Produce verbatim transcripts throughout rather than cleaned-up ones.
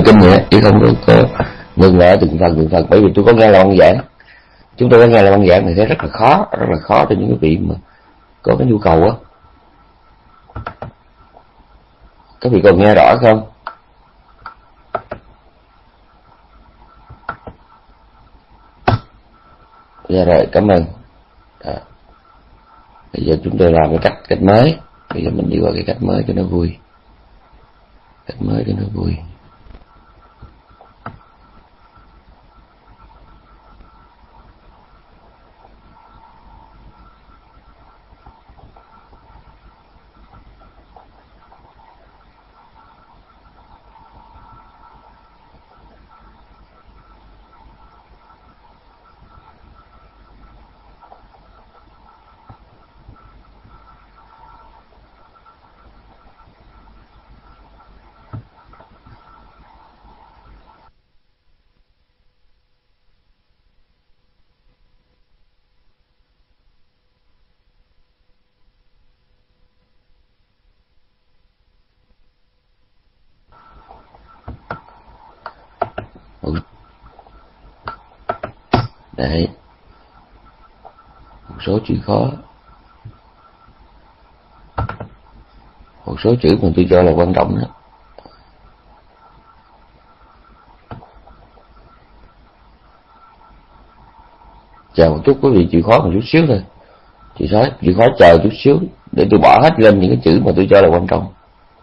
kinh vậy, chứ không có, có ngừng lại từng phần từng phần. Bởi vì tôi có nghe là băng giảng, chúng tôi có nghe là băng giảng thì thấy rất là khó, rất là khó cho những cái vị mà có cái nhu cầu á. Các vị còn nghe rõ không? Dạ rồi, cảm ơn. À, bây giờ chúng tôi làm cái cách cách mới. Bây giờ mình đi qua cái cách mới cho nó vui. Cách mới cho nó vui. Đấy, một số chữ khó, một số chữ mà tôi cho là quan trọng đó. Chờ một chút, quý vị chịu khó một chút xíu thôi, chịu khó chịu khó chờ chút xíu để tôi bỏ hết lên những cái chữ mà tôi cho là quan trọng.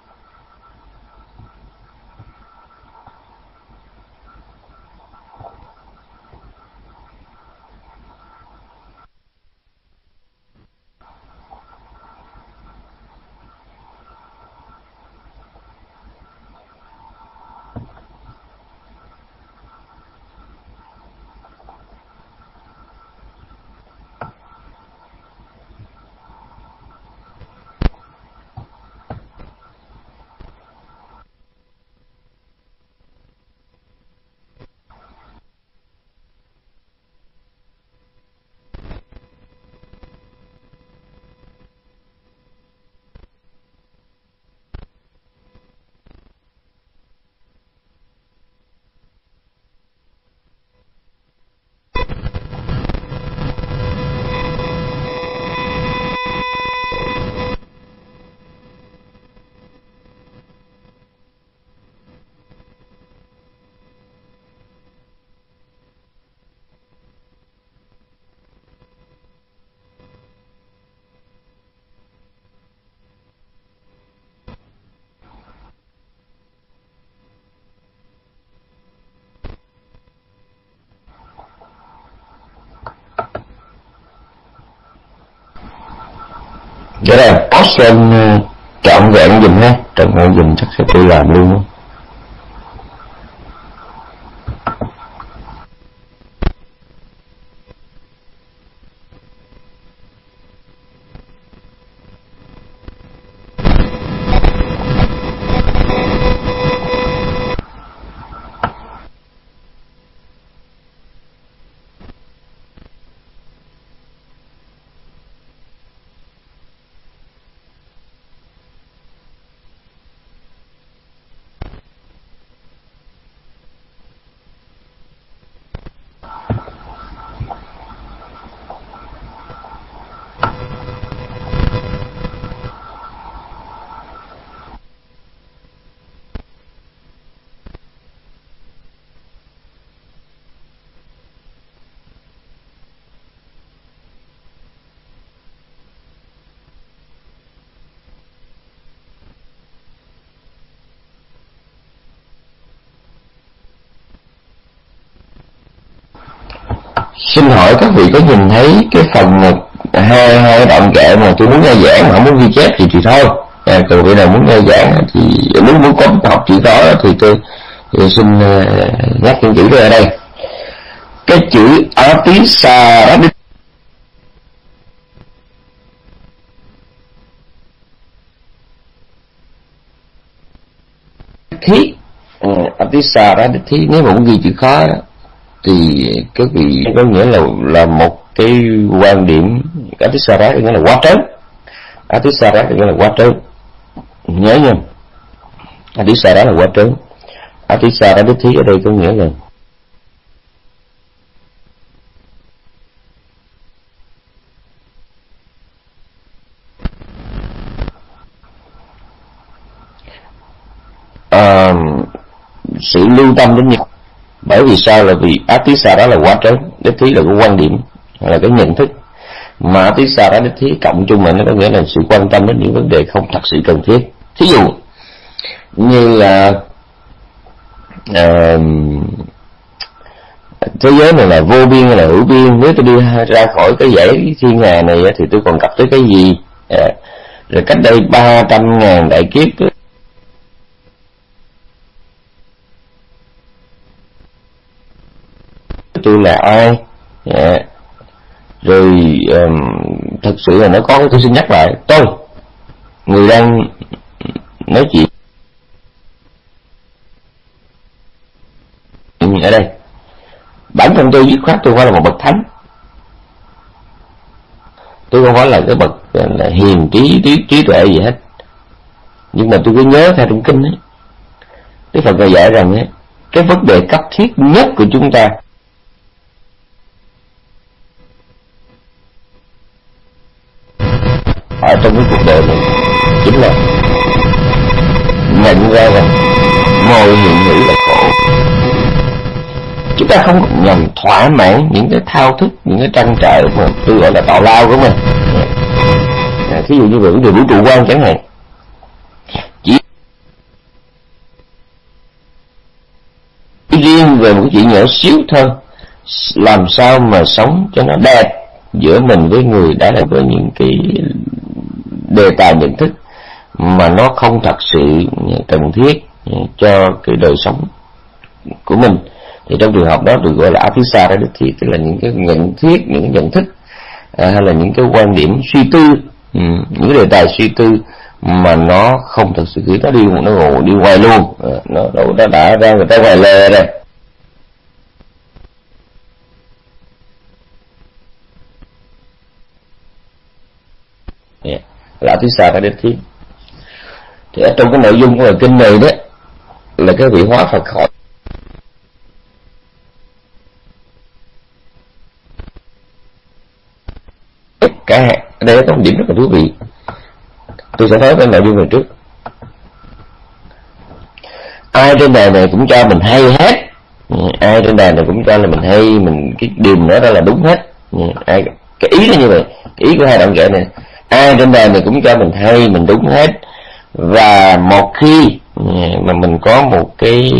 Vậy là post lên trọn vẹn dùm ha, trọn vẹn dùm chắc sẽ tôi làm luôn đó. Xin hỏi các vị có nhìn thấy cái phần một hai hai đoạn kệ mà tôi muốn nghe giảng mà không muốn ghi chép gì thì thôi. À, còn vị nào muốn nghe giảng thì muốn muốn có học chữ đó thì tôi, tôi xin uh, nhắc những chữ đó ở đây. Cái chữ Atisaradithi uh, Atisaradithi nếu mà muốn ghi chữ khó đó thì các vị có nghĩa là là một cái quan điểm. Atisara nghĩa là quá trớn, Atisara nghĩa là quá trớn, nhớ nha, Atisara là quá trớn. Atisara đích thí ở đây có nghĩa là à, sự lưu tâm đến nhau. Bởi vì sao? Là vì Atisara là quá trớn, đích thí là cái quan điểm, là cái nhận thức. Mà Atisara đích thí cộng chung mà nó có nghĩa là sự quan tâm đến những vấn đề không thật sự cần thiết. Thí dụ như là uh, thế giới này là vô biên hay là hữu biên, nếu tôi đi ra khỏi cái dãy thiên hà này thì tôi còn gặp tới cái gì? À, rồi cách đây ba trăm ngàn đại kiếp tôi là ai? À, rồi um, thật sự là nó có, tôi xin nhắc lại, tôi người đang nói chuyện ở đây, bản thân tôi dứt khoát tôi phải là một bậc thánh, tôi không phải là cái bậc là hiền trí trí trí tuệ gì hết. Nhưng mà tôi cứ nhớ theo trong kinh ấy, Đức Phật dạy rằng ấy, cái vấn đề cấp thiết nhất của chúng ta ở trong cái cuộc đời này chính là nhận ra rằng ngồi hiện hữu là khổ. Chúng ta không nhằm thỏa mãn những cái thao thức, những cái trăn trở mà tôi gọi là tào lao của mình. À, thí dụ như về vấn đề vũ trụ quan chẳng hạn, chỉ riêng về một cái chuyện nhỏ xíu thôi, làm sao mà sống cho nó đẹp giữa mình với người đã là với những cái đề tài nhận thức mà nó không thật sự cần thiết cho cái đời sống của mình, thì trong trường hợp đó được gọi là Atisara đích thí, tức là những cái nhận thiết, những cái nhận thức à, hay là những cái quan điểm suy tư, ừ, những cái đề tài suy tư mà nó không thật sự cứ nó đi nó ngồi đi ngoài luôn, à, nó nó đã ra người ta ngoài lề rồi. Yeah. Là Atisara đích thí. Thì ở trong cái nội dung của bài kinh này đó là cái vị hóa Phật hỏi tất cả. Ở đây có một điểm rất là thú vị, tôi sẽ nói cái nội dung này trước. Ai trên đời này cũng cho mình hay hết, ai trên đời này cũng cho là mình hay, mình cái điều mình nói đó là đúng hết. Ai, cái ý là như vậy, cái ý của hai đoạn kệ này, ai trên đời này cũng cho mình hay, mình đúng hết. Và một khi mà mình có một cái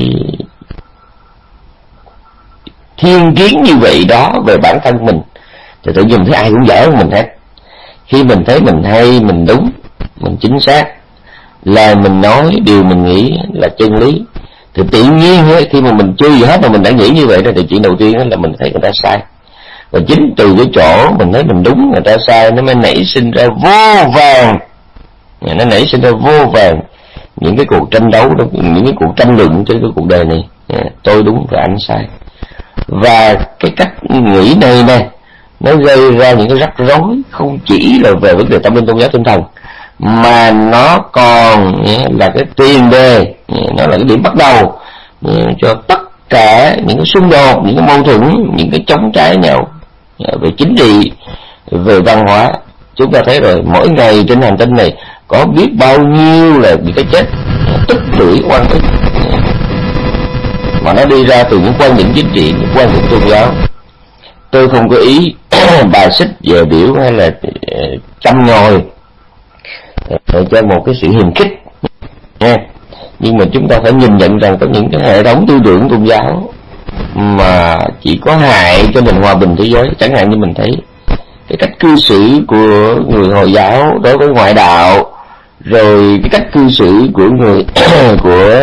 thiên kiến như vậy đó về bản thân mình thì tự nhiên thấy ai cũng dở hơn mình hết. Khi mình thấy mình hay, mình đúng, mình chính xác, lời mình nói, điều mình nghĩ là chân lý, thì tự nhiên khi mà mình chưa gì hết mà mình đã nghĩ như vậy đó, thì chuyện đầu tiên là mình thấy người ta sai. Và chính từ cái chỗ mình thấy mình đúng, người ta sai, nó mới nảy sinh ra vô vàn nó nảy sinh ra vô vàn những cái cuộc tranh đấu đó, những cái cuộc tranh luận trên cái cuộc đời này, tôi đúng và anh sai. Và cái cách nghĩ này nè, nó gây ra những cái rắc rối không chỉ là về vấn đề tâm linh tôn giáo tinh thần, mà nó còn là cái tiền đề, nó là cái điểm bắt đầu cho tất cả những cái xung đột, những cái mâu thuẫn, những cái chống trái nhau về chính trị, về văn hóa. Chúng ta thấy rồi, mỗi ngày trên hành tinh này có biết bao nhiêu là những cái chết tức lưỡi oan ức mà nó đi ra từ những quan điểm chính trị, những quan điểm tôn giáo. Tôi không có ý bài xích về biểu hay là chăm ngồi cho một cái sự hiềm khích nha, nhưng mà chúng ta phải nhìn nhận rằng có những cái hệ thống tư tưởng tôn giáo mà chỉ có hại cho nền hòa bình thế giới. Chẳng hạn như mình thấy cái cách cư xử của người Hồi giáo đối với ngoại đạo, rồi cái cách cư xử của người của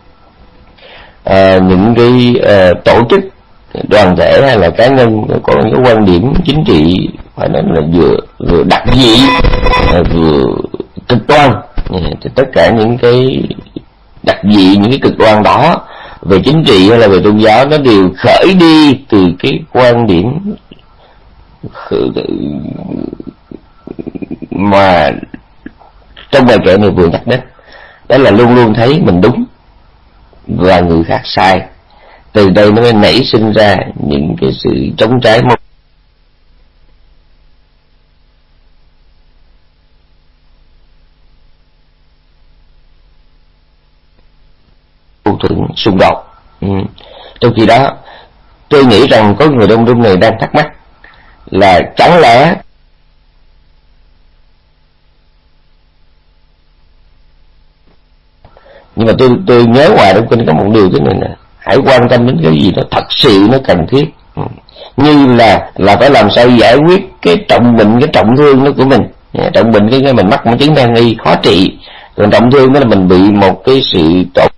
à, những cái à, tổ chức đoàn thể hay là cá nhân có những cái quan điểm chính trị phải nói là vừa vừa đặc dị, vừa cực đoan. Thì tất cả những cái đặc dị, những cái cực đoan đó về chính trị hay là về tôn giáo, nó đều khởi đi từ cái quan điểm mà trong bài kệ này vừa nhắc đến, đó là luôn luôn thấy mình đúng, và người khác sai. Từ đây nó mới nảy sinh ra những cái sự chống trái mâu thuẫn xung đột. Ừ. Trong khi đó tôi nghĩ rằng có người đông đông này đang thắc mắc là chẳng lẽ nhưng mà tôi tôi nhớ ngoài trong kinh có một điều thế này nè: hãy quan tâm đến cái gì đó thật sự nó cần thiết, ừ. như là là phải làm sao giải quyết cái trọng bệnh, cái trọng thương đó của mình. Trọng bệnh cái mình mắc một chứng nan y khó trị, còn trọng thương đó là mình bị một cái sự tổn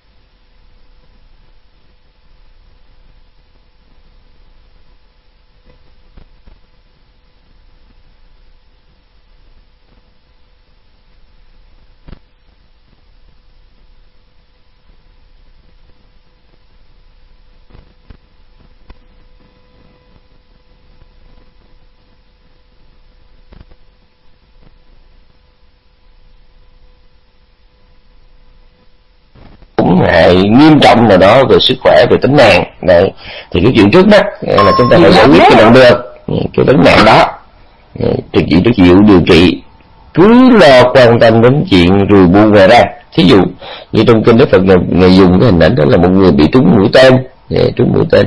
hại nghiêm trọng nào đó về sức khỏe, về tính mạng. Đấy, thì cái chuyện trước mắt là chúng ta phải giải quyết cái bệnh được cái vấn nạn đó. Thì chỉ được chịu điều trị, cứ lo quan tâm đến chuyện rùi bu ngoài ra. Thí dụ như trong kinh Đức Phật ngày, ngày dùng cái hình ảnh đó là một người bị trúng mũi tên, trúng mũi tên,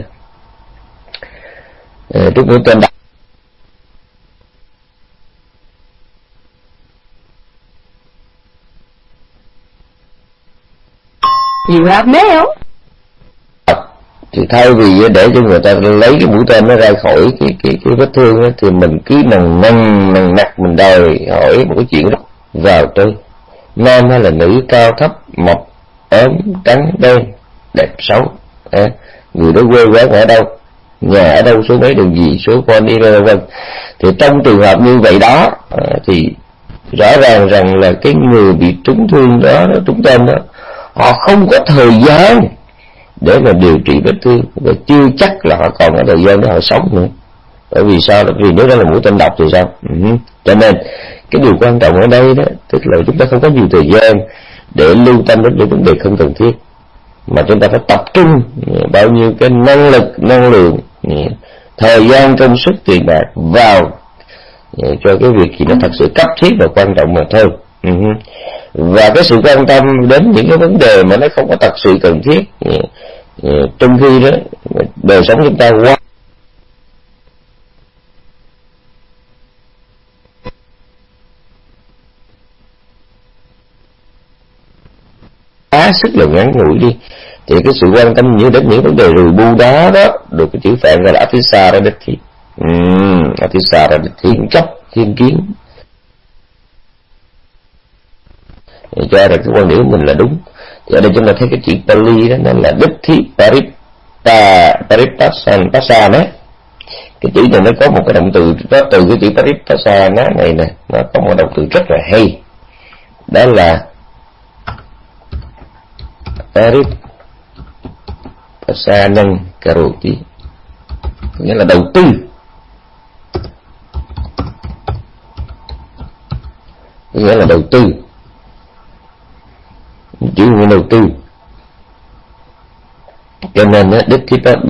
trúng mũi tên. You have mail. Thì thay vì để cho người ta lấy cái mũi tên nó ra khỏi cái cái cái vết thương đó, thì mình cứ nằng nằng nằng nặc mình đòi hỏi một cái chuyện đó vào tôi: nam hay là nữ, cao thấp, mập, ốm, trắng, đen, đẹp, xấu, à, người đó quê quán ở đâu, nhà ở đâu, số mấy đường gì, số con đi ra vân. Thì trong trường hợp như vậy đó à, thì rõ ràng rằng là cái người bị trúng thương đó, trúng tên đó, họ không có thời gian để mà điều trị vết thương, và chưa chắc là họ còn có thời gian để họ sống nữa. Bởi vì sao? Vì nếu đó là mũi tên độc thì sao? Ừ. Cho nên cái điều quan trọng ở đây đó, tức là chúng ta không có nhiều thời gian để lưu tâm đến những vấn đề không cần thiết, mà chúng ta phải tập trung bao nhiêu cái năng lực, năng lượng, thời gian, công sức, tiền bạc vào cho cái việc gì nó thật sự cấp thiết và quan trọng mà thôi. Ừ. Và cái sự quan tâm đến những cái vấn đề mà nó không có thật sự cần thiết, trong khi đó đời sống chúng ta quá quá sức là ngắn ngủi đi, thì cái sự quan tâm như đến những vấn đề rùi bu đó đó được cái chữ Phạn gọi là Athisa ra đích thị. Ừm, Athisa ra đích thiên chấp, thiên kiến, cho rằng cái quan điểm của mình là đúng. Thì ở đây chúng ta thấy cái chữ Pali đó nó là đích thị paripta paripasana. Cái chữ này nó có một cái động từ, đó từ cái chữ paripasana này nè, nó có một động từ rất là hay, đó là paripasanang karoti, nghĩa là đầu tư. Nghĩa là đầu tư, chữ người đầu tư. Cho nên đó, đích thị pháp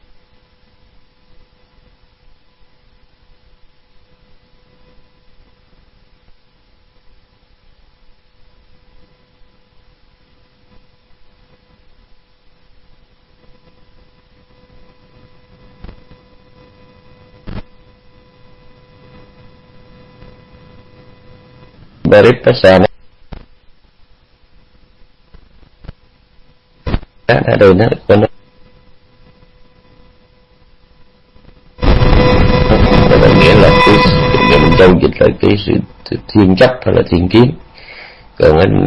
Paripasana ở đây nó nó nó nghĩa là cái mình châu dịch là cái sự thiên chấp hay là thiên kiến. Còn anh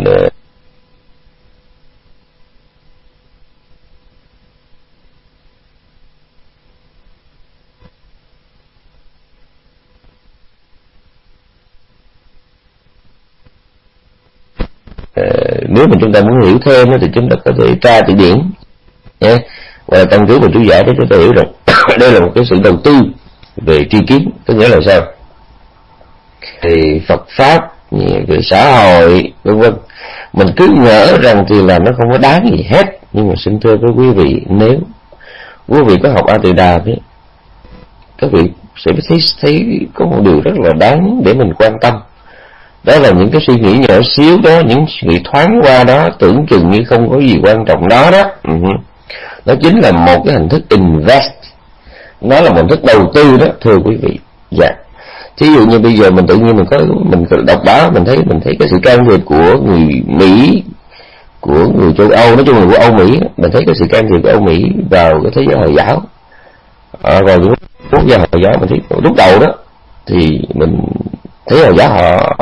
nếu mà chúng ta muốn hiểu thêm thì chúng ta có thể tra từ điển nhé, và căn cứ vào chú giải để chúng ta hiểu rằng đây là một cái sự đầu tư về tri kiến. Có nghĩa là sao? Thì Phật pháp, về xã hội vân vân, mình cứ ngỡ rằng thì là nó không có đáng gì hết, Nhưng mà xin thưa với quý vị, nếu quý vị có học A Tỳ Đà thì các vị sẽ thấy thấy có một điều rất là đáng để mình quan tâm. Đó là những cái suy nghĩ nhỏ xíu đó, những suy nghĩ thoáng qua đó, tưởng chừng như không có gì quan trọng đó đó. Uh-huh. Đó chính là một cái hình thức invest. Nó là một hình thức đầu tư đó, thưa quý vị. Dạ. Thí dụ như bây giờ mình tự nhiên mình có mình đọc báo, mình thấy mình thấy cái sự can thiệp của người Mỹ, của người châu Âu, nói chung là của Âu Mỹ, mình thấy cái sự can thiệp của Âu Mỹ vào cái thế giới Hồi giáo. À, vào những quốc gia Hồi giáo, mình thấy lúc đầu đó thì mình thấy Hồi giáo họ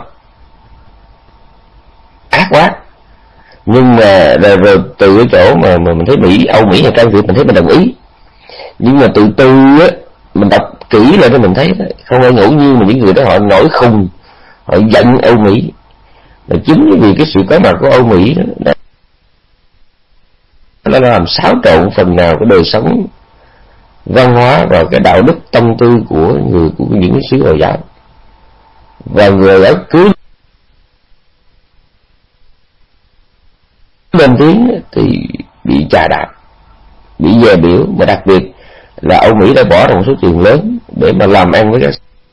ác quá, nhưng mà rồi, rồi từ cái chỗ mà, mà mình thấy Mỹ, Âu Mỹ là can thiệp, mình thấy mình đồng ý. Nhưng mà từ từ á, mình đọc kỹ lại thì mình thấy đó, không phải ngẫu nhiên mà những người đó họ nổi khùng, họ giận Âu Mỹ. Và chính vì cái sự có mặt của Âu Mỹ đó, đó nó làm xáo trộn phần nào cái đời sống văn hóa và cái đạo đức tâm tư của người của những cái xứ Hồi giáo. Và người đã cứ lên tiếng thì bị chà đạp, bị dè biểu, mà đặc biệt là Âu Mỹ đã bỏ ra một số tiền lớn để mà làm ăn với các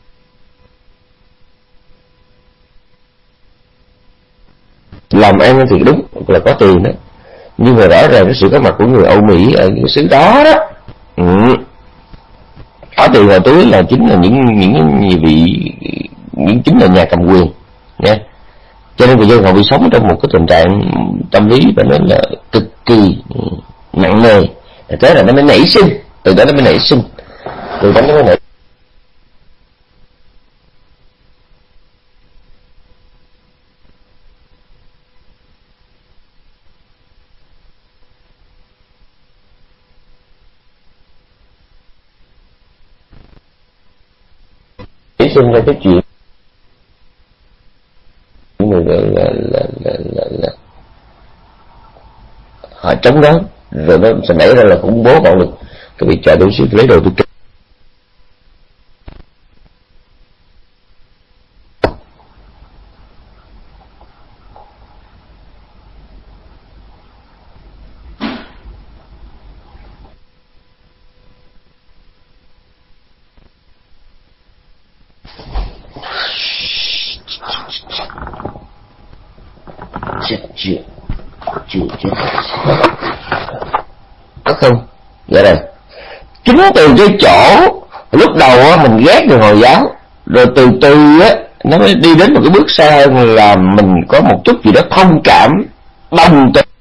làm ăn thì đúng là có tiền đó, nhưng mà rõ ràng cái sự có mặt của người Âu Mỹ ở những xứ đó đó, ừ, có tiền vào túi là chính là những những vị những chính là nhà cầm quyền nha. Cho nên người dân họ bị sống trong một cái tình trạng tâm lý và nó là cực kỳ nặng nề. Thế là nó mới nảy sinh, từ đó nó mới nảy sinh, từ đó nó mới nảy nảy sinh ra cái chuyện người là là là là, là, là họ chống đó, rồi nó sẽ nảy ra là khủng bố bạo lực. Các vị chờ tôi xíu, lấy đồ tôi kêu. Chết chuyện, chuyện chuyện có không? Dạ rồi. Chính từ cái chỗ lúc đầu á mình ghét người Hồi giáo, rồi từ từ á nó mới đi đến một cái bước xa hơn là mình có một chút gì đó thông cảm, đồng tình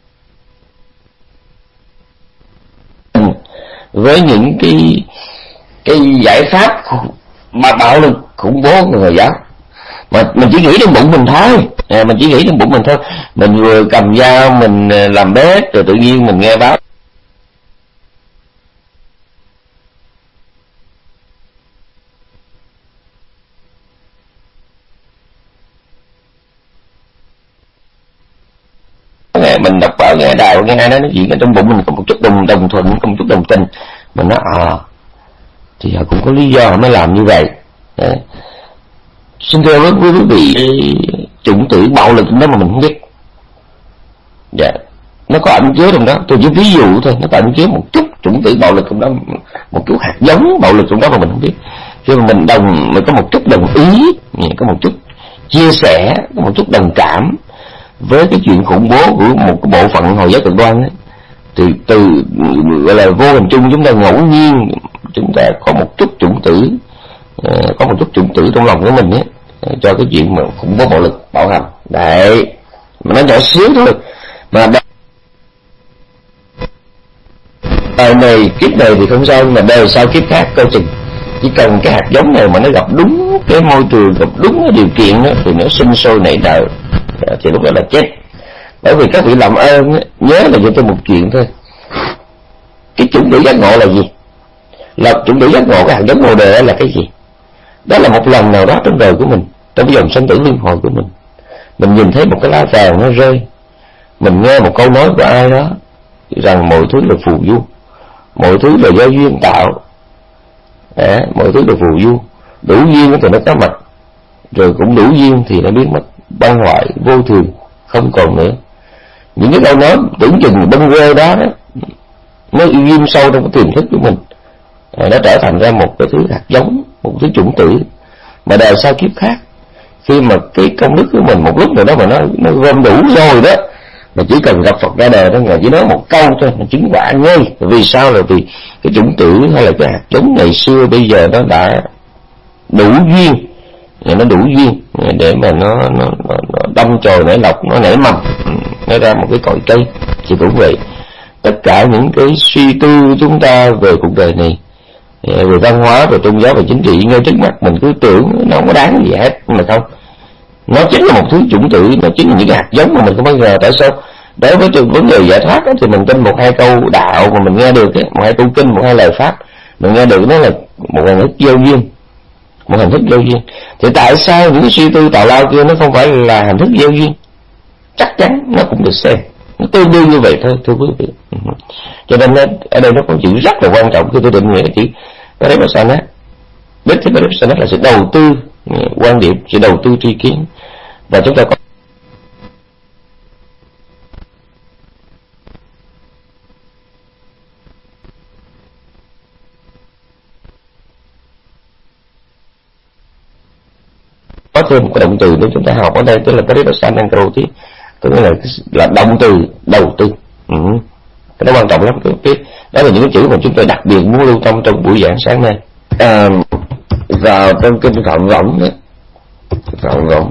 với những cái cái giải pháp mà bạo lực khủng bố của người Hồi giáo. Mà mình chỉ nghĩ trong bụng mình thôi, à, mình chỉ nghĩ trong bụng mình thôi. Mình vừa cầm dao mình làm bếp, rồi tự nhiên mình nghe báo mình đọc báo nghe đài nghe ai đó nói chuyện, trong bụng mình có một chút đồng đồng thuận, có một chút đồng tình. Mình nói à thì họ cũng có lý do họ mới làm như vậy. Đấy. Xin thưa với quý vị, chủng tử bạo lực đó mà mình không biết. Dạ, nó có ẩn chứa trong đó. Tôi chỉ ví dụ thôi, nó có ẩn chứa một chút chủng tử bạo lực trong đó, một chút hạt giống bạo lực trong đó mà mình không biết. Khi mà mình đồng, mình có một chút đồng ý, có một chút chia sẻ, có một chút đồng cảm với cái chuyện khủng bố của một cái bộ phận Hồi giáo cực đoan ấy, thì từ gọi là vô hình chung chúng ta ngẫu nhiên chúng ta có một chút chủng tử, có một chút chủng tử trong lòng của mình ấy, cho cái chuyện mà khủng bố bạo lực bạo hành. Đấy, mà nó nhỏ xíu thôi, mà đời này kiếp này thì không sao, mà đời sau kiếp khác coi chừng. Chỉ cần cái hạt giống này mà nó gặp đúng cái môi trường, gặp đúng cái điều kiện đó, thì nó sinh sôi nảy nở, thì lúc đó là chết. Bởi vì các vị làm ơn á, nhớ là cho tôi một chuyện thôi. Cái chủng tử giác ngộ là gì? Là chủng tử giác ngộ, cái hạt giống bồ đề là cái gì? Đó là một lần nào đó trong đời của mình, trong cái dòng sinh tử luân hồi của mình, mình nhìn thấy một cái lá vàng nó rơi, mình nghe một câu nói của ai đó rằng mọi thứ là phù du, mọi thứ là do duyên tạo, à, mọi thứ là phù du, đủ duyên thì nó có mặt, rồi cũng đủ duyên thì nó biến mất, băng hoại vô thường, không còn nữa. những cái câu nói tưởng chừng bâng quơ đó đó, nó ghim sâu trong cái tiềm thức của mình, nó trở thành ra một cái thứ hạt giống, một thứ chủng tử mà đời sau kiếp khác, khi mà cái công đức của mình một lúc nào đó mà nó nó gom đủ rồi đó, mà chỉ cần gặp Phật ra đời đó, ngài chỉ nói một câu thôi nó chứng quả ngay. Vì sao? Là vì cái chủng tử hay là cái hạt giống ngày xưa bây giờ nó đã đủ duyên, nó đủ duyên để mà nó nó, nó, nó đâm chồi nảy lộc, nó nảy mầm, nó ra một cái cội cây. Thì cũng vậy, tất cả những cái suy tư chúng ta về cuộc đời này, về văn hóa, về tôn giáo, về chính trị, ngay trước mắt mình cứ tưởng nó không có đáng gì hết, mà không, nó chính là một thứ chủng tử, nó chính là những cái hạt giống mà mình không bao giờ. Tại sao? Đối với trường vấn đề giải thoát đó, thì mình tin một hai câu đạo mà mình nghe được ấy, một hai câu kinh, một hai lời pháp mình nghe được, nó là một hình thức vô duyên, một hình thức vô duyên. Thì tại sao những suy tư tào lao kia nó không phải là hình thức vô duyên? Chắc chắn nó cũng được xem, nó tương đương như vậy thôi, thưa quý vị. Cho nên ở đây nó có chữ rất là quan trọng khi tôi định nghĩa chữ Paripassana. Đích thì Paripassana là sự đầu tư quan điểm, sự đầu tư tri kiến, và chúng ta có có thêm một cái động từ để chúng ta học ở đây, tức là Paripassana Kroti, tức là là động từ đầu tư. Ừ. Cái đó quan trọng lắm. Cái đó là những cái chữ mà chúng tôi đặc biệt muốn lưu tâm trong buổi giảng sáng nay. À, vào trong kinh Phạm Võng đó, Phạm Võng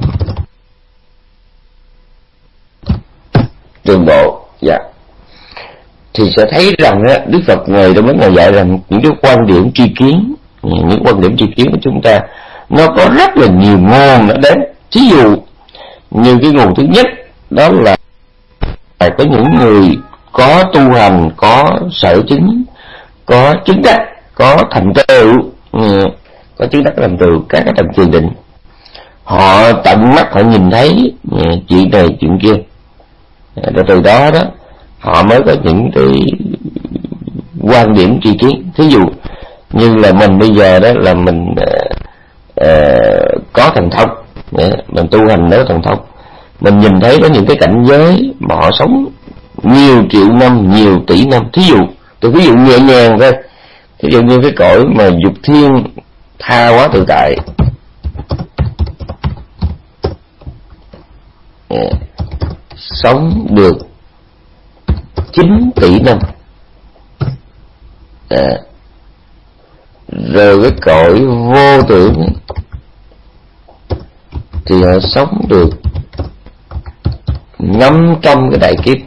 Trường Bộ, dạ, thì sẽ thấy rằng á, Đức Phật ngài trong đó ngài dạy rằng những cái quan điểm tri kiến, những quan điểm tri kiến của chúng ta nó có rất là nhiều nguồn nó đến. Thí dụ như cái nguồn thứ nhất đó là phải có những người có tu hành, có sở chứng, có chứng đắc, có thành tựu, có chứng đắc thành tựu các cái tầng thiền định. Họ tận mắt họ nhìn thấy chuyện này chuyện kia, rồi từ đó đó họ mới có những cái quan điểm tri kiến. Thí dụ như là mình bây giờ đó là mình uh, có thần thông, mình tu hành đó thần thông, mình nhìn thấy có những cái cảnh giới mà họ sống nhiều triệu năm, nhiều tỷ năm. Thí dụ, tôi ví dụ nhẹ nhàng thôi, thí dụ như cái cõi mà dục thiên tha hóa tự tại, yeah, sống được chín tỷ năm. À, rồi cái cõi vô tưởng thì họ sống được năm trăm cái đại kiếp.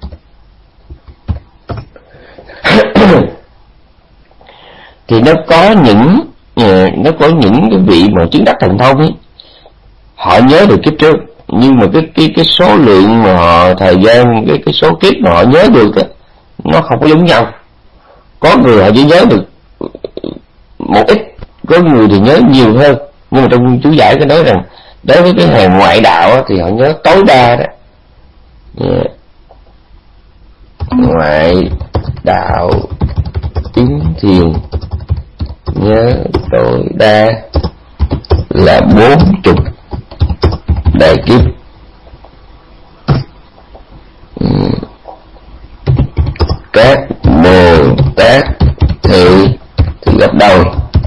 Thì nó có những nó có những cái vị mà chứng đắc thần thông ấy, họ nhớ được kiếp trước, nhưng mà cái cái cái số lượng mà họ thời gian cái cái số kiếp mà họ nhớ được á, nó không có giống nhau. Có người họ chỉ nhớ được một ít, có người thì nhớ nhiều hơn. Nhưng mà trong chú giải có nói rằng đối với cái hàng ngoại đạo á, thì họ nhớ tối đa đó, yeah, ngoại đạo chứng thiền nhớ tối đa là bốn chục đại kiếp. Các Bồ Tát thì thì gấp đôi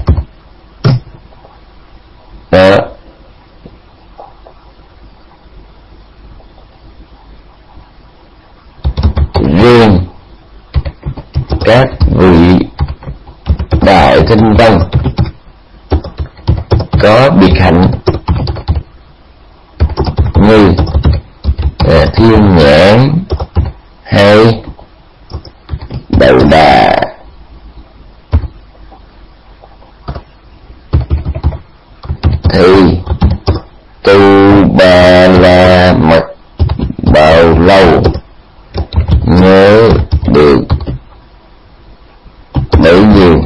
đó. Riêng các vị đại tinh văn có biệt hạnh như à, thiên nhãn hay đậu đà, thì tu ba la mật bao lâu nhớ được bấy nhiêu.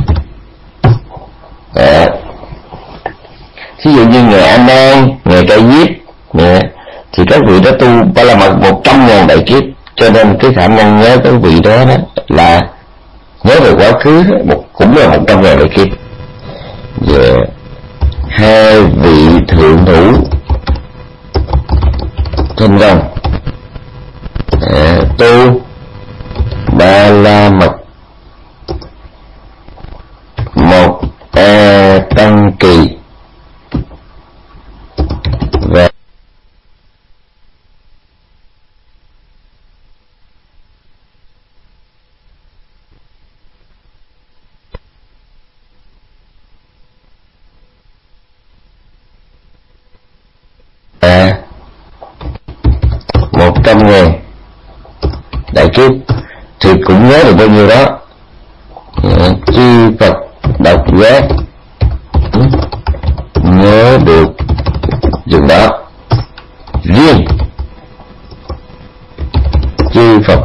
À, ví dụ như ngày A Nan, ngày Ca Diếp, thì các vị đó tu ba la mật một trăm ngàn đại kiếp, cho nên cái khả năng nhớ các vị đó, đó là nhớ về quá khứ đó, một cũng là một trăm ngàn đại kiếp. Và hai vị thượng thủ thanh văn, à, tu ba la mật một a tăng kỳ và à, một trăm ngàn đại kiếp thì cũng nhớ được bao nhiêu đó. À, chư Phật độc giác nhớ được chừng đó. Riêng chư Phật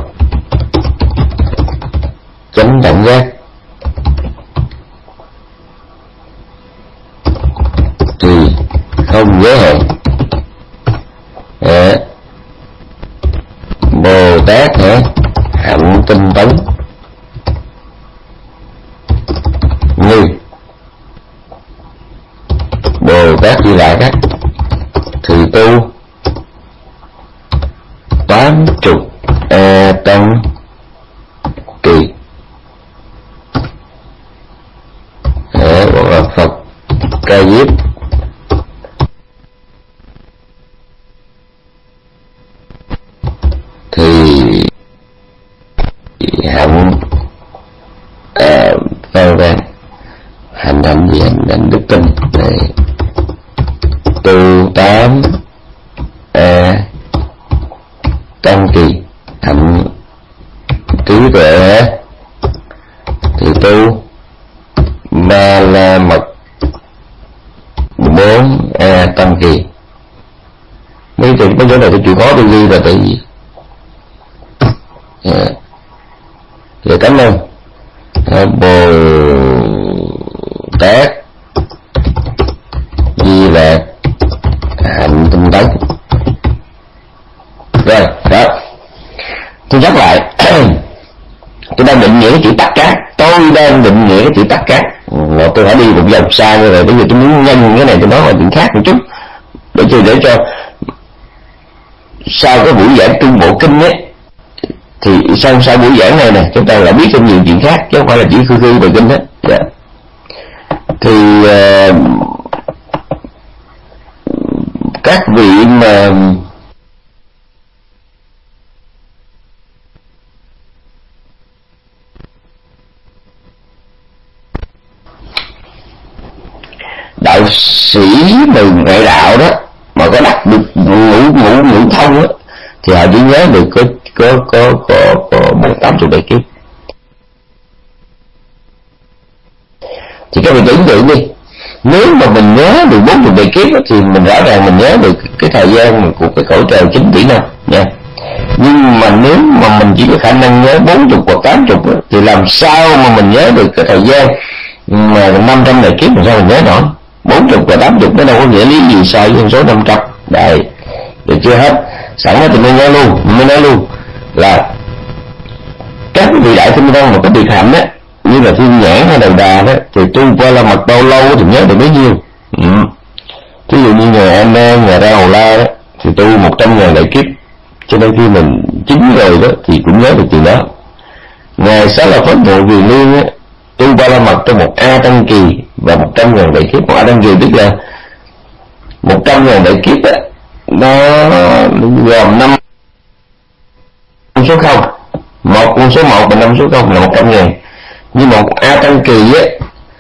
chánh đẳng giác thì không giới hạn. À, Bồ Tát hả hạnh tinh tấn như Bồ Tát Di Lặc á thì tu tám chục a tăng kỳ. À, hoặc là Phật Ca Diếp thì hạnh à, vang vang hành hạnh gì hành hạnh đức tin này tu tám a tăng kỳ hạnh trí tuệ thì tu ba la mật bốn a tăng kỳ. Mấy từ mấy chỗ này tôi chịu khó tôi ghi là tại vì à, rồi cảm ơn à, Bồ Tát Di Lặc hạnh tinh tấn. Rồi đó, tôi nhắc lại tôi đang định nghĩa cái chữ tắc cát, tôi đang định nghĩa cái chữ tắc cát. Mà tôi đã đi một vòng xa như vậy, bây giờ tôi muốn nhân cái này tôi nói là chuyện khác một chút để cho để cho sau cái buổi giảng trung bộ kinh ấy thì sau sau buổi giảng này nè chúng ta lại biết thêm nhiều chuyện khác chứ không phải là chỉ khư khư về kinh hết. Dạ. Thì uh, các vị mà đạo sĩ mà ngoại đạo đó mà có đắc được ngũ ngũ ngũ thông đó thì họ chỉ nhớ được có có có có có bốn tám chục đại kiếp. Thì các vị tưởng tượng đi, nếu mà mình nhớ được bốn chục đại kiếp thì mình rõ ràng mình nhớ được cái thời gian của cái cõi trời chín tỷ năm nha. Nhưng mà nếu mà mình chỉ có khả năng nhớ bốn chục hoặc tám chục thì làm sao mà mình nhớ được cái thời gian mà năm trăm đại kiếp, làm sao mình nhớ nổi? Bốn chục và tám chục nó đâu có nghĩa lý gì so với số năm trăm. Đây, được chưa hết? Sẵn đó thì mới nói luôn, mới nói luôn là các vị đại tinh văn mà có biệt hạnh á, như là Thiên Nhãn hay Đầu Đà đó, thì tu qua la mật bao lâu thì nhớ được bấy nhiêu. Ừ. Ví dụ như nhà An Nan, nhà Ra Hầu La đó, thì tu một trăm ngàn đại kiếp, cho nên khi mình chín rồi đó thì cũng nhớ được từ đó. Ngài Xá La Phất Ngộ Viền Liên á, tu ba la mật trong một a tăng kỳ và một trăm ngàn đại kiếp. Một a tăng kỳ tức là một trăm ngàn đại kiếp á, nó gồm năm số không, một con số một và năm số không là một trăm ngàn. Nhưng một a tăng kỳ á,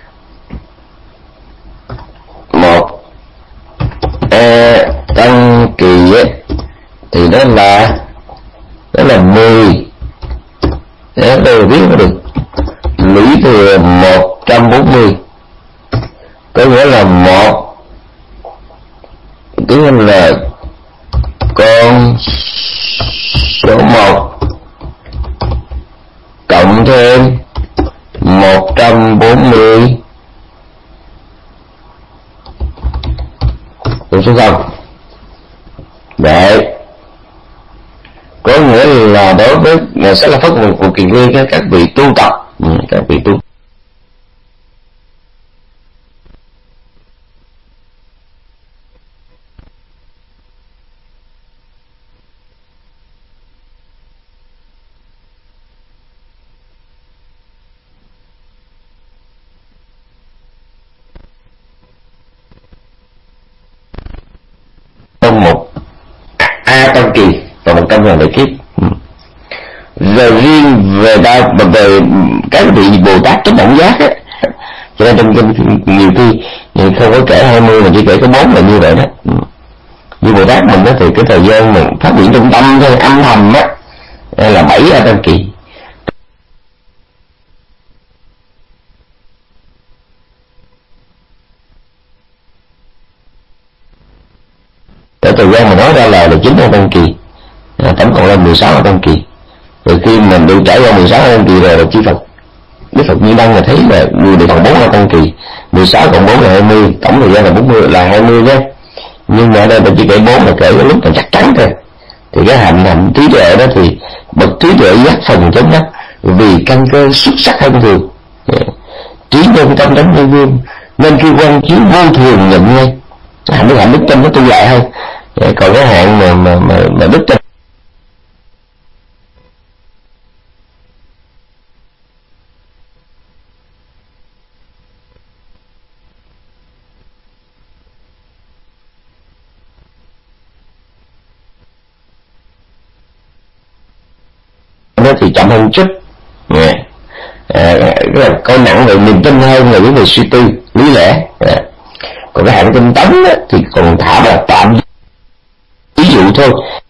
một a tăng kỳ á thì nó là nó là mười, đó tôi biết nó được lũy thừa một trăm bốn mươi, có nghĩa là một tức là con số một cộng thêm một trăm bốn mươi con số không. Đấy, có nghĩa là đối với Ngài Xá La Phất Ngộ Kiền Liên, các vị tu tập, các vị tu trăm ngàn đại kiếp. Rồi riêng về đa về các vị Bồ Tát chánh đẳng giác á, cho nên trong kinh nhiều khi không có kể hai mươi mà chỉ kể có bốn là như vậy đó. Như Bồ Tát mình đó thì cái thời gian mình phát triển trong tâm thôi, âm thầm á, là bảy ở tam kỳ. Cái thời gian mà nói ra là là chín ở tam kỳ, à, tổng cộng là mười sáu ở tam kỳ. Rồi khi mình được trải qua mười sáu ở tam kỳ rồi là chư Phật, Đức Phật Như Đăng là thấy là người được còn bốn ở tam kỳ, mười sáu cộng bốn là hai mươi, tổng thời gian là bốn mươi là hai mươi nhé. Nhưng mà ở đây mình chỉ kể bốn là kể cái lúc là chắc chắn thôi. Thì cái hạnh hạnh trí tuệ đó thì bậc trí tuệ giác phần chấm nhất vì căn cơ xuất sắc hơn thường, trí nhân tâm đấng nhân viên nên khi quan chiếu vô thường nhận ngay. Hạnh đức hạnh đức chân nó tu lại hơn. Còn cái hạng mà mà mà, mà đức chân đó thì chậm hơn chút. Yeah. À, cái là coi nặng về niềm tin hơn là những người suy tư lý lẽ. Yeah. Còn cái hạng tinh tấn đó, thì còn thả là tạm ví dụ thôi.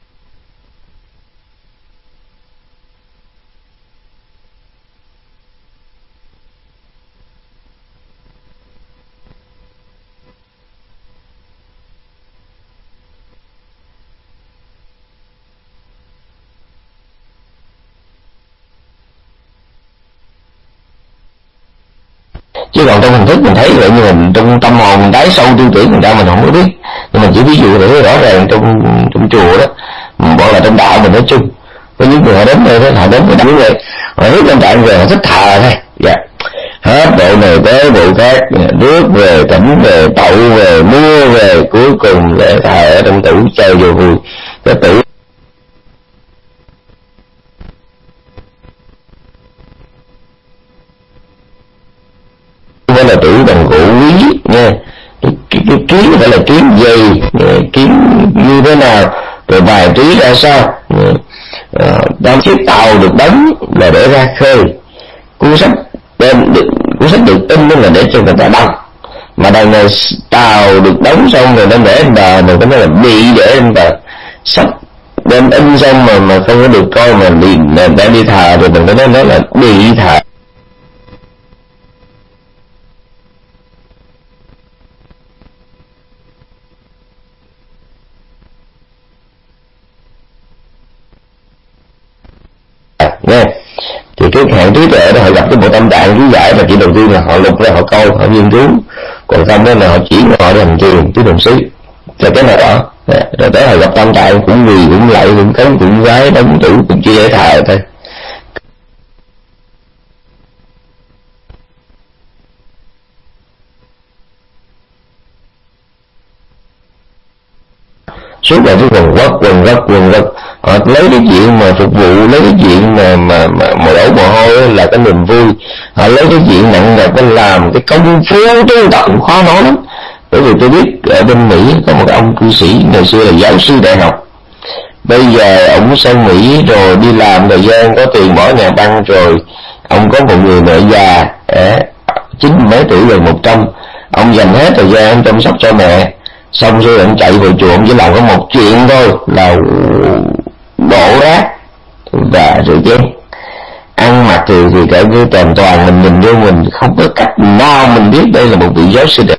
Chứ còn trong hình thức mình thấy vậy, nhưng mà trong tâm hồn mình đáy sâu tư tưởng mình ra mình không có biết. Nhưng mình chỉ ví dụ để rõ ràng trong trong chùa đó, bọn là trong đạo mình nói chung, có những người họ đến đây họ đến với đạo này, họ hết trong đạo về họ thích thờ thôi. Dạ. Hết bộ này tới bộ khác, nước về tỉnh về tậu về mua về, cuối cùng để thờ ở trong tủ chơi vô vui. Cái tủ phải là tủ bằng gỗ quý nha, cái, cái, cái kiến phải là kiến dày, kiến như thế nào, rồi bài trí ra sao, à, đang chiếc tàu được đóng là để ra khơi, cuốn sách đem được cuốn sách được in là để cho người ta đọc, mà đằng này tàu được đóng xong rồi đem để lên bờ, rồi nó là bị để lên bờ, sách đem in xong mà mà không có được coi mà bị đang đi thờ, rồi mình có nói nó là bị thờ. Nha. Thì cái hạng trí tuệ đó họ gặp cái bộ tâm tạng chú giải là chỉ đầu tiên là họ lục ra họ câu họ nghiên cứu, còn không đó là họ chỉ họ đi hành thiền tứ đồng xứ là cái nào đó. Rồi tới họ gặp tâm tạng cũng quỳ cũng lạy cũng cống cũng vái đóng tủ cũng chỉ để thờ thôi. Suốt ngày cái quần quất quần quất quần quất, họ lấy cái chuyện mà phục vụ, lấy cái chuyện mà mà mà mồ đổ mồ hôi là cái niềm vui, họ lấy cái chuyện nặng nhọc cái làm cái công phu tu tập cũng khó nói lắm. Bởi vì tôi biết ở bên Mỹ có một ông cư sĩ ngày xưa là giáo sư đại học, bây giờ ông sang Mỹ rồi đi làm thời gian có tiền bỏ nhà băng, rồi ông có một người mẹ già chín mấy tuổi gần một trăm, ông dành hết thời gian ông chăm sóc cho mẹ. Xong rồi ông chạy về chùa, ông chỉ làm có một chuyện thôi là đổ rác và rửa chén. Ăn mặc thì thì cả cái toàn toàn mình nhìn vô mình không có cách nào mình biết đây là một vị giáo sư đại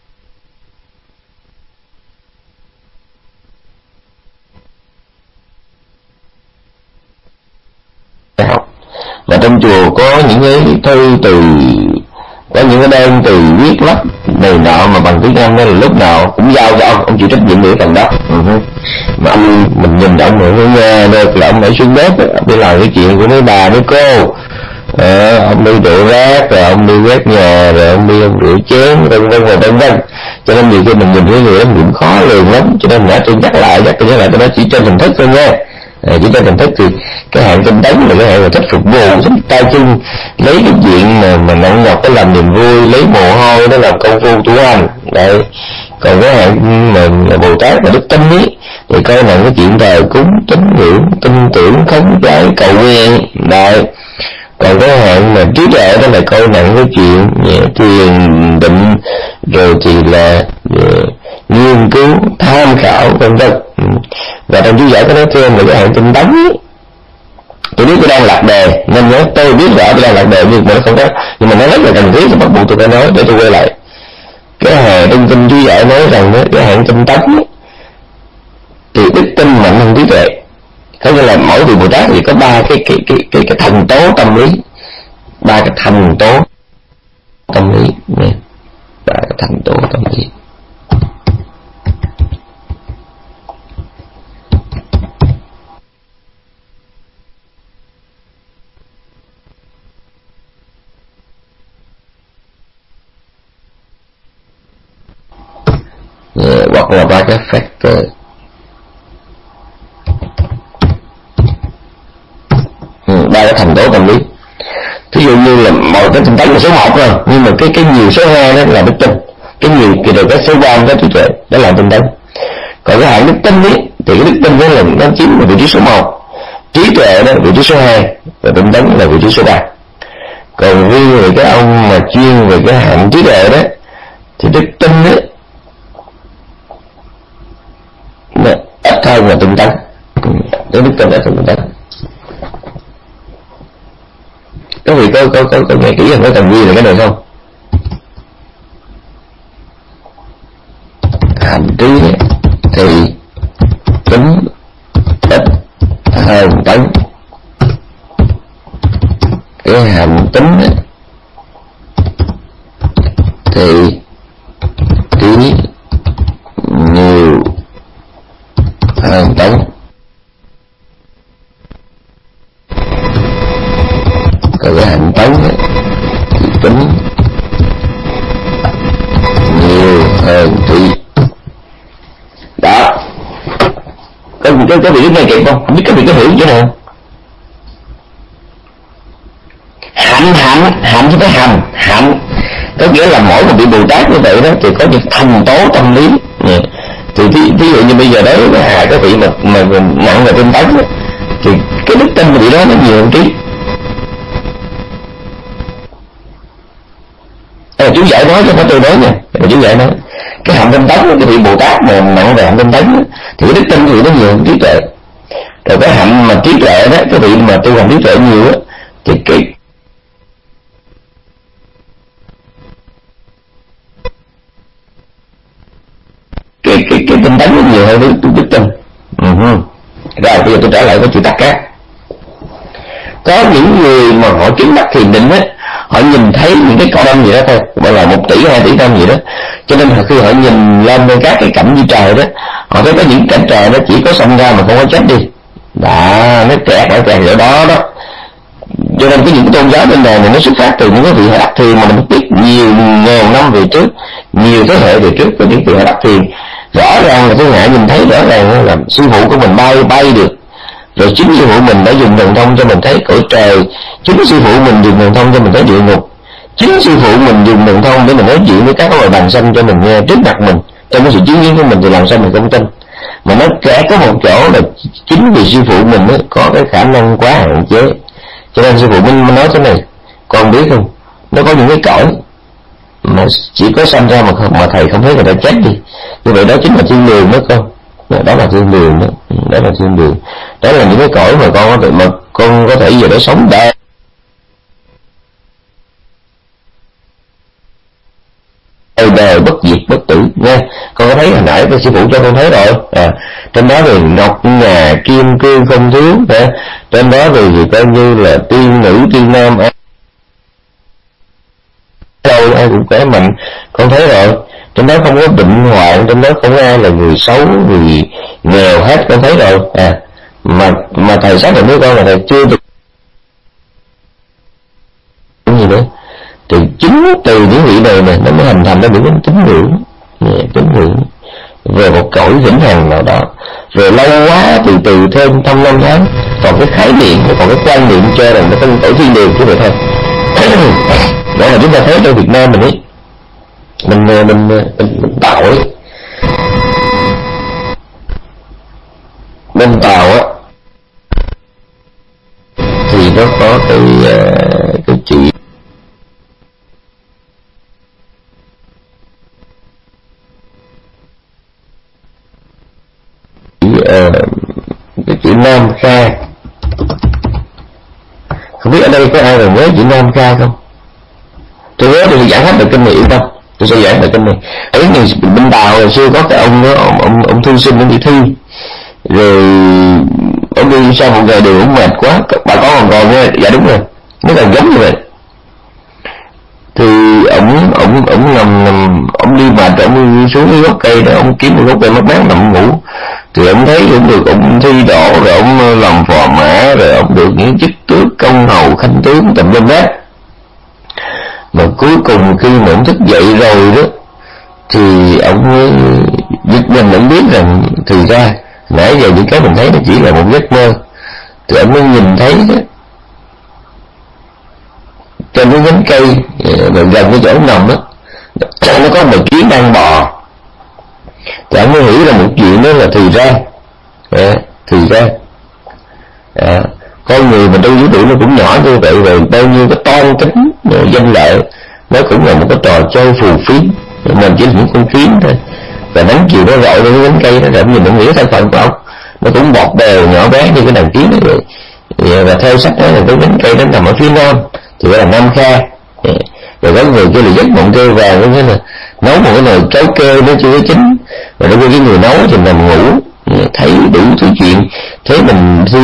học. Và trong chùa có những cái thư từ, có những cái đơn từ viết lách này nọ mà bằng tiếng Anh đó là lúc nào cũng giao cho ông, ông chịu trách nhiệm về phần đó. Uh-huh. Mà ông mình nhìn ông rồi mới nghe được là ông phải xuống bếp, ông đi làm cái chuyện của mấy bà mấy cô, à, ông đi đổ rác, rồi ông đi quét nhà, rồi ông đi ông rửa chén, vân vân và vân vân. Cho nên nhiều khi mình nhìn thấy người đó cũng khó lường lắm, cho nên nãy tôi nhắc lại nhắc lại nhắc lại cái đó chỉ trên hình thức thôi nha. À, chỉ cho mình thích thì cái hạng tinh tấn là cái hạng mà thích phục vụ, thích tay chân, lấy cái chuyện mà, mà nặng nhọc để làm niềm vui, lấy mồ hôi để làm công phu tu hành. Đấy. Còn cái hạng mà, mà Bồ Tát và đức tin ấy thì coi là cái chuyện đời cúng, tín ngưỡng, tin tưởng, khống trái, cầu nguyện. Đấy. Còn cái hạng mà trí tuệ đó là coi nặng cái chuyện thiền định, rồi thì là nghiên cứu, tham khảo vân vân. Và trong chú giải có nói thêm là cái hạng tinh tấn ấy, tôi biết tôi đang lạc đề nên nhớ tôi biết rõ tôi đang lạc đề nhưng mà nó không có, nhưng mà nó rất là cần thiết thì bắt buộc tôi phải nói để tôi quay lại. Cái hạng tinh tinh chú giải nói rằng đó, cái hạng tinh tấn ấy, thì đức tin mạnh hơn trí tuệ. Có nghĩa là mỗi vị Bồ Tát thì có ba cái cái cái cái cái thành tố tâm lý, ba cái thành tố tâm lý, ba cái thành tố tâm lý. Yeah, hoặc là ba cái factor. Ba cái thành tố tâm lý. Thí dụ như là một cái tinh tấn là số một rồi, nhưng mà cái cái nhiều số hai đó là đức tin, cái nhiều thì được cái số ba đó trí tuệ, đó là tinh tấn. Còn cái hạng đức tin ấy thì cái đức tin đó là nó chiếm là vị trí số một, trí tuệ đó vị trí số hai, và tinh tấn là vị trí số ba. Còn riêng về cái ông mà chuyên về cái hạng trí tuệ đó thì đức tin ấy nó ít hơn là tinh tấn, cái đức tin ít hơn tinh tấn. Các vị có có có, có nghe kỹ hơn cái tầng vi là cái này không? Hàm trí thì tính ít hơn tấn. Cái hàm tính thì trí nhiều hơn tấn. Còn cái hạnh tấn thì tính nhiều hơn trí. Đó. Các vị có vị nghe kịp không? Không biết các vị có hiểu chứ nào? Hạnh hạnh hạnh chứ phải hành hạnh, có nghĩa là mỗi một vị Bồ Tát như vậy đó thì có những thành tố tâm lý. Thì ví dụ như bây giờ đấy là các vị mà mà nặng về tinh tấn đó, thì cái đức tin của vị đó nó nhiều hơn trí. À, chú giải nói chứ không phải tôi nói nha, chú giải nói cái hạnh tinh tấn cái vị Bồ Tát mà nặng về hạnh tinh tấn thì cái đức tin thì nó nhiều hơn trí tuệ. Rồi cái hạnh mà trí tuệ đó, cái vị mà tu hành trí tuệ nhiều á thì cái cái cái cái tinh tấn nó nhiều hơn đức, đức tin. Uh-huh. Rồi bây giờ tôi trở lại với chữ tắc cát. Có những người mà họ chứng đắc thiền định á, họ nhìn thấy những cái con năm gì đó thôi, gọi là một tỷ hai tỷ năm gì đó, cho nên khi họ nhìn lên các cái cảnh như trời đó, họ thấy có những cảnh trời nó chỉ có xông ra mà không có chết đi, đã nó kẹt ở kẹt ở đó đó. Cho nên có những cái tôn giáo bên đời này nó xuất phát từ những cái vị họ đắc thiền mà mình biết nhiều ngàn năm về trước, nhiều thế hệ về trước có những vị họ đắc thiền. Rõ ràng là thiên hạ nhìn thấy rõ ràng là sư phụ của mình bay bay được, rồi chính sư phụ mình đã dùng thần thông cho mình thấy cõi trời, chính sư phụ mình dùng thần thông cho mình thấy địa ngục, chính sư phụ mình dùng thần thông để mình nói chuyện với các loài bàng xanh cho mình nghe trước mặt mình. Trong cái sự chứng kiến của mình thì làm sao mình không tin. Mà nó kể có một chỗ là chính vì sư phụ mình ấy, có cái khả năng quá hạn chế, cho nên sư phụ mình nói thế này: con biết không, nó có những cái cõi mà chỉ có sanh ra mà, mà thầy không thấy người ta chết đi, như vậy đó chính là thiên đường đó con. Đó là thiên đường đó, đó là thiên đường, đó là những cái cõi mà con có thể mà con có thể về đó sống đời đời bất diệt bất tử nha. Con có thấy hồi nãy cái sư phụ cho con thấy rồi, à, trên đó thì ngọc ngà kim cương không thiếu, à, trên đó thì, thì coi như là tiên nữ tiên nam đâu ai cũng khỏe mạnh, con thấy rồi. Trên đó không có bệnh hoạn, trên đó không ai là người xấu, người nghèo hết, con thấy rồi. À, mà mà thầy xác định với con là thầy chưa được gì nữa. Thì chính từ những vị này này nó mới hình thành ra những cái tín ngưỡng, tín ngưỡng về một cõi vĩnh hằng nào đó. rồi lâu quá từ từ thêm thăm năm tháng, còn cái khái niệm, còn cái quan niệm cho rằng nó không tổ thiên đường như vậy thôi. Đó là chúng ta thấy trong Việt Nam mình ấy, mình mình mình, mình, mình tạo ấy, bên Tàu á thì nó có cái cái chuyện uh, cái chữ Nam Kha. Không biết ở đây có ai còn nhớ chữ Nam Kha không? Tôi nhớ tôi giảng hết được kinh này, yên tâm, tôi sẽ giảng được kinh này. Ấy người bên Tàu hồi xưa có cái ông đó, ông ông, ông thư sinh, ông đi thi, rồi ông đi sau một ngày đường ông mệt quá, bà con còn còn nghe, dạ đúng rồi, nó còn giống như vậy. Thì ông ông ông nằm nằm ông đi mệt, ông đi xuống cái gốc cây đó, ông kiếm một gốc cây mát mát nằm ngủ. Thì ông thấy cũng được, ông thi đỗ, rồi ông làm phò mã, rồi ông được những chức tước công hầu khanh tướng tùm lum hết. Mà cuối cùng khi mà ông thức dậy rồi đó, thì ông mới giật mình, ông biết rằng thì ra nãy giờ những cái mình thấy nó chỉ là một giấc mơ. Thì ông mới nhìn thấy đó, trên cái nhánh cây gần cái chỗ nằm đó, nó có một kiến đang bò. Thì ông mới hiểu ra một chuyện đó là thì ra à, thì ra à, con người mình trong vũ trụ nó cũng nhỏ như vậy, rồi bao nhiêu cái toan tính danh lợi nó cũng là một cái trò chơi phù phiếm, mình chỉ là những con kiến thôi. Và nắng chiều nó rọi lên cái nhánh cây đó, rồi nhìn nó nghĩ thân phận của ông nó cũng bọt bèo nhỏ bé như cái đàn kiến đó vậy. Và theo sách đó là cái nhánh cây đó nằm ở phía nam, thì gọi là Nam Kha. Rồi có người kêu là giấc mộng kêu vàng, có nghĩa là nấu một cái nồi cháo kê nó chưa có chín, rồi đối với cái người nấu thì nằm ngủ, thấy đủ thứ chuyện, thấy mình thi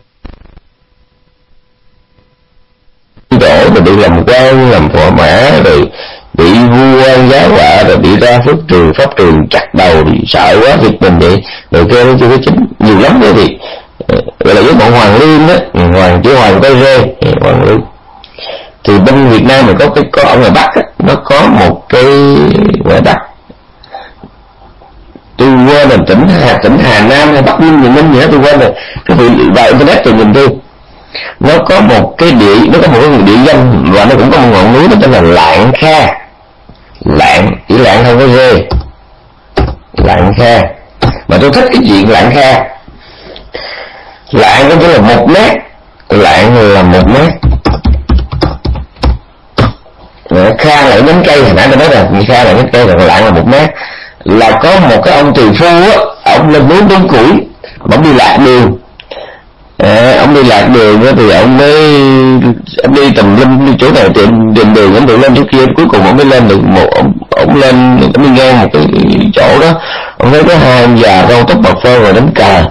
đổ, rồi bị làm quan, làm phò mã, rồi bị vua quan giá họa, rồi bị ra phước trường pháp trường chặt đầu, bị sợ quá thiệt mình vậy, rồi kêu nó chưa có chín, nhiều lắm đó. Thì gọi là giấc mộng hoàng lương đó, hoàng chữ hoàng tay rê, hoàng lương. Thì bên Việt Nam mình có cái có ở ngoài Bắc á, nó có một cái ngoài Bắc, tôi quên là tỉnh Hà tỉnh Hà Nam hay Bắc Ninh gì Ninh gì đó tôi quên rồi, cái vị vào internet tôi nhìn tôi, nó có một cái địa nó có một cái địa danh và nó cũng có một ngọn núi nó tên là Lạng Kha. Lạng chỉ Lạng không có rê, Lạng Kha. Mà tôi thích cái chuyện Lạng Kha. Lạng có nghĩa là một mét, Lạng là một mét. Kha là nhánh cây, hồi nãy tôi nói là Kha là nhánh cây, còn Lạng là một mét. Là có một cái ông tỳ phu á, ông lên núi đốn củi, ông đi lạc đường, à, ông đi lạc đường đó, thì ông mới ông đi tầm lâm đi chỗ này tìm tìm đường, ông tự lên chỗ kia, cuối cùng ông mới lên được một ông, ông lên ông đi ngang một cái chỗ đó, ông thấy có hai ông già râu tóc bạc phơ rồi đánh cờ.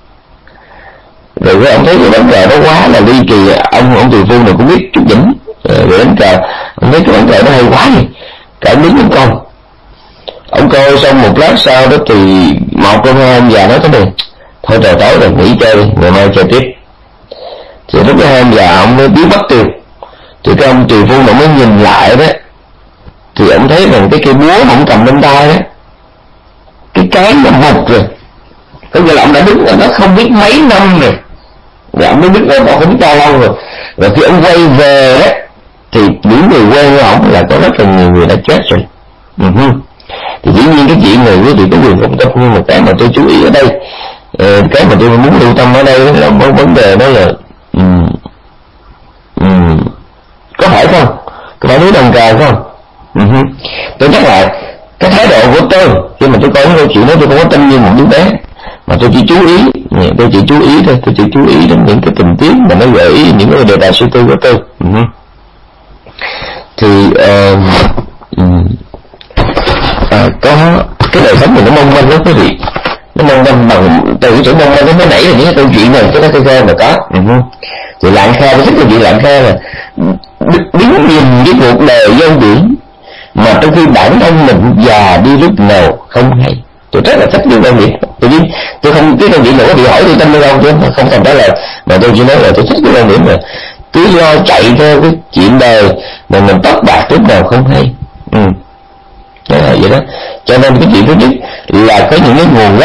Rồi ông thấy cái đánh cờ đó quá là ly kỳ, ông ông tỳ phu này cũng biết chút đỉnh, rồi đánh cờ, ông thấy cái đánh cờ nó hay quá đi, cả đứng ông coi. Ông coi xong một lát sau đó thì một trong hai ông già nói thế này: thôi trời tối rồi, nghỉ chơi, ngày mai chơi tiếp. Thì lúc đó hai ông già ông mới biến mất tiêu. Thì cái ông tỳ phu mà mới nhìn lại đó, thì ông thấy rằng cái cây búa mà ông cầm lên tay đó, cái cái nó mục rồi, có nghĩa là ông đã đứng ở đó không biết mấy năm rồi, và ông mới biết đó không biết bao lâu rồi. Và khi ông quay về đó, thì những người quen với ông là có rất là nhiều người đã chết rồi. Uh-huh. Thì dĩ nhiên cái chuyện này quý vị có quyền không tin, nhưng mà cái mà tôi chú ý ở đây, cái mà tôi muốn lưu tâm ở đây là một vấn đề đó là um, um, có phải không? Có phải núi Đồng Cờ không? Uh-huh. Tôi nhắc lại cái thái độ của tôi khi mà tôi coi cái câu chuyện đó, tôi không có tin như một đứa bé, mà tôi chỉ chú ý, tôi chỉ chú ý thôi, tôi chỉ chú ý đến những cái tình tiết mà nó gợi ý những cái đề tài suy tư của tôi. Uh-huh. Thì uh, um, à, có cái đời sống mình nó mong manh lắm quý vị, nó mong manh bằng từ cái chỗ mong manh nó mới nảy ra những cái câu chuyện này, cái đó cái khe mà có. Uh-huh. Thì Lạng Kha, tôi thích cái chuyện Lạng Kha là đứng nhìn cái cuộc đời dân biển mà trong khi bản thân mình già đi lúc nào không hay. Tôi rất là thích cái quan điểm. Tôi biết tôi không cái quan điểm nào có bị hỏi tôi tin hay không, chứ không cần trả lời, mà tôi chỉ nói là tôi thích cái quan điểm là cứ lo chạy theo cái chuyện đời mà mình tóc bạc lúc nào không hay. Ừ. Đó là vậy đó. Cho nên cái chuyện thứ nhất là có những cái nguồn gốc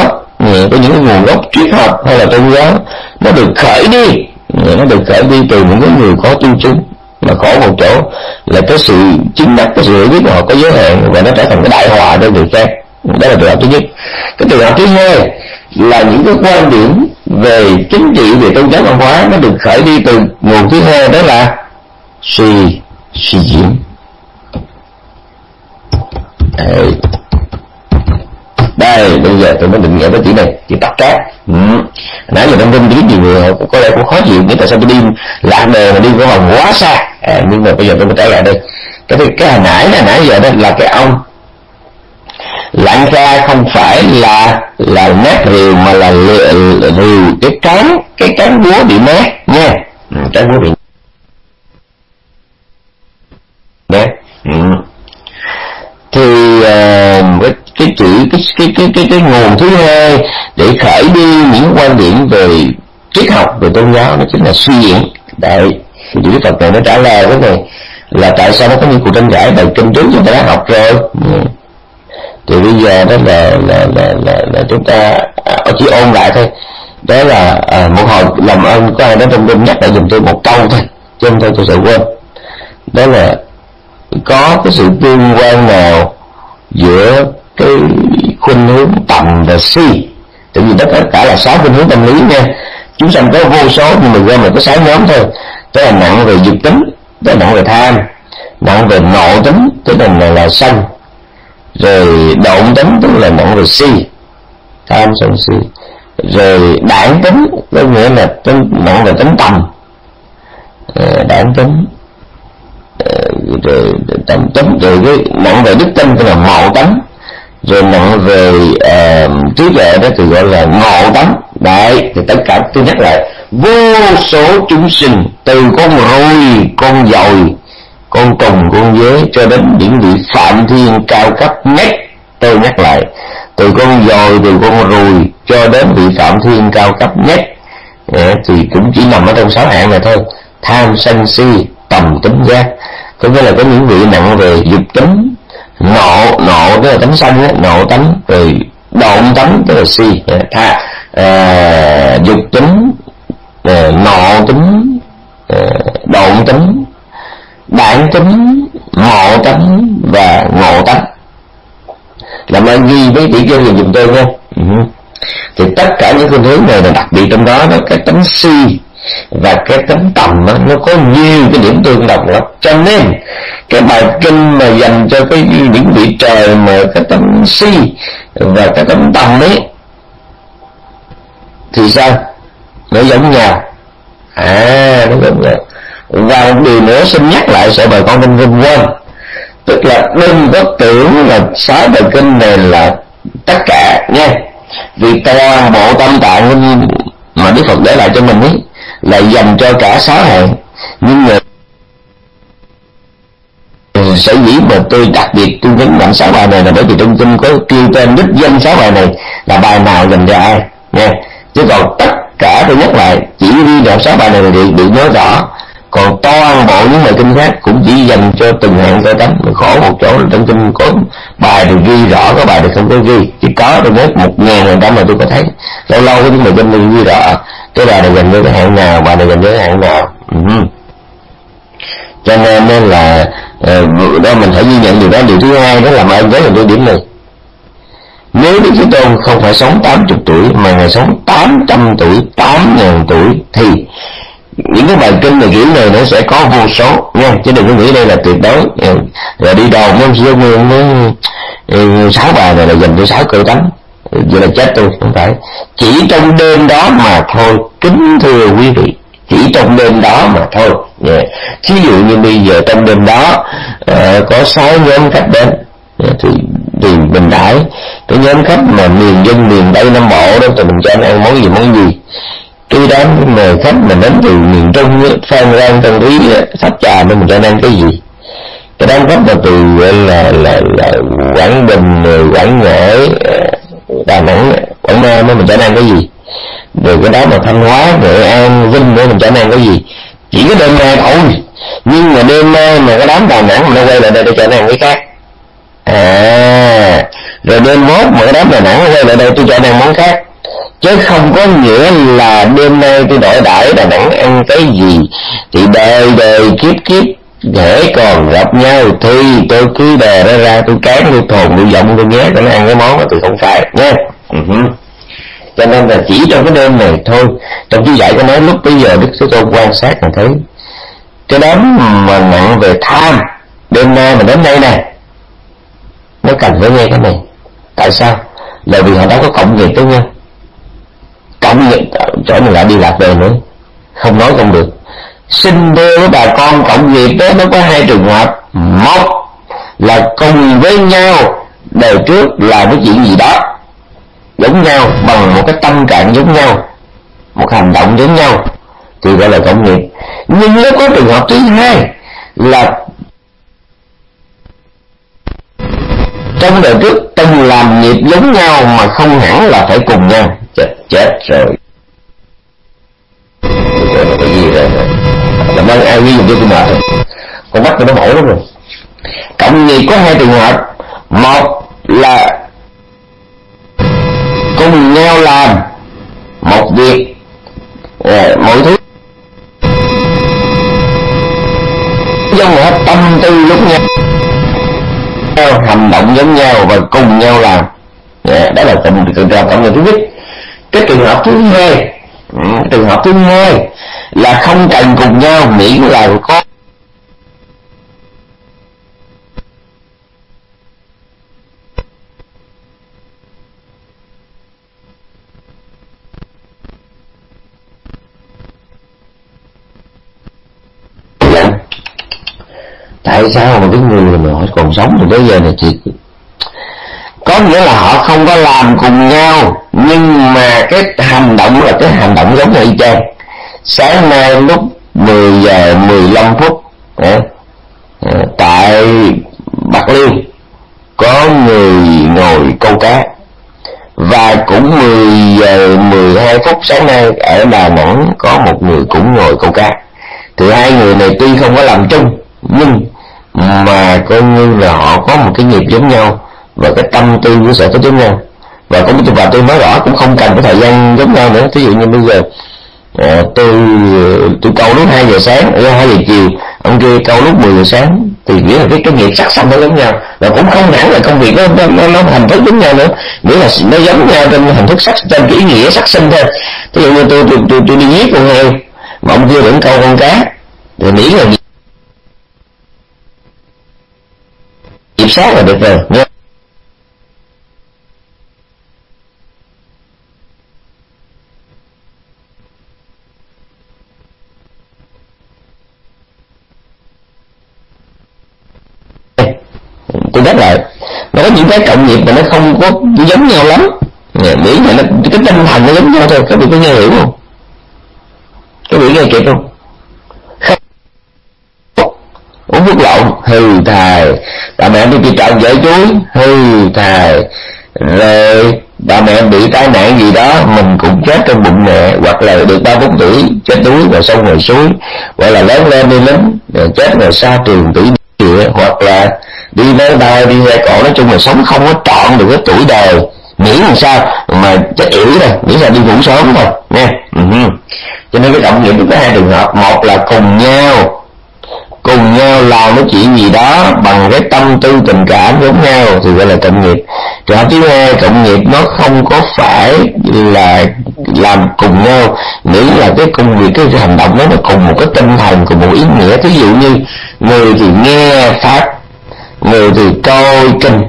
có những cái nguồn gốc triết học hay là tôn giáo, nó được khởi đi, nó được khởi đi từ những cái người có tu chứng, mà khổ một chỗ là cái sự chứng đắc, cái sự hiểu biết của họ có giới hạn và nó trở thành cái đại họa cho người khác. Đó là trường hợp thứ nhất. Cái trường hợp thứ hai là những cái quan điểm về chính trị, về tôn giáo văn hóa nó được khởi đi từ nguồn thứ hai, đó là suy suy diễn. Đây, đây bây giờ tôi mới định nghĩa cái chữ này, chữ tập cát. Ừ. Nãy giờ trong rung biết nhiều người họ có lẽ cũng khó chịu, nghĩ tại sao tôi đi lạc đề mà đi cái vòng quá xa. À, nhưng mà bây giờ tôi mới trở lại đây. Cái cái hồi nãy là nãy giờ đó là cái ông Lạng Kha không phải là là nát rìu mà là rìu cái cán cái cán búa bị nát nha. Ừ, cán búa bị nát. Ừ. Thì uh, cái cái chữ cái cái cái cái cái nguồn thứ hai để khởi đi những quan điểm về triết học, về tôn giáo, nó chính là suy diễn. Đấy, chữ Phật này nó trả lời cái này là tại sao nó có những cuộc tranh cãi bài kinh trước chúng ta đã học rồi. Ừ. Thì bây giờ đó là là là là, là chúng ta à, chỉ ôn lại thôi. Đó là à, một hồi làm ơn có ai đó trong đêm nhắc lại giùm tôi một câu thôi, chứ không thôi tôi sẽ quên. Đó là có cái sự tương quan nào giữa cái khuynh hướng tầm và si. Tự nhiên tất cả là sáu khuynh hướng tâm lý nha. Chúng sanh có vô số nhưng mà gom là có sáu nhóm thôi. Tức là nặng về dục tính, tức là nặng về tham, nặng về nộ tính, tức là là, là sân, rồi động tính tức là nặng về si, tham sân si, rồi đảng tính có nghĩa là tính nặng về tính tầm, đảng tính, rồi tầm tính, rồi cái nặng về đức tin tức là mộ tánh, rồi nặng về uh, trí tuệ đó thì gọi là ngộ tánh. Đấy, thì tất cả tôi nhắc lại, vô số chúng sinh từ con ruồi, con dồi, con trùng, con dế cho đến những vị phạm thiên cao cấp nhất. Tôi nhắc lại, từ con dồi, từ con ruồi cho đến vị phạm thiên cao cấp nhất à, thì cũng chỉ nằm ở trong sáu hạng này thôi: tham sân si tầm tính giác. Có nghĩa là có những vị nặng về dục tính, nộ nộ tức là tánh sân, nộ tánh, rồi động tánh tức là si, tha à, dục tính, à, nộ tính, à, động tính, đảng tính, ngộ tánh và ngộ tánh. Làm ơn ghi với tỷ chương dùm tôi nha. Ừ. Thì tất cả những khuynh hướng này là đặc biệt trong đó đó cái tánh si và cái tánh tầm đó, nó có nhiều cái điểm tương đồng lắm. Cho nên cái bài kinh mà dành cho cái những vị trời mà cái tánh si và cái tánh tầm ấy thì sao? Nó giống nhau. À, nó giống nhau. Và một điều nữa xin nhắc lại sợ bà con minh vinh quên, tức là đừng có tưởng là sáu bài kinh này là tất cả nha, vì toàn bộ tâm tạng mà Đức Phật để lại cho mình ấy là dành cho cả sáu hạng. Nhưng mà sở dĩ mà tôi đặc biệt tôi nhấn mạnh sáu bài này là bởi vì trong kinh có kêu tên đích danh sáu bài này là bài nào dành cho ai nha. Chứ còn tất cả tôi nhắc lại chỉ ghi được sáu bài này được, được nhớ rõ, còn toàn bộ những bài kinh khác cũng chỉ dành cho từng hạng cơ tánh. Khổ một chỗ là trong kinh có bài thì ghi rõ, có bài thì không có ghi. Chỉ có tôi nói một ngàn phần trăm mà tôi có thấy lâu lâu có những bài kinh mình ghi rõ cái bài này dành cho cái hạng nào, bài này dành cho cái hạng nào. Uh-huh. Cho nên nên là uh, đó mình phải ghi nhận điều đó. Điều thứ hai đó là mà anh với mình tôi điểm này, nếu Đức Thế Tôn không phải sống tám mươi tuổi mà Ngài sống tám trăm tuổi, tám ngàn tuổi thì những cái bài kinh này kiểu này nó sẽ có vô số nha, chứ đừng có nghĩ đây là tuyệt đối. Rồi đi đầu mấy ông sư nguyên với sáu bài này là dành cho sáu cơ tánh, vậy là chết tôi. Không phải, chỉ trong đêm đó mà thôi, kính thưa quý vị, chỉ trong đêm đó mà thôi. Yeah. Thí dụ như bây giờ trong đêm đó uh, có sáu nhóm khách đến, yeah, thì thì mình đãi cái nhóm khách mà miền dân miền Tây Nam Bộ đó thì mình cho anh ăn món gì món gì. Cái đám mà khách mà đến từ miền Trung, Phan Rang, Tân Úy, Tháp Trà nên mình cho anh ăn cái gì. Cái đám khách mà từ là là là Quảng Bình, Quảng Ngãi, Đà Nẵng, Quảng Nam nên mình cho anh ăn cái gì. Rồi cái đó mà Thanh Hóa, Nghệ An, Vinh nữa mình cho anh ăn cái gì. Chỉ có đêm nay thôi. Nhưng mà đêm nay mà cái đám Đà Nẵng mà nó quay lại đây để cho anh ăn cái khác. À, rồi đêm mốt mà cái đám Đà Nẵng quay lại đây tôi cho anh ăn món khác. chứ không có nghĩa là đêm nay tôi đổi đãi Đà Nẵng ăn cái gì thì đời đời kiếp kiếp hễ còn gặp nhau thì tôi cứ đè ra ra tôi cán tôi thồn tôi giọng tôi nhé tôi ăn cái món đó, tôi không phải nhé. Uh-huh. Cho nên là chỉ trong cái đêm này thôi, trong chú dạy có nói lúc bây giờ Đức Thế Tôn quan sát mà thấy cái đám mà nặng về tham đêm nay mà đến đây nè, nó cần phải nghe cái này. Tại sao? Là vì họ đã có cộng nghiệp với nhau. Cộng nghiệp chỗ này lại đi lạc về nữa, không nói không được. Xin thưa với bà con, cộng nghiệp đó nó có hai trường hợp. Một là cùng với nhau đời trước làm cái chuyện gì đó giống nhau bằng một cái tâm trạng giống nhau, một hành động giống nhau thì gọi là cộng nghiệp. Nhưng nó có trường hợp thứ hai là trong đời trước từng làm nghiệp giống nhau mà không hẳn là phải cùng nhau. Chết chết rồi, rồi là cái gì rồi? Làm ơn ai ghi dùng cho tôi mệt rồi, con mắt tôi nó mỏi lắm rồi. Cộng nghiệp có hai trường hợp. Một là cùng nhau làm một việc, à, mọi thứ giống nhau, tâm tư giống nhau, hành động giống nhau và cùng nhau làm. À, đó là trường hợp cộng nghiệp thứ nhất. Cái trường hợp thứ hai, trường hợp thứ hai là không cần cùng nhau, miễn là có tại sao mà cái người mà họ còn sống thì tới giờ này chị, có nghĩa là họ không có làm cùng nhau nhưng mà cái hành động là cái hành động giống như y chang. Sáng nay lúc mười giờ mười lăm phút à, à, tại Bạc Liêu có người ngồi câu cá, và cũng mười giờ mười hai phút sáng nay ở Đà Nẵng có một người cũng ngồi câu cá. Thì hai người này tuy không có làm chung nhưng mà coi như là họ có một cái nghiệp giống nhau và cái tâm tư của sở thích giống nhau. Và cũng và tôi nói rõ cũng không cần cái thời gian giống nhau nữa. Ví dụ như bây giờ à, tôi tôi câu lúc hai giờ sáng, hai giờ chiều, ông kia câu lúc mười giờ sáng, thì nghĩa là cái cái nghiệp sắc xanh nó giống nhau, và cũng không hẳn là công việc nó nó, nó, nó hình thức giống nhau nữa, nghĩa là nó giống nhau trên hình thức sắc, trên cái ý nghĩa sắc sinh thôi. Ví dụ như tôi tôi tôi, tôi đi giết con heo mà ông kia vẫn câu con cá, thì miễn là nghiệp sát là được rồi nha. Tôi nhắc lại, nó có những cái cộng nghiệp mà nó không có giống nhau lắm, miễn là nó, cái tinh thần nó giống nhau thôi. Các vị có nghe hiểu không? Các vị nghe kịp không? Uống thuốc lộn hư thài, bà mẹ đi đi trộn vợ chuối hư thài, rồi bà mẹ bị tai nạn gì đó mình cũng chết trong bụng mẹ, hoặc là được ba bốn tuổi chết đuối rồi xong rồi suối, hoặc là lớn lên đi lính rồi chết rồi xa trường tử địa, hoặc là đi máy bay đi xe cộ. Nói chung là sống không có trọn được cái tuổi đời, miễn làm sao mà chết yểu rồi, miễn là đi ngủ sớm thôi nha. Uh-huh. Cho nên cái cộng nghiệp có hai trường hợp. Một là cùng nhau cùng nhau làm cái chuyện gì đó bằng cái tâm tư tình cảm giống nhau thì gọi là cộng nghiệp. Trường hợp thứ hai, cộng nghiệp nó không có phải là làm cùng nhau, miễn là cái công việc, cái hành động đó nó cùng một cái tinh thần, cùng một ý nghĩa. Ví dụ như người thì nghe pháp, người thì coi kinh,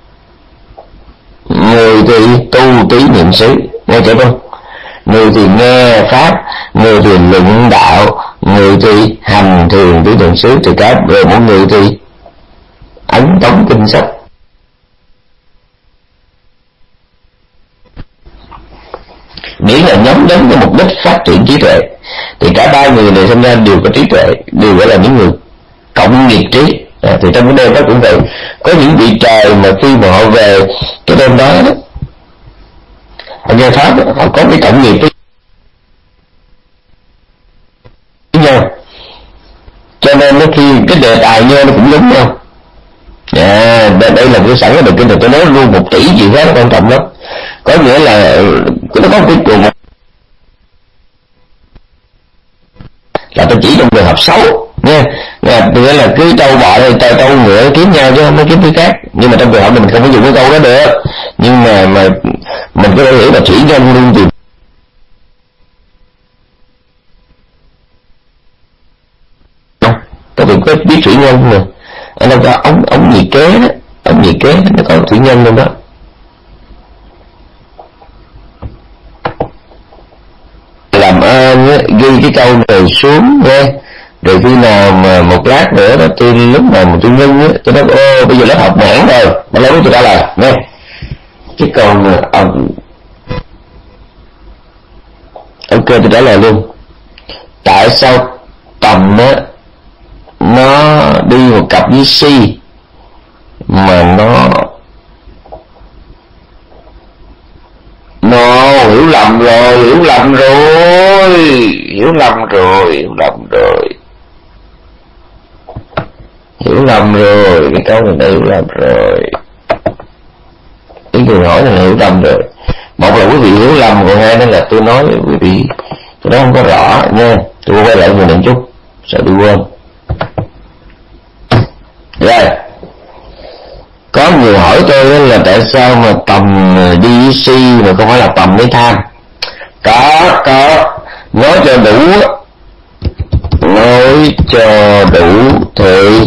người thì tu trí niệm xứ, nghe chưa không? Người thì nghe pháp, người thì luận đạo, người thì hành thiền trí niệm xứ, thì cả rồi mỗi người thì ấn tống kinh sách. Miễn là nhóm đến cái mục đích phát triển trí tuệ thì cả ba người này sinh ra đều có trí tuệ, đều gọi là những người cộng nghiệp trí. À, thì trong cái đêm đó cũng vậy, có những vị trời mà khi mà họ về cái đêm đó, đó họ nghe pháp, họ có cái cộng nghiệp với nhau, cho nên nó khi cái đề tài nhau nó cũng giống nhau. À, đây là cái sẵn là được kinh, tôi nói luôn một tỷ gì khác nó quan trọng lắm. Có nghĩa là Chứ nó có một cái trường hợp là tôi chỉ trong trường hợp xấu nha, nghĩa là cứ trâu bò hay trâu trâu ngựa kiếm nhau chứ không có kiếm thứ khác. Nhưng mà trong trường hợp này mình không có dùng cái câu đó được, nhưng mà mà mình có thể hiểu là chỉ nhân luôn thì có việc có biết thủy nhân mà anh đâu có ống ống nhiệt kế đó, ống nhiệt kế nó có thủy nhân luôn đó. Làm ơn ghi cái câu này xuống nha, rồi khi nào mà một lát nữa đó tôi lúc nào mà tôi ngưng á tôi nói ô bây giờ lớp học mãn rồi mà lấy tôi trả lời nghe cái câu mà ông ok tôi trả lời luôn. Tại sao tầm á nó đi một cặp với si mà nó nó hiểu lầm rồi hiểu lầm rồi hiểu lầm rồi hiểu lầm rồi hiểu lầm rồi cái câu này đã hiểu lầm rồi. Cái người hỏi này là hiểu lầm rồi. Một là quý vị hiểu lầm, còn hai đó là tôi nói với quý vị tôi nói không có rõ nha. Tôi quay lại người một chút sợ tôi quên. Rồi có người hỏi tôi là tại sao mà tầm đi với si mà không phải là tầm với tham. Có có nói cho đủ nói cho đủ thì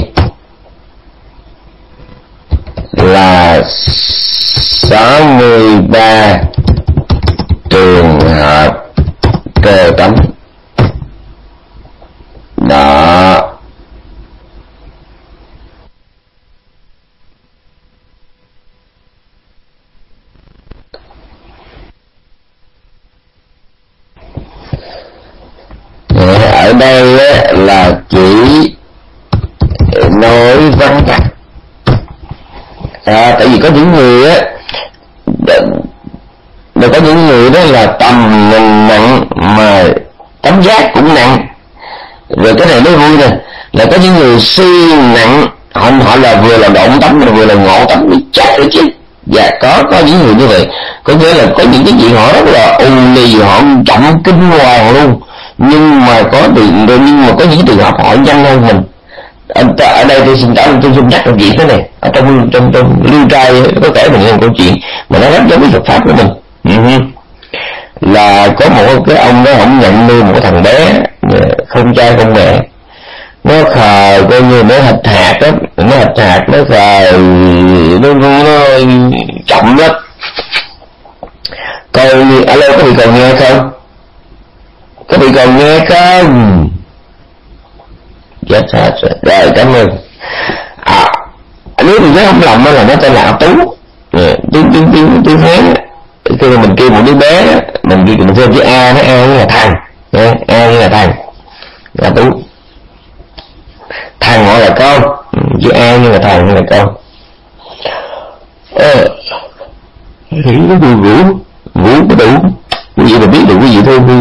là sáu mươi ba trường hợp cơ tánh đó. Ở đây á, là chỉ nói vắn tắt à, tại vì có những người á mà có những người đó là tầm nặng mà tấm giác cũng nặng. Rồi cái này mới vui nè, là có những người si nặng họ, họ là vừa là độn tấm mà vừa là ngộ tấm mới chết rồi chứ. Và có có những người như vậy, có nghĩa là có những cái chuyện họ rất là u lì, họ trọng kinh hoàng luôn, nhưng mà có đường nhưng mà có những trường hợp họ nhanh hơn mình. Ở, ở đây tôi xin trả tôi xin nhắc một chuyện thế này, ở trong trong trong lưu trai có kể mình một câu chuyện mà nó rất giống với Phật pháp của mình. Uh-huh. Là có một cái ông đó ông nhận nuôi một cái thằng bé không cha không mẹ, nó khờ coi như nó hạch hạt đó, nó hạch hạt nó khờ nó nó chậm lắm. Coi như alo có bị còn nghe không? Có bị còn nghe không? Chết hết rồi. Rồi cảm ơn. À, nếu mình nhớ không lầm là nó tên là Tú. Tiếng tiếng tiếng tiếng Hán. Khi mà mình kêu một đứa bé, mình kêu mình thêm chữ A, nó A là thằng, A là thằng, là Tú. Thằng gọi là con, chữ A như là thằng là con. Ờ, thì nó vừa ngủ, ngủ có đủ. Quý vị mà biết được quý vị thôi đi.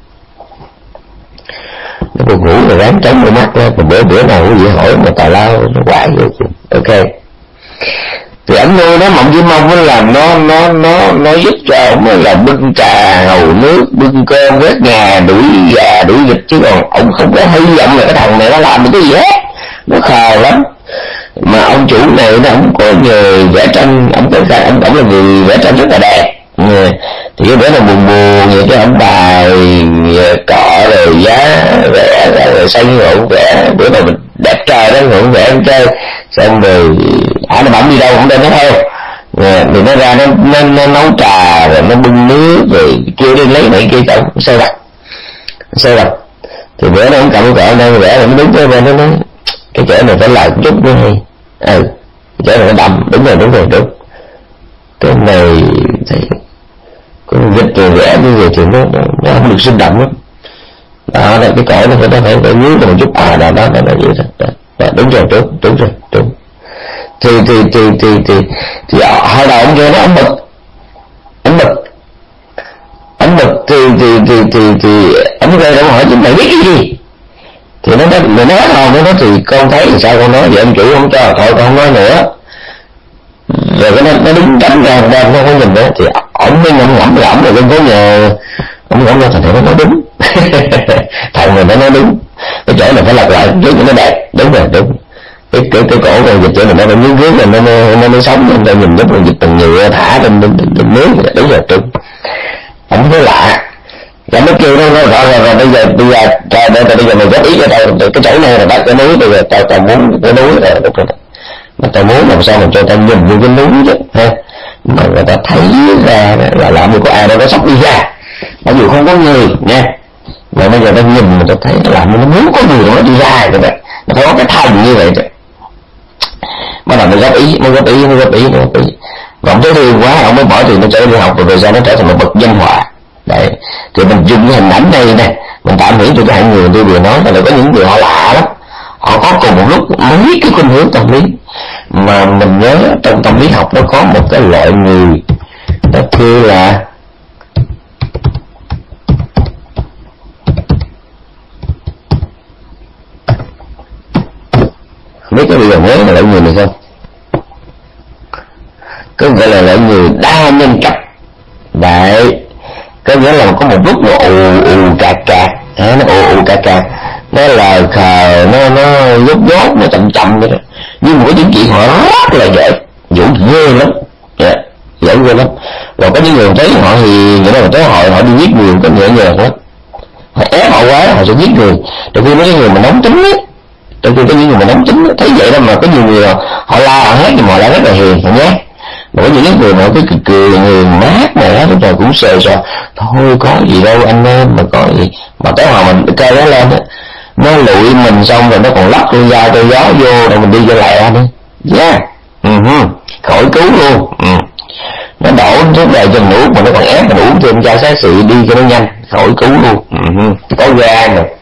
Nó buồn ngủ rồi ráng trống đôi mắt ra, còn bữa bữa nào quý vị hỏi mà tào lao nó quải rồi. Ok. Thì ảnh nuôi nó mộng với mong nó làm nó nó nó nó giúp cho ổng là bưng trà hầu nước, bưng cơm vét nhà, đuổi gà đuổi vịt, chứ còn ông không có hy vọng là cái thằng này nó làm được cái gì hết. Nó khờ lắm. Mà ông chủ này nó ổng có người vẽ tranh, ổng có cái ổng ổng là người vẽ tranh rất là đẹp. Thì cái bữa nào buồn buồn vậy cái ổng bài cọ rồi giá vẽ rồi xanh rồi ổng vẽ, bữa nào mình đẹp trời đó rồi ổng vẽ ổng chơi, xong rồi ai nó bỗng đi đâu cũng đem nó theo. Thì nó ra nó, nó, nó nấu trà rồi nó bưng nước rồi kêu đi lấy này kia chồng sơ đặt sơ đặt. Thì bữa nó ổng cầm cái cọ đang vẽ rồi nó đứng tới bên nó nói cái chỗ này phải làm chút nữa hay ừ cái chỗ này nó đậm. Đúng rồi đúng rồi đúng. Cái này thì con vịt rồi vẽ như vậy thì nó, nó, nó không được sinh động lắm. Đó là cái cõi nó phải nó phải phải nhớ một chút à đó đó nó là vậy đó. Đó, đúng rồi đúng đúng rồi đúng. Thì thì thì thì thì thì hồi đầu ông cho nó ông bực ông bực ông bực thì thì thì thì thì ông gây ra hỏi chúng mày biết cái gì. Thì nó nói nó nói không nó nói thì con thấy thì sao con nói vậy, ông chủ không cho thôi con không nói nữa. rồi cái nó, nó đứng tránh ra ra nó không nhìn nữa thì ổng mới ngẫm ngẫm ngẫm rồi bên có nhờ ổng ngẫm ra thành thử nó nói đúng. Thằng này nó nói đúng, cái chỗ này phải lặp lại trước nó đẹp, đúng rồi đúng. cái cái cái cổ con dịch chỗ này nó phải nhướng nhướng rồi nó nó nó mới sống, người ta nhìn giống là dịch bằng nhựa thả trên trên trên nước, đúng rồi đúng. Không thấy lạ. Và nó kêu nó nói rõ rồi, rồi bây giờ bây giờ trời bây giờ bây giờ mày góp ý cho tao cái chỗ này là bắt cái núi, bây giờ tao tao muốn cái núi rồi đúng rồi. Mà tao muốn làm sao mà cho tao nhìn vô cái núi chứ ha, mà người ta thấy ra là làm gì có ai đâu có sắp đi ra, mặc dù không có người nha, mà bây giờ tao nhìn mà tao thấy nó làm nó muốn có người nó đi ra rồi vậy, nó phải có cái thành như vậy chứ. Bắt đầu nó góp ý, nó góp ý, nó góp ý, nó góp ý. Và ông thấy thương quá, ông mới bỏ tiền nó trở đi học rồi về sau nó trở thành một bậc danh họa. Đấy, thì mình dùng cái hình ảnh này nè, mình tạm nghĩ cho cái hai người tôi vừa nói là có những người họ lạ lắm, họ có cùng một lúc mấy cái khuynh hướng tâm lý. Mà mình nhớ trong tâm lý học nó có một cái loại người nó kêu là không biết có bây giờ nhớ là loại người này không, có gọi là loại người đa nhân cách. Đấy, có nghĩa là có một lúc nó ù ù cạc cạc, nó ù ù cạc cạc, nó là khờ, nó nó dốt dốt, nó chậm chậm vậy đó. Nhưng mà có những chuyện họ rất là dễ, dữ ghê lắm, yeah, dễ ghê lắm. Rồi có những người thấy họ thì nghĩa là tới họ họ đi giết người có nhẹ nhàng lắm, họ ép họ quá họ sẽ giết người. Đôi khi mấy cái người mà nóng tính ấy, đôi khi có những người mà nóng tính ấy, thấy vậy đó mà có nhiều người họ la họ hét nhưng mà họ la rất là hiền nhé. Bởi những cái người mà cứ cười cười người mát này hết lúc nào cũng sờ sờ, thôi có gì đâu anh em, mà có gì mà tới hồi mình cây nó lên á, nó lụi mình xong rồi nó còn lắp con dao cây gió vô rồi mình đi cho lại nữa, yeah, uh-huh. Khỏi cứu luôn, uh. Nó đổ thuốc đầy cho mình uống mà nó còn ép mình uống thêm cho sát sự đi cho nó nhanh, khỏi cứu luôn, uh-huh. Có gan rồi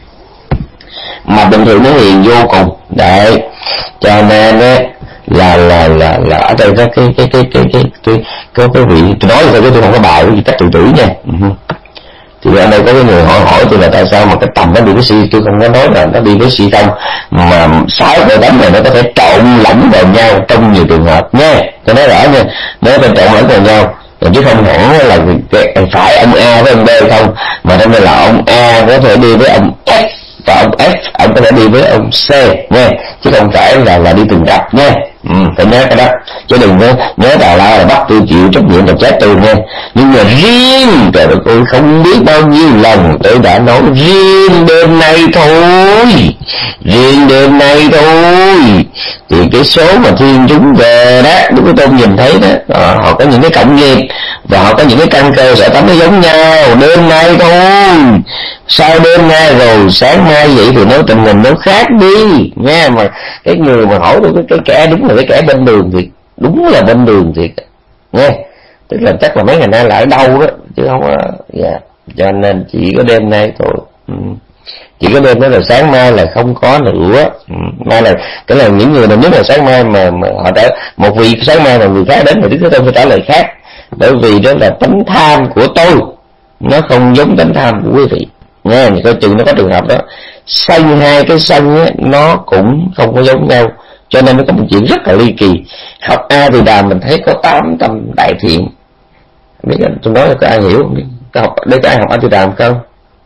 mà bình thường nó hiền vô cùng. Đấy, cho nên á là là là là ở đây có cái cái cái cái cái cái có cái vị tôi nói thôi chứ tôi không có bài cái gì cách tự tử nha. Uh-huh. Thì ở đây có cái người hỏi hỏi tôi là tại sao mà cái tầm nó đi với si, tôi không có nói là nó đi với si không, mà sáu cái tấm này nó có thể trộn lẫn vào nhau trong nhiều trường hợp nha, tôi nói rõ nha, nó có thể trộn lẫn vào nhau chứ không hẳn là phải ông A với ông B không, mà trong đây là ông A có thể đi với ông F và ông F ông có thể đi với ông C nha, chứ không phải là là đi từng cặp nha. Ừ, phải nhớ cái đó, chứ đừng có nhớ Tào Lao là bắt tôi chịu trách nhiệm là chết tôi nha. Nhưng mà riêng trời đất ơi, không biết bao nhiêu lần tôi đã nói riêng đêm nay thôi, riêng đêm nay thôi thì cái số mà thiên chúng về đó, Đức Thế Tôn nhìn thấy đó, họ có những cái cộng nghiệp và họ có những cái căn cơ sở tánh nó giống nhau. Đêm nay thôi, sau đêm nay rồi sáng mai vậy thì nó tình hình nó khác đi nha. Mà cái người mà hỏi tôi cái, cái kẻ đúng là cái kẻ bên đường thiệt, đúng là bên đường thiệt nghe, tức là chắc là mấy ngày nay là ở đâu đó chứ không có, dạ. Cho nên chỉ có đêm nay thôi, ừ. Chỉ có đêm đó là sáng mai là không có nữa, ừ. Mai là cái là những người nào nếu là sáng mai mà, mà họ đã một vị sáng mai mà người khác đến thì Đức Thế Tôn sẽ trả lời khác, bởi vì đó là tánh tham của tôi, nó không giống tánh tham của quý vị nha. Thì coi chừng nó có trường hợp đó sân, hai cái sân á nó cũng không có giống nhau, cho nên nó có một chuyện rất là ly kỳ. Học A Thì Đàm mình thấy có tám tâm đại thiện, biết tôi nói là có ai hiểu không? Có học đây có ai học A Thì Đàm không?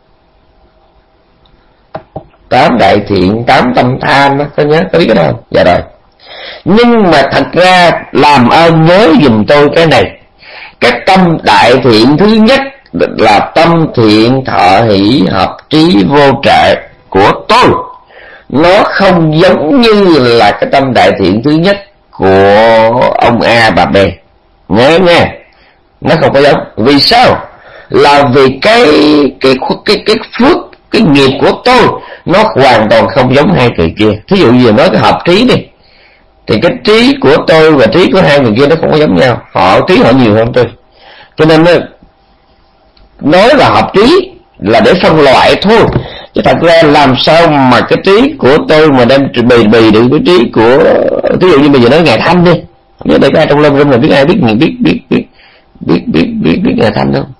Tám đại thiện, tám tâm tham đó, có nhớ có biết cái đó không? Dạ rồi. Nhưng mà thật ra làm ơn nhớ giùm tôi cái này, cái tâm đại thiện thứ nhất là tâm thiện thọ hỷ hợp trí vô trệ của tôi, nó không giống như là cái tâm đại thiện thứ nhất của ông A bà B, nhớ nha, nó không có giống. Vì sao? Là vì cái cái cái cái phước, cái nghiệp của tôi nó hoàn toàn không giống hai người kia. Thí dụ như nói cái hợp trí đi, thì cái trí của tôi và trí của hai người kia nó không có giống nhau, họ trí họ nhiều hơn tôi, cho nên nó nói là hợp trí là để phân loại thôi, chứ thật ra làm sao mà cái trí của tôi mà đem bì bì được cái trí của, ví dụ như bây giờ nói Ngài Thanh đi, nếu đây có ai trong lâm râm là biết ai biết biết biết biết biết biết biết biết, biết Ngài Thanh không?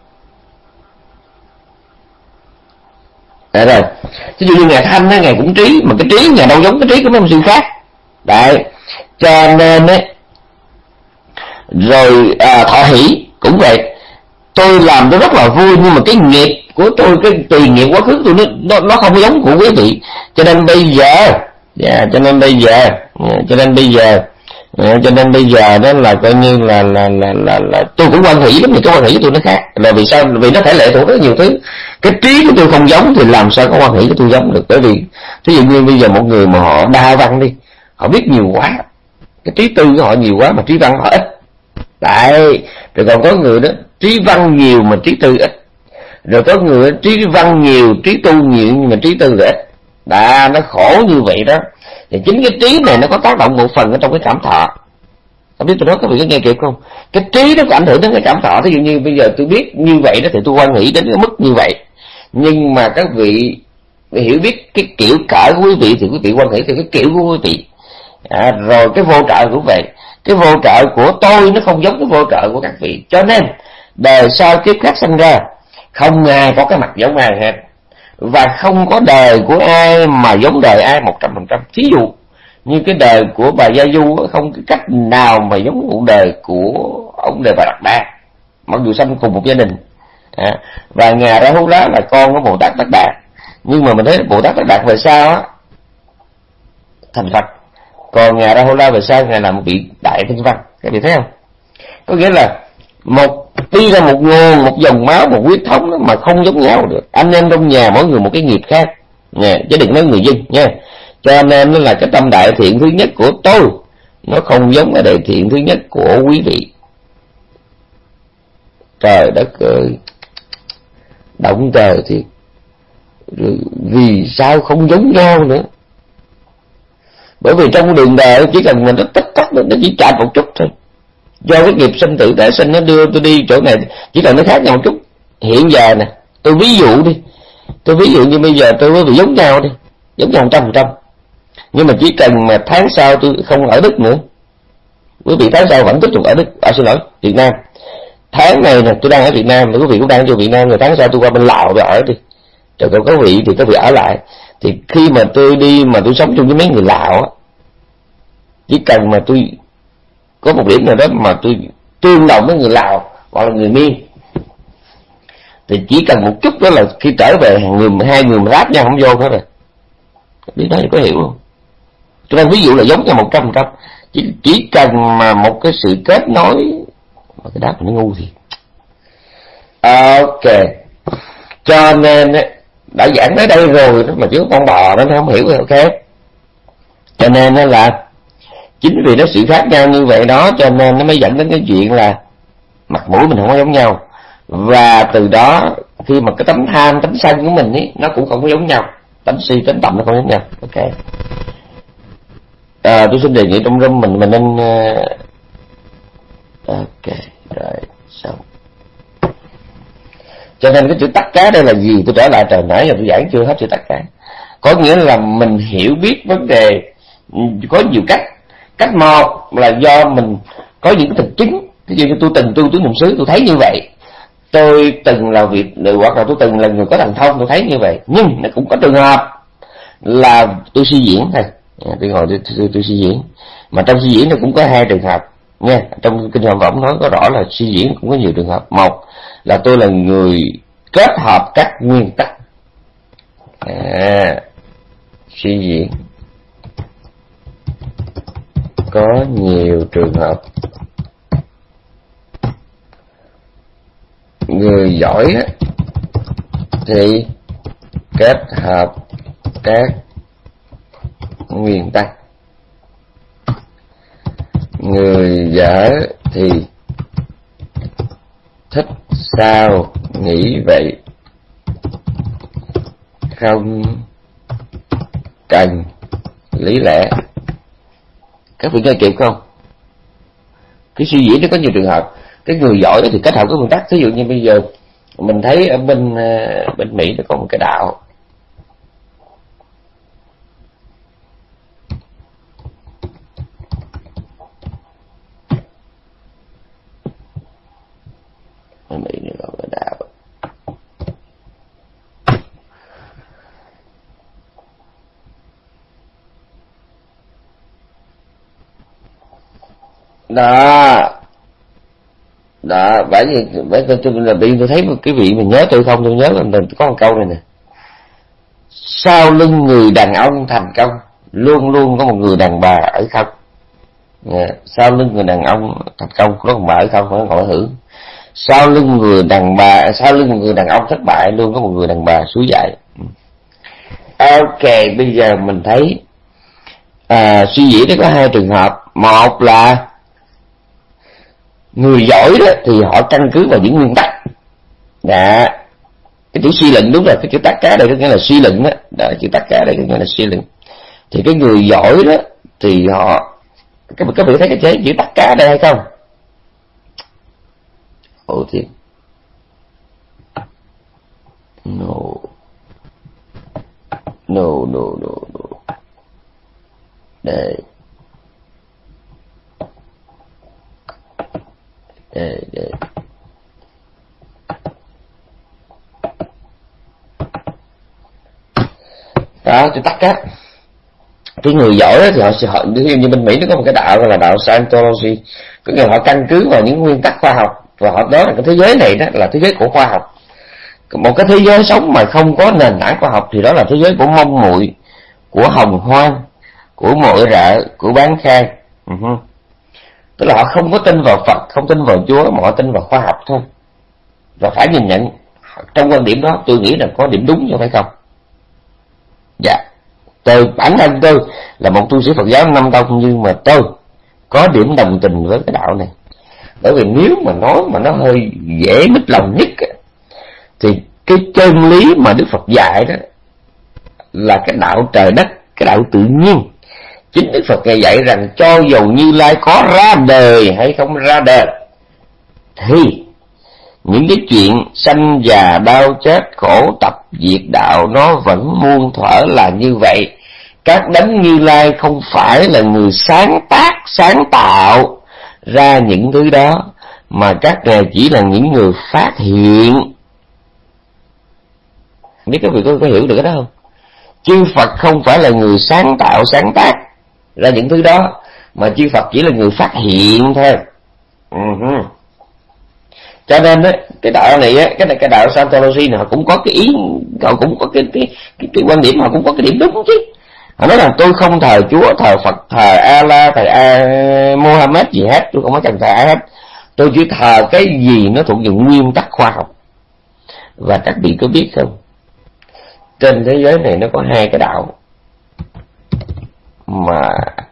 Đấy rồi, ví dụ như Ngài Thanh á, Ngài cũng trí, mà cái trí Ngài đâu giống cái trí của mấy ông sư khác. Đấy, cho nên ấy Rồi à, thọ hỷ cũng vậy. Tôi làm tôi rất là vui, nhưng mà cái nghiệp của tôi, cái tùy nghiệp quá khứ tôi nó nó, nó không giống của quý vị. Cho nên bây giờ yeah, cho nên bây giờ yeah, cho nên bây giờ yeah, cho nên bây giờ đó là coi như là là là là, là tôi cũng quan hỷ lắm, nhưng cái quan hỷ của tôi nó khác. Là vì sao? Vì nó thể lệ thuộc rất nhiều thứ. Cái trí của tôi không giống thì làm sao có quan hỷ của tôi giống được? Bởi vì thí dụ như bây giờ một người mà họ đa văn đi, họ biết nhiều quá, cái trí tư của họ nhiều quá mà trí văn họ ít. Đấy, rồi còn có người đó trí văn nhiều mà trí tư ít. Rồi có người đó, trí văn nhiều, trí tu nhiều nhưng mà trí tư ít. Đã, nó khổ như vậy đó. Thì chính cái trí này nó có tác động một phần ở trong cái cảm thọ. Không biết tôi nói các vị có nghe kịp không? Cái trí nó có ảnh hưởng đến cái cảm thọ. Thí dụ như bây giờ tôi biết như vậy đó thì tôi quan nghĩ đến cái mức như vậy. Nhưng mà các vị hiểu biết cái kiểu cỡ của quý vị thì quý vị quan nghĩ theo cái kiểu của quý vị. À, rồi cái vô trợ cũng vậy. Cái vô trợ của tôi nó không giống cái vô trợ của các vị. Cho nên đời sau kiếp khác sinh ra, không ai có cái mặt giống ai hết. Và không có đời của ai mà giống đời ai một trăm phần trăm. Thí dụ như cái đời của bà Gia Du không cái cách nào mà giống cuộc đời của ông Đề Bà Đạt Đa, mặc dù sinh cùng một gia đình. À, và nhà Ra Hú Lá là con của Bồ Tát Tất Đạt. Nhưng mà mình thấy Bồ Tát Tất Đạt về sau á thành Phật, còn nhà Ra Hú Lá về sau ngài là một vị đại tinh văn. Các vị thấy không? Có nghĩa là một đi ra một nguồn, một dòng máu, một huyết thống mà không giống nhau được. Anh em trong nhà mỗi người một cái nghiệp khác nha, chứ đừng nói người dân nha. Cho nên nó là cái tâm đại thiện thứ nhất của tôi nó không giống cái đại thiện thứ nhất của quý vị. Trời đất ơi, động trời thì vì sao không giống nhau nữa? Bởi vì trong đường đời chỉ cần mình nó tích tắc nó chỉ chạm một chút thôi. Do cái nghiệp sinh tử tái sinh nó đưa tôi đi chỗ này, chỉ cần nó khác nhau một chút. Hiện giờ nè, tôi ví dụ đi, tôi ví dụ như bây giờ tôi với vị giống nhau đi, giống nhau một trăm phần trăm. Nhưng mà chỉ cần mà tháng sau tôi không ở Đức nữa, quý vị tháng sau vẫn tiếp tục ở Đức, à xin lỗi, Việt Nam. Tháng này nè tôi đang ở Việt Nam, quý vị cũng đang ở Việt Nam, rồi tháng sau tôi qua bên Lào tôi ở đi. Rồi còn có vị thì có vị ở lại. Thì khi mà tôi đi mà tôi sống chung với mấy người Lào á, chỉ cần mà tôi có một điểm nào đó mà tôi tương đồng với người Lào hoặc là người Miên, thì chỉ cần một chút đó là khi trở về người hai người mà ráp nhau không vô hết rồi. Biết nói có hiểu không? Cho nên ví dụ là giống nhau một trăm phần trăm, chỉ chỉ cần mà một cái sự kết nối. Mà cái đáp nó ngu thì ok. Cho nên đã giảng tới đây rồi mà chứ con bò nó không hiểu rồi, ok. Cho nên là chính vì nó sự khác nhau như vậy đó, cho nên nó mới dẫn đến cái chuyện là mặt mũi mình không có giống nhau. Và từ đó khi mà cái tấm tham, tấm sân của mình ấy, nó cũng không có giống nhau. Tấm si, tấm tầm nó không giống nhau. Ok. À, tôi xin đề nghị trong room mình mình nên uh... ok rồi xong. Cho nên cái chữ tất cả đây là gì? Tôi trở lại trời nãy giờ tôi giảng chưa hết chữ tất cả. Có nghĩa là mình hiểu biết vấn đề có nhiều cách. Cách một là do mình có những cái thực chứng. Ví dụ như tôi từng tu tứ niệm xứ, tôi thấy như vậy. Tôi từng là việc hoặc là tôi từng là người có thần thông, tôi thấy như vậy. Nhưng nó cũng có trường hợp là tôi suy diễn thôi. Tôi ngồi tôi, tôi, tôi suy diễn. Mà trong suy diễn nó cũng có hai trường hợp nha. Trong kinh Hoàng Võng nói có rõ là suy diễn cũng có nhiều trường hợp. Một là tôi là người kết hợp các nguyên tắc. À, suy diễn có nhiều trường hợp. Người giỏi thì kết hợp các nguyên tắc. Người dở thì thích sao nghĩ vậy, không cần lý lẽ. Các vị nghe kịp không? Cái suy diễn nó có nhiều trường hợp. Cái người giỏi thì kết hợp các nguyên tắc. Ví dụ như bây giờ mình thấy ở bên bên Mỹ nó có một cái đạo bên Mỹ nó có một cái đạo đó, Đó, bởi vì bởi tôi tôi là bị tôi thấy cái vị mình nhớ tôi không, tôi nhớ là có một câu này nè: sau lưng người đàn ông thành công luôn luôn có một người đàn bà ở không. Yeah. Sau lưng người đàn ông thành công có một bà ở không, phải hỏi hưởng. Sau lưng người đàn bà, sau lưng người đàn ông thất bại luôn có một người đàn bà suối dạy. Ok, bây giờ mình thấy à, suy diễn đó có hai trường hợp. Một là người giỏi đó thì họ căn cứ vào những nguyên tắc. Dạ, cái chữ suy luận đúng rồi, cái chữ tắc cá đây có nghĩa là suy luận đó. Đó, chữ tắc cá đây có nghĩa là suy luận. Thì cái người giỏi đó thì họ, các các vị thấy cái chế chữ tắc cá đây hay không? Ồ thiệt. No. No, no, no, no. Đây. Đây, đây. Đó, chữ tắc cá. Cái người giỏi đó thì họ sẽ, họ, như bên Mỹ nó có một cái đạo gọi là đạo Scientology, có nghĩa là họ căn cứ vào những nguyên tắc khoa học, và họ nói là cái thế giới này đó là thế giới của khoa học. Một cái thế giới sống mà không có nền tảng khoa học thì đó là thế giới của mông muội, của hồng hoang, của mọi rợ, của bán khai. Uh-huh. Tức là họ không có tin vào Phật, không tin vào Chúa, mà họ tin vào khoa học thôi. Và phải nhìn nhận trong quan điểm đó tôi nghĩ là có điểm đúng chứ phải không? Dạ. Tôi, bản thân tôi là một tu sĩ Phật giáo Nam Tông, nhưng mà tôi có điểm đồng tình với cái đạo này. Bởi vì nếu mà nói mà nó hơi dễ mít lòng nhất thì cái chân lý mà Đức Phật dạy đó là cái đạo trời đất, cái đạo tự nhiên. Chính Đức Phật Ngài dạy rằng cho dù Như Lai có ra đời hay không ra đời thì những cái chuyện sanh già đau chết khổ tập diệt đạo nó vẫn muôn thuở là như vậy. Các đấng Như Lai không phải là người sáng tác, sáng tạo ra những thứ đó, mà các ngài chỉ là những người phát hiện. Biết các vị có, có hiểu được cái đó không? Chư Phật không phải là người sáng tạo, sáng tác ra những thứ đó, mà chư Phật chỉ là người phát hiện thôi. Uh-huh. Cho nên á, cái đạo này á, cái này cái đạo Scientology này họ cũng có cái ý, họ cũng có cái cái cái, cái quan điểm, họ cũng có cái điểm đúng chứ. Họ nói rằng tôi không thờ Chúa, thờ Phật, thờ Allah, thờ A, Mohammed gì hết, tôi không có cần thờ ai hết. Tôi chỉ thờ cái gì nó thuộc về nguyên tắc khoa học. Và các vị có biết không? Trên thế giới này nó có hai cái đạo mà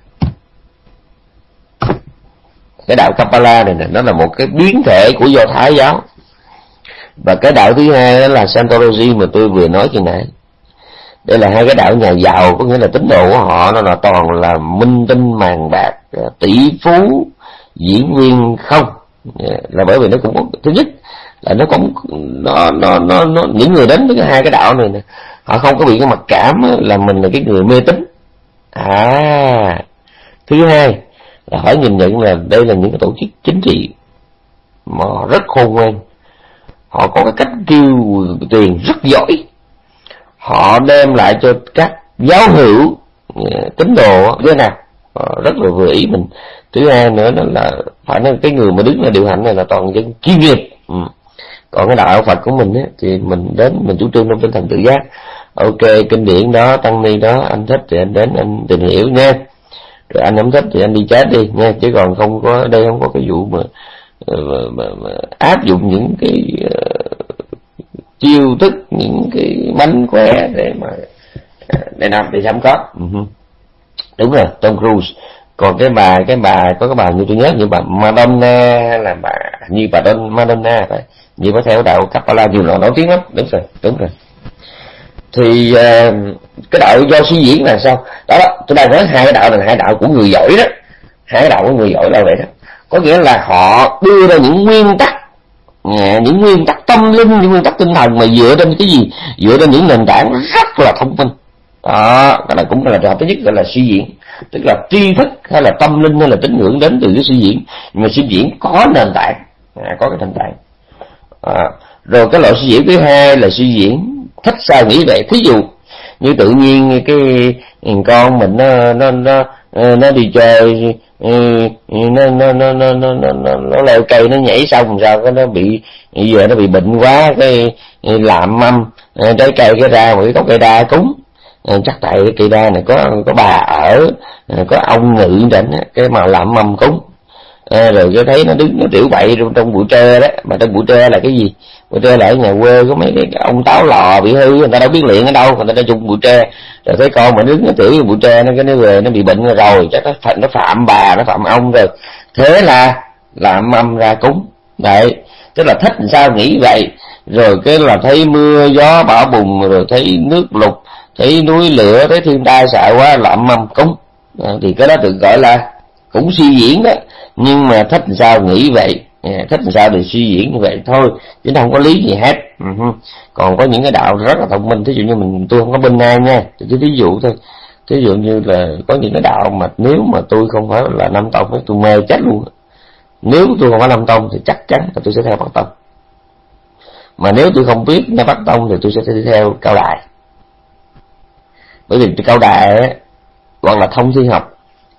cái đạo Kabbalah này nè, nó là một cái biến thể của Do Thái giáo. Và cái đạo thứ hai đó là Scientology mà tôi vừa nói khi nãy. Đây là hai cái đạo nhà giàu, có nghĩa là tín đồ của họ nó là toàn là minh tinh màng bạc, tỷ phú, diễn viên không. Là bởi vì nó cũng có, thứ nhất là nó cũng nó nó nó, nó những người đến với cái hai cái đạo này nè, họ không có bị cái mặc cảm là mình là cái người mê tín. À, thứ hai là họ nhìn nhận là đây là những cái tổ chức chính trị mà họ rất khôn ngoan, họ có cái cách kêu tiền rất giỏi, họ đem lại cho các giáo hữu tín đồ thế nào rất là vừa ý mình. Thứ hai nữa đó là phải nói cái người mà đứng là điều hành này là toàn dân chuyên nghiệp. Ừ. Còn cái đạo Phật của mình á, thì mình đến mình chủ trương trong tinh thần tự giác. Ok, kinh điển đó, tăng ni đó, anh thích thì anh đến anh tìm hiểu nha, rồi anh không thích thì anh đi chết đi nha, chứ còn không có, đây không có cái vụ mà, mà, mà, mà áp dụng những cái uh, chiêu thức, những cái mánh khóe để mà để làm thì không có. Uh-huh. Đúng rồi, Tom Cruise. Còn cái bà cái bà có cái bà như tôi nhớ như bà Madonna hay là bà như bà Don Madonna phải, như có theo đạo Kabbalah nhiều loại nổi tiếng lắm. Đúng rồi, đúng rồi. Thì uh, cái đạo do suy diễn là sao? Đó, đó tôi đang nói hai cái đạo này là hai đạo của người giỏi đó. Hai cái đạo của người giỏi là vậy đó. Có nghĩa là họ đưa ra những nguyên tắc, những nguyên tắc tâm linh, những nguyên tắc tinh thần mà dựa trên cái gì? Dựa trên những nền tảng rất là thông minh. Đó, cái này cũng là trường hợp thứ nhất, gọi là suy diễn, tức là tri thức hay là tâm linh hay là tín ngưỡng đến từ cái suy diễn, nhưng mà suy diễn có nền tảng, à, có cái nền tảng. À, rồi cái loại suy diễn thứ hai là suy diễn thích sao nghĩ vậy. Thí dụ như tự nhiên cái con mình nó nó nó nó đi chơi, nó nó nó nó nó nó nó leo cây nó nhảy xong sao cái nó bị giờ nó bị bệnh quá, cái làm mâm trái cây cái ra một cái gốc cây đa cúng, chắc tại cái cây đa này có có bà ở, có ông ngự trên cái mà làm mâm cúng. À, rồi cái thấy nó đứng nó tiểu bậy trong, trong bụi tre đó, mà trong bụi tre là cái gì? Bụi tre là ở nhà quê có mấy cái ông táo lò bị hư, người ta đâu biết luyện ở đâu, người ta đã dùng bụi tre. Rồi thấy con mà đứng nó tiểu bụi tre, nó cái nó về nó bị bệnh rồi, chắc nó phạm, nó phạm bà, nó phạm ông rồi. Thế là làm mâm ra cúng. Đấy, tức là thích làm sao nghĩ vậy. Rồi cái là thấy mưa gió bão bùng, rồi thấy nước lụt, thấy núi lửa, thấy thiên tai xạ quá làm mâm cúng. À, thì cái đó được gọi là cũng suy diễn đó, nhưng mà thích làm sao nghĩ vậy, thích làm sao để suy diễn như vậy thôi, chứ không có lý gì hết. Uh-huh. Còn có những cái đạo rất là thông minh, thí dụ như mình tôi không có bên ai nha, tôi ví dụ thôi, thí dụ như là có những cái đạo mà nếu mà tôi không phải là Nam Tông tôi mê chết luôn. Nếu tôi không phải Nam Tông thì chắc chắn là tôi sẽ theo Bắc Tông, mà nếu tôi không biết nghe Bắc Tông thì tôi sẽ đi theo Cao Đài, bởi vì Cao Đài ấy, hoặc là thông thiên học.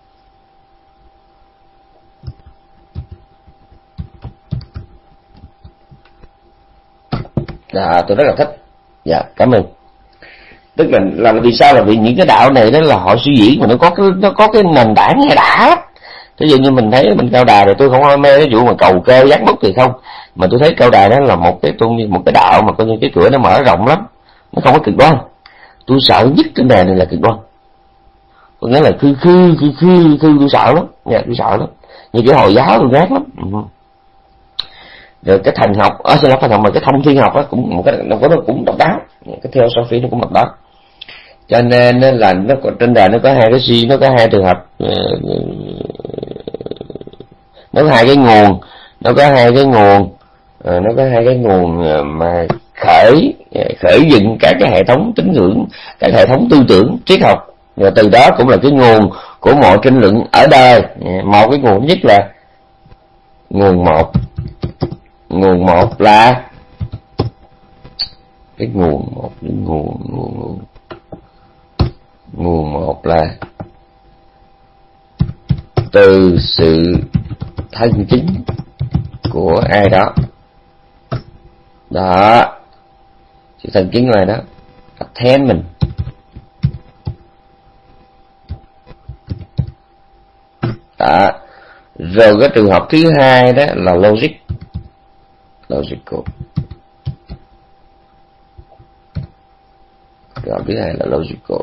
Dạ, tôi rất là thích. Dạ, cảm ơn. Tức là là vì sao? Là vì những cái đạo này đó là họ suy diễn mà nó có cái nó có cái nền tảng nghe đã. Ví dụ như mình thấy bên Cao Đài rồi tôi không có mê cái vụ mà cầu cơ giác bút thì không, mà tôi thấy Cao Đài đó là một cái tôn một cái đạo mà coi như cái cửa nó mở rộng lắm, nó không có cực đoan. Tôi sợ nhất trên đời này là cực đoan, có nghĩa là khư khư khư khư khư tôi sợ lắm. Dạ, tôi sợ lắm. Như cái Hồi giáo tôi ghét lắm. Rồi cái thành học, ở xin lỗi thành học mà cái thông thiên học á cũng một cái nó có nó cũng độc đáo, cái theo Sophie nó cũng độc đáo. Cho nên là nó trên đời nó có hai cái suy, nó có hai trường hợp, nó có hai cái nguồn, nó có hai cái nguồn, nó có hai cái nguồn mà khởi khởi dựng các cái hệ thống tín ngưỡng, các hệ thống tư tưởng triết học, và từ đó cũng là cái nguồn của mọi tranh luận ở đời. Một cái nguồn nhất là nguồn một nguồn một là cái nguồn một cái nguồn nguồn nguồn một là từ sự thân chính của ai đó. Đó, sự thân chính của ai đó, thêm mình. Đó. Rồi cái trường hợp thứ hai đó là logic, logical. Trường hợp thứ hai là logical.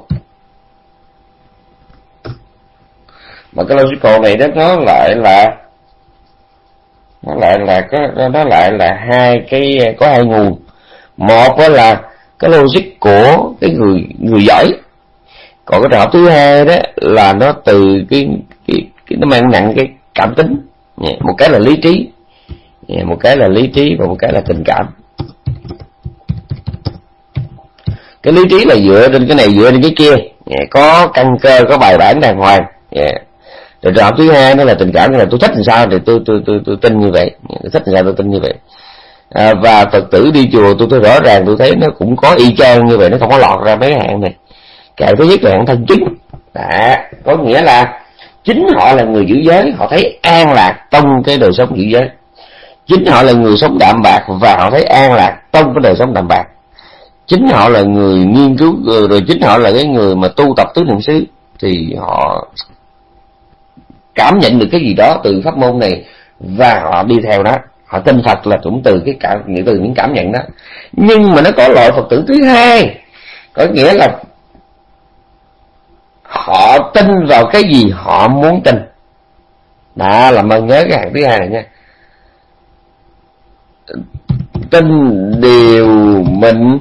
Mà cái logical này đó nó lại là nó lại là có nó lại là hai cái, có hai nguồn. Một đó là cái logic của cái người người giỏi, còn cái trường hợp thứ hai đó là nó từ cái cái, cái nó mang nặng cái cảm tính. Một cái là lý trí, một cái là lý trí và một cái là tình cảm. Cái lý trí là dựa trên cái này, dựa trên cái kia, có căn cơ, có bài bản đàng hoàng. Rồi trường hợp thứ hai đó là tình cảm, là tôi thích làm sao thì tôi tôi tôi tôi tin như vậy, tôi thích làm sao tôi tin như vậy. À, và Phật tử đi chùa tôi tôi rõ ràng tôi thấy nó cũng có y chang như vậy, nó không có lọt ra mấy cái hạng này. Cái thứ nhất là hạng thân chính, đã có nghĩa là chính họ là người giữ giới, họ thấy an lạc trong cái đời sống giữ giới. Chính họ là người sống đạm bạc và họ thấy an lạc trong cái đời sống đạm bạc. Chính họ là người nghiên cứu, rồi chính họ là cái người mà tu tập tứ niệm xứ, thì họ cảm nhận được cái gì đó từ pháp môn này và họ đi theo đó. Họ tin Phật là cũng từ cái cảm, từ những cảm nhận đó. Nhưng mà nó có loại Phật tử thứ hai, có nghĩa là họ tin vào cái gì họ muốn tin. Đó, làm ơn nhớ cái hạng thứ hai này nha. Tin điều mình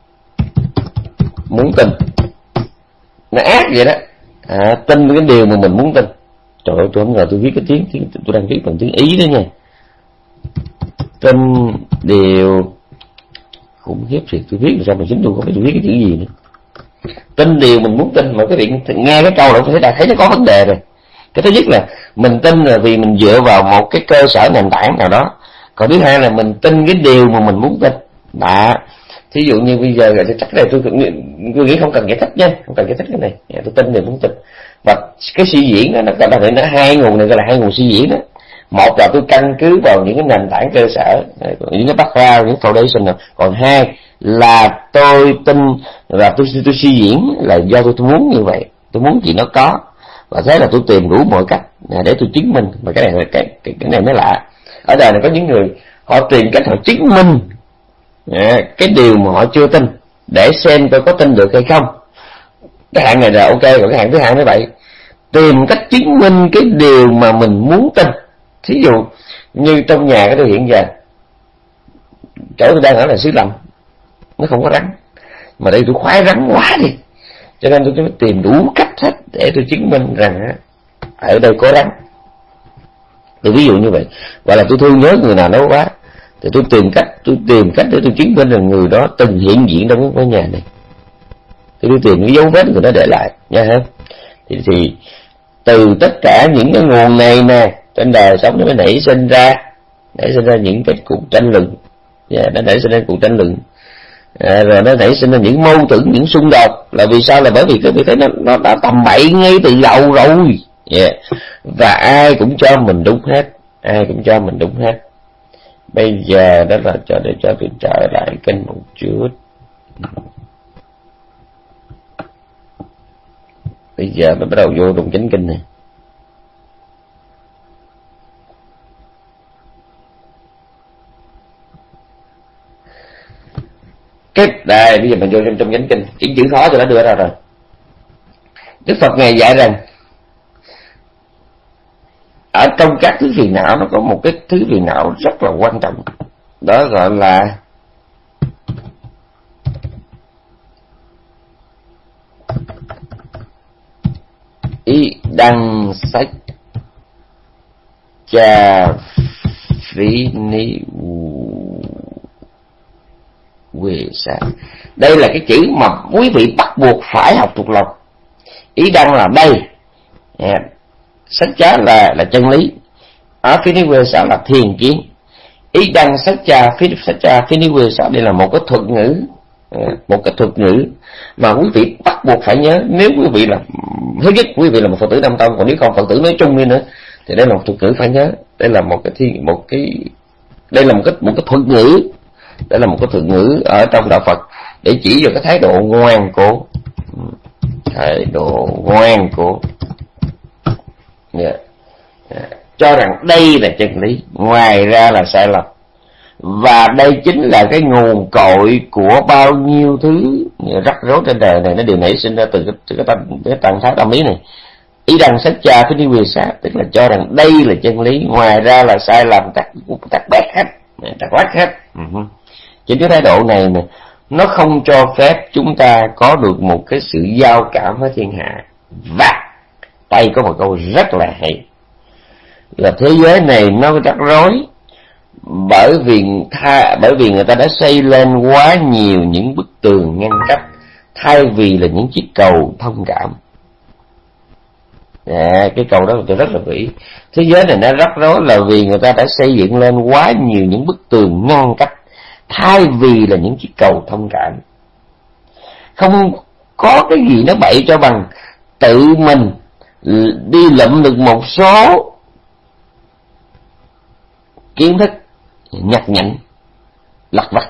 muốn tin, nó ác vậy đó. À, tin cái điều mà mình muốn tin. Trời ơi, tôi không ngờ tôi viết cái tiếng, tiếng tôi đang viết bằng tiếng Ý đó nha. Tin điều khủng khiếp thiệt, tôi viết làm sao mà chính tôi không biết tôi viết cái chữ gì nữa. Tin điều mình muốn tin, mà cái việc nghe cái câu đó tôi thấy, thấy nó có vấn đề rồi. Cái thứ nhất là mình tin là vì mình dựa vào một cái cơ sở nền tảng nào đó. Còn thứ hai là mình tin cái điều mà mình muốn tin. Đó. Thí dụ như bây giờ thì chắc là tôi, tôi nghĩ không cần giải thích nha, không cần giải thích cái này. Tôi tin thì muốn tin. Và cái suy diễn đó, nó có thể nó hai nguồn này gọi là hai nguồn suy diễn đó. Một là tôi căn cứ vào những cái nền tảng cơ sở, những cái background, những foundation nào. Còn hai là tôi tin là tôi tôi suy diễn là do tôi, tôi muốn như vậy, tôi muốn gì nó có, và thế là tôi tìm đủ mọi cách để tôi chứng minh. Và cái này là cái, cái cái này mới lạ. Ở đời này có những người họ tìm cách họ chứng minh cái điều mà họ chưa tin để xem tôi có tin được hay không. Cái hạng này là ok, còn cái hạng thứ hai mới vậy, tìm cách chứng minh cái điều mà mình muốn tin. Thí dụ như trong nhà cái tôi hiện giờ, chỗ tôi đang ở là xứ Lạnh, nó không có rắn, mà đây tôi khoái rắn quá đi, cho nên tôi mới tìm đủ cách hết để tôi chứng minh rằng ở đây có rắn. Tôi ví dụ như vậy. Hoặc là tôi thương nhớ người nào đó quá, thì tôi tìm cách tôi tìm cách để tôi chứng minh rằng người đó từng hiện diện trong cái ngôi nhà này. Thì tôi tìm cái dấu vết người đó để lại nha ha. Thì, thì từ tất cả những cái nguồn này nè, trên đời sống nó mới nảy sinh ra nảy sinh ra những cái cuộc tranh luận, yeah, nó nảy sinh ra cuộc tranh luận, à, rồi nó nảy sinh ra những mâu thuẫn, những xung đột. Là vì sao? Là bởi vì cái vị thế nó nó đã tầm bậy ngay từ đầu rồi, yeah. Và ai cũng cho mình đúng hết, ai cũng cho mình đúng hết. Bây giờ đó là cho để cho tôi trở lại kênh một chút. Bây giờ mới bắt đầu vô trong chính kinh này. Cái đây bây giờ mình vô trong trong chánh kinh, những chữ khó tôi đã đưa ra rồi. Đức Phật ngài dạy rằng ở trong các thứ phiền não nó có một cái thứ phiền não rất là quan trọng, đó gọi là ý đăng sách cha phí ni quê sa. Đây là cái chữ mà quý vị bắt buộc phải học thuộc lòng. Ý đăng là đây, yeah. Sách cha là là chân lý, ở phí ni quê sa là thiền kiến. Ý đăng sách cha phí sách cha phí ni quê sa, đây là một cái thuật ngữ, một cái thuật ngữ mà quý vị bắt buộc phải nhớ. Nếu quý vị là thứ nhất quý vị là một Phật tử Nam Tông, còn nếu không Phật tử nói chung đi nữa thì đây là một thuật ngữ phải nhớ. Đây là một cái thi, một cái đây là một cái một cái thuật ngữ, đây là một cái thuật ngữ ở trong đạo Phật để chỉ vào cái thái độ ngoan cố, thái độ ngoan cố, yeah. Yeah. Cho rằng đây là chân lý, ngoài ra là sai lầm. Và đây chính là cái nguồn cội của bao nhiêu thứ rắc rối trên đời này, nó đều nảy sinh ra từ cái, từ cái, tăng, cái tăng thái tâm lý này. Ý đăng sách cha phí ni quê sa, tức là cho rằng đây là chân lý, ngoài ra là sai lầm, tắt tắt bét hết, tắt bét hết. Uh-huh. Chính cái thái độ này nè, nó không cho phép chúng ta có được một cái sự giao cảm với thiên hạ. Và đây có một câu rất là hay, là thế giới này nó rắc rối bởi vì tha, bởi vì người ta đã xây lên quá nhiều những bức tường ngăn cách thay vì là những chiếc cầu thông cảm. À, cái câu đó tôi rất là vĩ. Thế giới này nó rắc rối là vì người ta đã xây dựng lên quá nhiều những bức tường ngăn cách thay vì là những chiếc cầu thông cảm. Không có cái gì nó bậy cho bằng tự mình đi lụm được một số kiến thức nhặt nhạnh lặt vặt,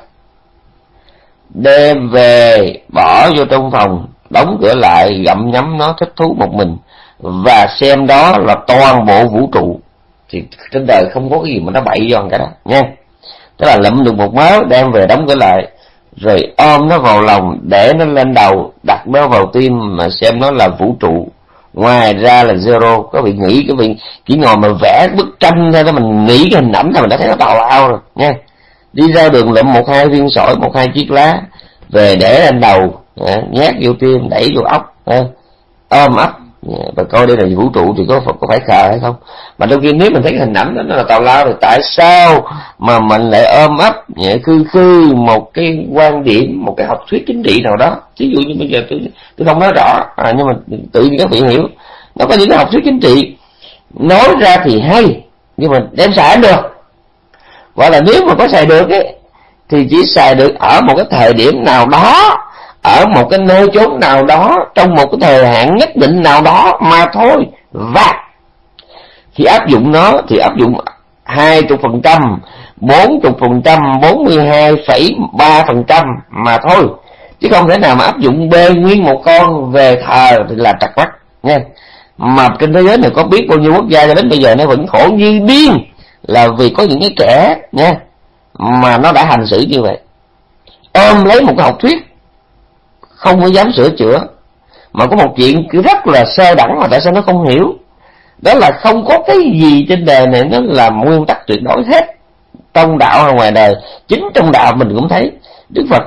đem về bỏ vô trong phòng, đóng cửa lại, gặm nhấm nó thích thú một mình và xem đó là toàn bộ vũ trụ. Thì trên đời không có cái gì mà nó bậy do cái đó nha. Tức là lụm được một máu đem về đóng cửa lại, rồi ôm nó vào lòng, để nó lên đầu, đặt nó vào tim mà xem nó là vũ trụ, ngoài ra là zero. Có vị nghĩ cái vị chỉ ngồi mà vẽ bức tranh thôi đó, mình nghĩ cái hình ảnh thôi mình đã thấy nó tào lao rồi nha. Đi ra đường lụm một hai viên sỏi, một hai chiếc lá về để lên đầu, nhét vô tim, đẩy vô ốc, ôm ấp và coi đây là vũ trụ thì có có phải khờ hay không. Mà đôi khi nếu mình thấy cái hình ảnh đó nó là tào lao rồi, tại sao mà mình lại ôm ấp khư khư một cái quan điểm, một cái học thuyết chính trị nào đó. Ví dụ như bây giờ tôi tôi không nói rõ, à, nhưng mà tự nhiên các vị hiểu, nó có những cái học thuyết chính trị nói ra thì hay nhưng mà đem xài không được, hoặc là nếu mà có xài được ấy thì chỉ xài được ở một cái thời điểm nào đó ở một cái nơi chốn nào đó trong một cái thời hạn nhất định nào đó mà thôi. Và khi áp dụng nó thì áp dụng hai mươi phần trăm, bốn mươi phần trăm, bốn mươi hai phẩy ba phần trăm mà thôi, chứ không thể nào mà áp dụng bê nguyên một con về thờ thì là trật mắt nha. Mà trên thế giới này có biết bao nhiêu quốc gia cho đến bây giờ nó vẫn khổ như điên, là vì có những cái kẻ nha mà nó đã hành xử như vậy, ôm lấy một cái học thuyết không có dám sửa chữa. Mà có một chuyện rất là sơ đẳng mà tại sao nó không hiểu, đó là không có cái gì trên đời này nó là nguyên tắc tuyệt đối hết, trong đạo hay ngoài đời. Chính trong đạo mình cũng thấy Đức Phật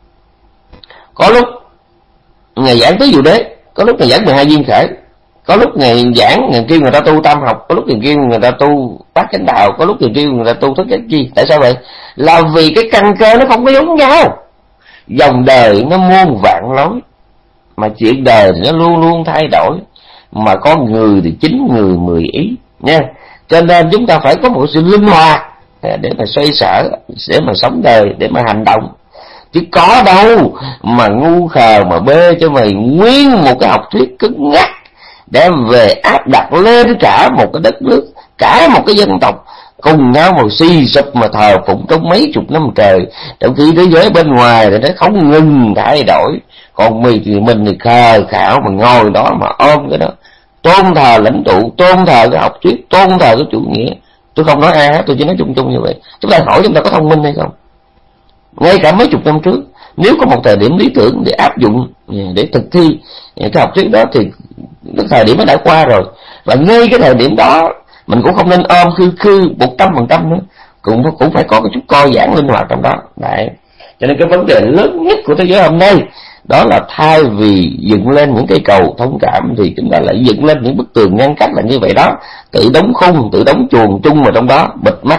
có lúc Ngài giảng tứ diệu đế, có lúc Ngài giảng mười hai duyên khởi, có lúc Ngài giảng Ngài kêu người ta tu tam học, có lúc Ngài kêu người ta tu bát chánh đạo, có lúc Ngài kêu người ta tu thức chánh chi. Tại sao vậy? Là vì cái căn cơ nó không có giống nhau. Dòng đời nó muôn vạn lối, mà chuyện đời thì nó luôn luôn thay đổi, mà con người thì chín người mười ý nha. Cho nên chúng ta phải có một sự linh hoạt để mà xoay sở, để mà sống đời, để mà hành động. Chứ có đâu mà ngu khờ mà bê cho mày nguyên một cái học thuyết cứng ngắc để về áp đặt lên cả một cái đất nước, cả một cái dân tộc cùng nhau mà suy sụp mà thờ phụng trong mấy chục năm trời, trong khi thế giới bên ngoài thì nó không ngừng thay đổi. Còn mình thì mình thì khờ khảo mà ngồi đó mà ôm cái đó, tôn thờ lãnh tụ, tôn thờ cái học thuyết, tôn thờ cái chủ nghĩa. Tôi không nói ai hết, tôi chỉ nói chung chung như vậy. Chúng ta hỏi chúng ta có thông minh hay không? Ngay cả mấy chục năm trước, nếu có một thời điểm lý tưởng để áp dụng, để thực thi cái học thuyết đó thì cái thời điểm nó đã qua rồi. Và ngay cái thời điểm đó mình cũng không nên ôm khư khư một trăm phần trăm nữa, cũng cũng phải có cái chút co giãn linh hoạt trong đó. Đấy. Cho nên cái vấn đề lớn nhất của thế giới hôm nay đó là thay vì dựng lên những cây cầu thông cảm thì chúng ta lại dựng lên những bức tường ngăn cách là như vậy đó, tự đóng khung, tự đóng chuồng chung vào trong đó, bịt mắt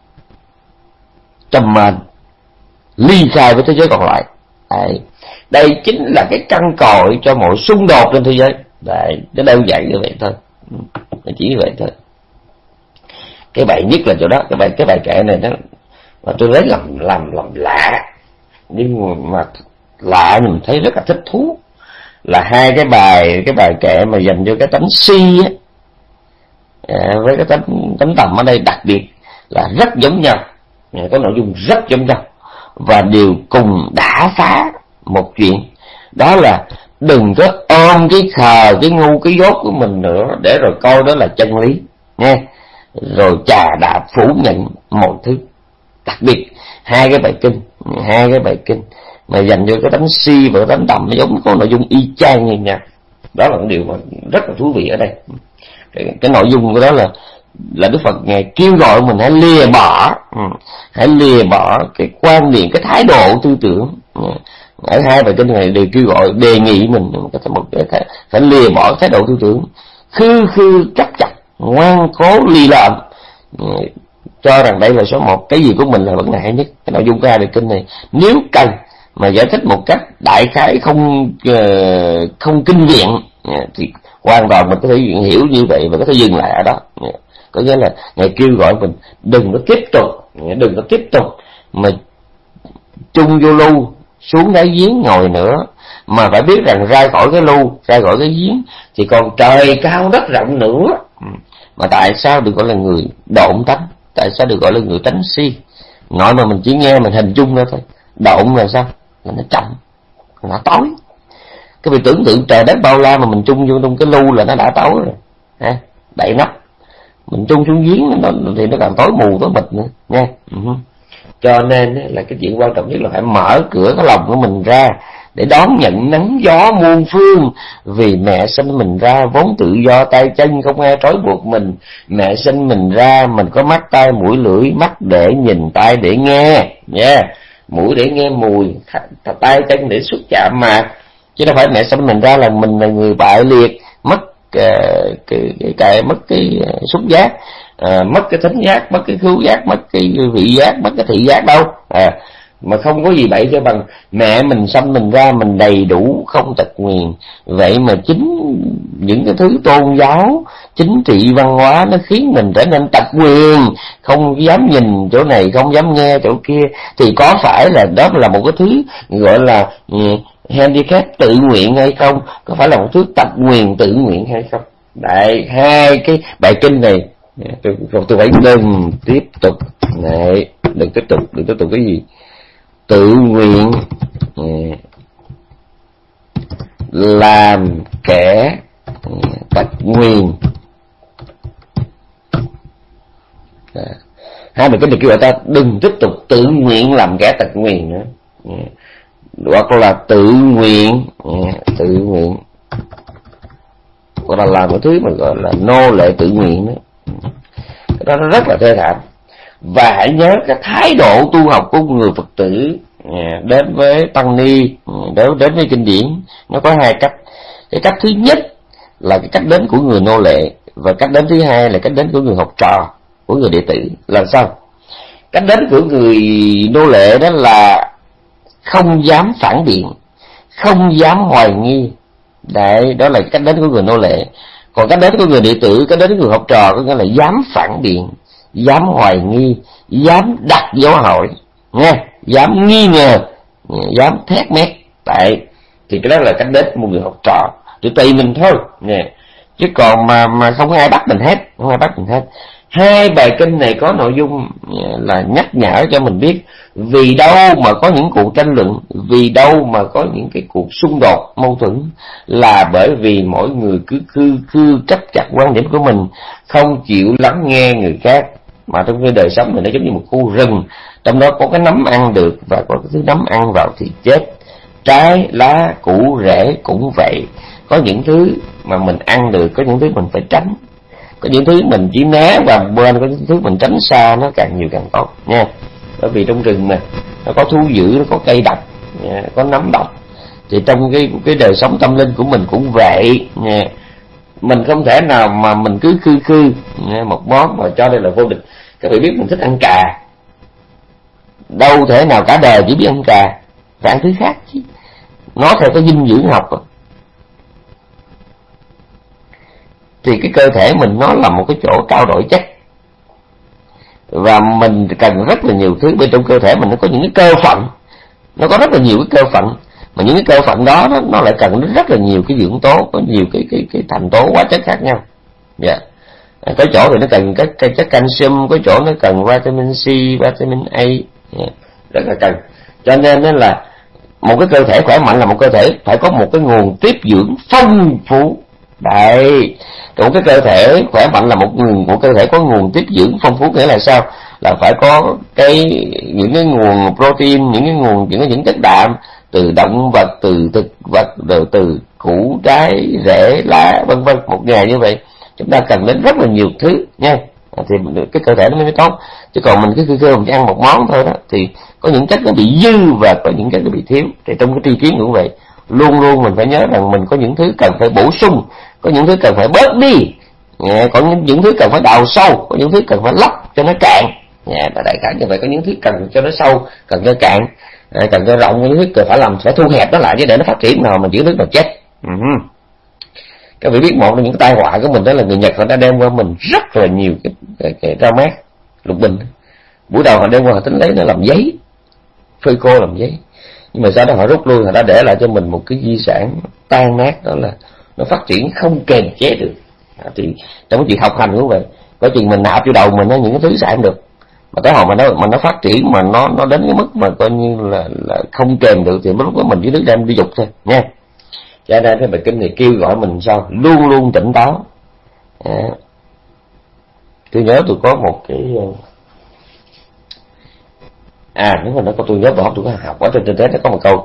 trầm mền, ly khai với thế giới còn lại. Đấy. Đây chính là cái căn cội cho mọi xung đột trên thế giới. Đấy, nó đơn giản như vậy thôi, nó chỉ như vậy thôi. Cái bài nhất là chỗ đó, cái bài cái bài kệ này đó mà tôi lấy làm làm làm lạ, nhưng mà lạ mình thấy rất là thích thú, là hai cái bài cái bài kệ mà dành cho cái tánh si á, à, với cái tánh tánh tầm ở đây đặc biệt là rất giống nhau, có nội dung rất giống nhau, và đều cùng đả phá một chuyện, đó là đừng có ôm cái khờ, cái ngu, cái dốt của mình nữa để rồi coi đó là chân lý nghe, rồi chà đạp phủ nhận mọi thứ. Đặc biệt hai cái bài kinh, hai cái bài kinh mà dành cho cái tánh si và cái tánh tầm nó giống có nội dung y chang như nhau. Đó là một điều mà rất là thú vị ở đây. Cái, cái nội dung của đó là là Đức Phật Ngài kêu gọi mình hãy lìa bỏ, hãy lìa bỏ cái quan niệm, cái thái độ tư tưởng. Ở hai bài kinh này đều kêu gọi, đề nghị mình một cái phải lìa bỏ thái độ tư tưởng khư khư chấp chặt, ngoan cố lì lợm, cho rằng đây là số một, cái gì của mình là vấn đề hay nhất. Cái nội dung của hai bài kinh này nếu cần mà giải thích một cách đại khái không uh, không kinh viện thì hoàn toàn mình có thể hiểu như vậy và có thể dừng lại ở đó. Có nghĩa là Ngài kêu gọi mình đừng có tiếp tục, đừng có tiếp tục mà chung vô lưu xuống đáy giếng ngồi nữa, mà phải biết rằng ra khỏi cái lưu, ra khỏi cái giếng thì còn trời cao đất rộng nữa. Mà tại sao được gọi là người độn tánh? Tại sao được gọi là người tánh si? Nói mà mình chỉ nghe mình hình dung ra thôi. Độn là sao? Là nó chậm, nó tối. Cái việc tưởng tượng trời đất bao la mà mình chung vô trong cái lưu là nó đã tối rồi, ha? Đậy nắp. Mình chung xuống giếng nó thì nó càng tối mù tối mịt nữa nha. Uh-huh. Cho nên là cái chuyện quan trọng nhất là phải mở cửa cái lòng của mình ra để đón nhận nắng gió muôn phương. Vì mẹ sinh mình ra vốn tự do tay chân, không ai trói buộc mình. Mẹ sinh mình ra mình có mắt tai mũi lưỡi, mắt để nhìn, tai để nghe nha, yeah. Mũi để nghe mùi, tay chân để xúc chạm mà. Chứ đâu phải mẹ sinh mình ra là mình là người bại liệt, mất cái cái cái, cái mất cái xúc giác, à, mất cái thính giác, mất cái khứu giác, mất cái vị giác, mất cái thị giác đâu. À, mà không có gì bậy cho bằng mẹ mình sanh mình ra mình đầy đủ không tật nguyền. Vậy mà chính những cái thứ tôn giáo, chính trị, văn hóa nó khiến mình trở nên tật nguyền, không dám nhìn chỗ này, không dám nghe chỗ kia. Thì có phải là đó là một cái thứ gọi là handicap tự nguyện hay không, có phải là một thứ tập nguyền tự nguyện hay không. Đấy, hai cái bài kinh này tôi, tôi phải đừng tiếp tục này, đừng tiếp tục, đừng tiếp tục cái gì tự nguyện làm kẻ tật nguyền. Hai bài kinh này kêu gọi ta đừng tiếp tục tự nguyện làm kẻ tật nguyền nữa, hoặc là tự nguyện tự nguyện hoặc là làm một thứ mà gọi là nô lệ tự nguyện đó. Cái đó nó rất là thê thảm. Và hãy nhớ cái thái độ tu học của người Phật tử đến với tăng ni, đến đến với kinh điển, nó có hai cách. Cái cách thứ nhất là cái cách đến của người nô lệ, và cách đến thứ hai là cách đến của người học trò, của người đệ tử. Làm sao? Cách đến của người nô lệ đó là không dám phản biện, không dám hoài nghi. Đấy, đó là cách đến của người nô lệ. Còn cách đến của người đệ tử, cách đến của người học trò có nghĩa là dám phản biện, dám hoài nghi, dám đặt dấu hỏi, nghe, dám nghi ngờ, dám thét mét. Tại thì cái đó là cách đến của một người học trò, thì tùy mình thôi nè. Chứ còn mà mà không ai bắt mình hết, không ai bắt mình hết. Hai bài kinh này có nội dung là nhắc nhở cho mình biết vì đâu mà có những cuộc tranh luận, vì đâu mà có những cái cuộc xung đột mâu thuẫn, là bởi vì mỗi người cứ cứ cứ chấp chặt quan điểm của mình, không chịu lắng nghe người khác. Mà trong cái đời sống này nó giống như một khu rừng, trong đó có cái nấm ăn được và có cái thứ nấm ăn vào thì chết. Trái lá củ rễ cũng vậy, có những thứ mà mình ăn được, có những thứ mình phải tránh, có những thứ mình chỉ né và bên, có những thứ mình tránh xa, nó càng nhiều càng tốt nha. Bởi vì trong rừng này nó có thú dữ, nó có cây độc, nha, có nấm độc. Thì trong cái cái đời sống tâm linh của mình cũng vậy nha. Mình không thể nào mà mình cứ khư khư nha, một món mà cho đây là vô địch. Các bạn biết mình thích ăn cà, đâu thể nào cả đời chỉ biết ăn cà, phải ăn thứ khác chứ. Nó theo cái dinh dưỡng học. Thì cái cơ thể mình nó là một cái chỗ trao đổi chất, và mình cần rất là nhiều thứ. Bên trong cơ thể mình nó có những cái cơ phận, nó có rất là nhiều cái cơ phận, mà những cái cơ phận đó nó, nó lại cần đến rất là nhiều cái dưỡng tố, có nhiều cái cái cái thành tố hóa chất khác nhau. Dạ. Yeah. Có chỗ thì nó cần các cái chất calcium, có chỗ nó cần vitamin C, vitamin A, yeah, rất là cần. Cho nên nó là một cái cơ thể khỏe mạnh là một cơ thể phải có một cái nguồn tiếp dưỡng phong phú. Đấy, một cái cơ thể khỏe mạnh là một nguồn, một cơ thể có nguồn tiếp dưỡng phong phú, nghĩa là sao? Là phải có cái những cái nguồn protein, những cái nguồn những cái những chất đạm từ động vật, từ thực vật, rồi từ củ trái rễ lá vân vân, một ngày như vậy chúng ta cần đến rất là nhiều thứ nha. Thì cái cơ thể nó mới tốt. Chứ còn mình cứ cứ cứ mình chỉ ăn một món thôi đó thì có những chất nó bị dư và có những chất nó bị thiếu. Thì trong cái tri kiến cũng vậy, luôn luôn mình phải nhớ rằng mình có những thứ cần phải bổ sung, có những thứ cần phải bớt đi, có những, những thứ cần phải đào sâu, có những thứ cần phải lấp cho nó cạn. Đại khái như vậy, có những thứ cần cho nó sâu, cần cho cạn, cần cho rộng, có những thứ cần phải làm phải thu hẹp nó lại chứ để nó phát triển, nào mình chỉ nước là chết. Uh-huh. Các vị biết một trong những tai họa của mình đó là người Nhật họ đã đem qua mình rất là nhiều cái, cái, cái rau mát, lục bình. Buổi đầu họ đem qua họ tính lấy nó làm giấy, phơi khô làm giấy, nhưng mà sau đó họ rút lui, họ đã để lại cho mình một cái di sản tan nát, đó là nó phát triển không kềm chế được. À, thì trong cái chuyện học hành cũng vậy, có chuyện mình nạp vô đầu mình nó những cái thứ xài không được, mà tới hồi mà nó mà nó phát triển mà nó nó đến cái mức mà coi như là là không kềm được thì lúc đó mình chỉ biết đem đi dục thôi nha. Cho nên cái bài kinh này kêu gọi mình sao luôn luôn tỉnh táo. À, tôi nhớ tôi có một cái à nếu mà nó có tôi nhớ bỏ tôi có học ở trên trên thế nó có một câu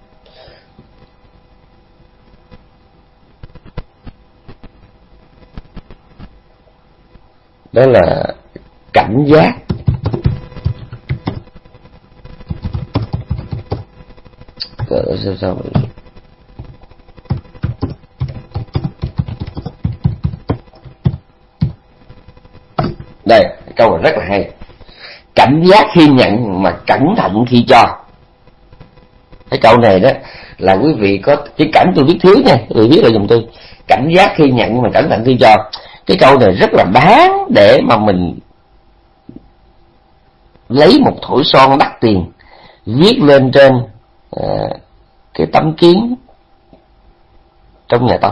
đó là cảnh giác sao sao đây câu này rất là hay. Cảnh giác khi nhận mà cẩn thận khi cho. Cái câu này đó là quý vị có cái cảnh tôi biết thiếu nha, quý vị biết là dùm tôi. Cảnh giác khi nhận mà cẩn thận khi cho. Cái câu này rất là đáng để mà mình lấy một thỏi son đắt tiền viết lên trên uh, cái tấm kiến trong nhà Tống.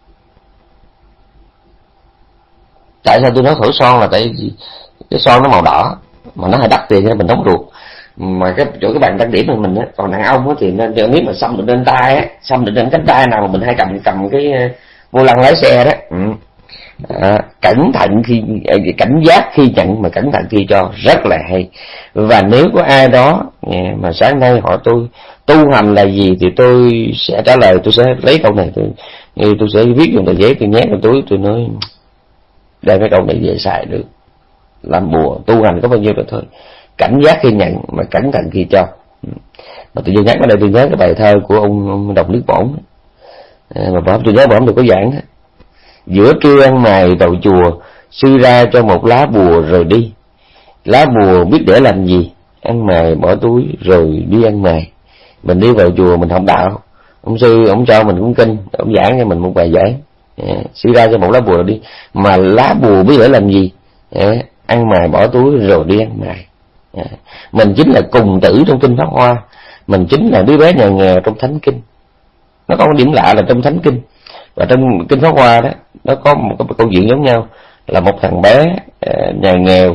Tại sao tôi nói thổi son là tại vì cái son nó màu đỏ mà nó hơi đắt tiền nên mình đóng ruột, mà cái chỗ cái bàn trang điểm của mình á, còn đàn ông á thì nên nếu mà xăm được lên tay á, xăm được lên cánh tay nào mà mình hay cầm cầm cái vô lăng lái xe đó. Ừ. À, cẩn thận khi cảnh giác khi nhận mà cẩn thận khi cho, rất là hay. Và nếu có ai đó mà sáng nay hỏi tôi tu hành là gì thì tôi sẽ trả lời, tôi sẽ lấy câu này, tôi tôi sẽ viết dùng tờ giấy, tôi nhét vào túi, tôi nói đây cái câu này về xài được, làm bùa tu hành có bao nhiêu rồi thôi. Cảnh giác khi nhận mà cẩn thận khi cho. Mà tôi nhắc ở đây, tôi nhớ cái bài thơ của ông, ông Đồng Đức Bổn à, mà bổn tôi nhớ bổn được có giảng đó. Giữa trưa ăn mày vào chùa, sư ra cho một lá bùa rồi đi. Lá bùa biết để làm gì? Ăn mày bỏ túi rồi đi ăn mày. Mình đi vào chùa mình học đạo, ông sư ông cho mình cũng kinh, ông giảng cho mình một bài giảng. À, sư ra cho một lá bùa rồi đi. Mà lá bùa biết để làm gì? À, ăn mày bỏ túi rồi đi ăn mày. À, mình chính là cùng tử trong kinh Pháp Hoa, mình chính là đứa bé nhà nghèo trong Thánh Kinh. Nó có một điểm lạ là trong Thánh Kinh và trong kinh Pháp Hoa đó, nó có một cái câu chuyện giống nhau, là một thằng bé nhà nghèo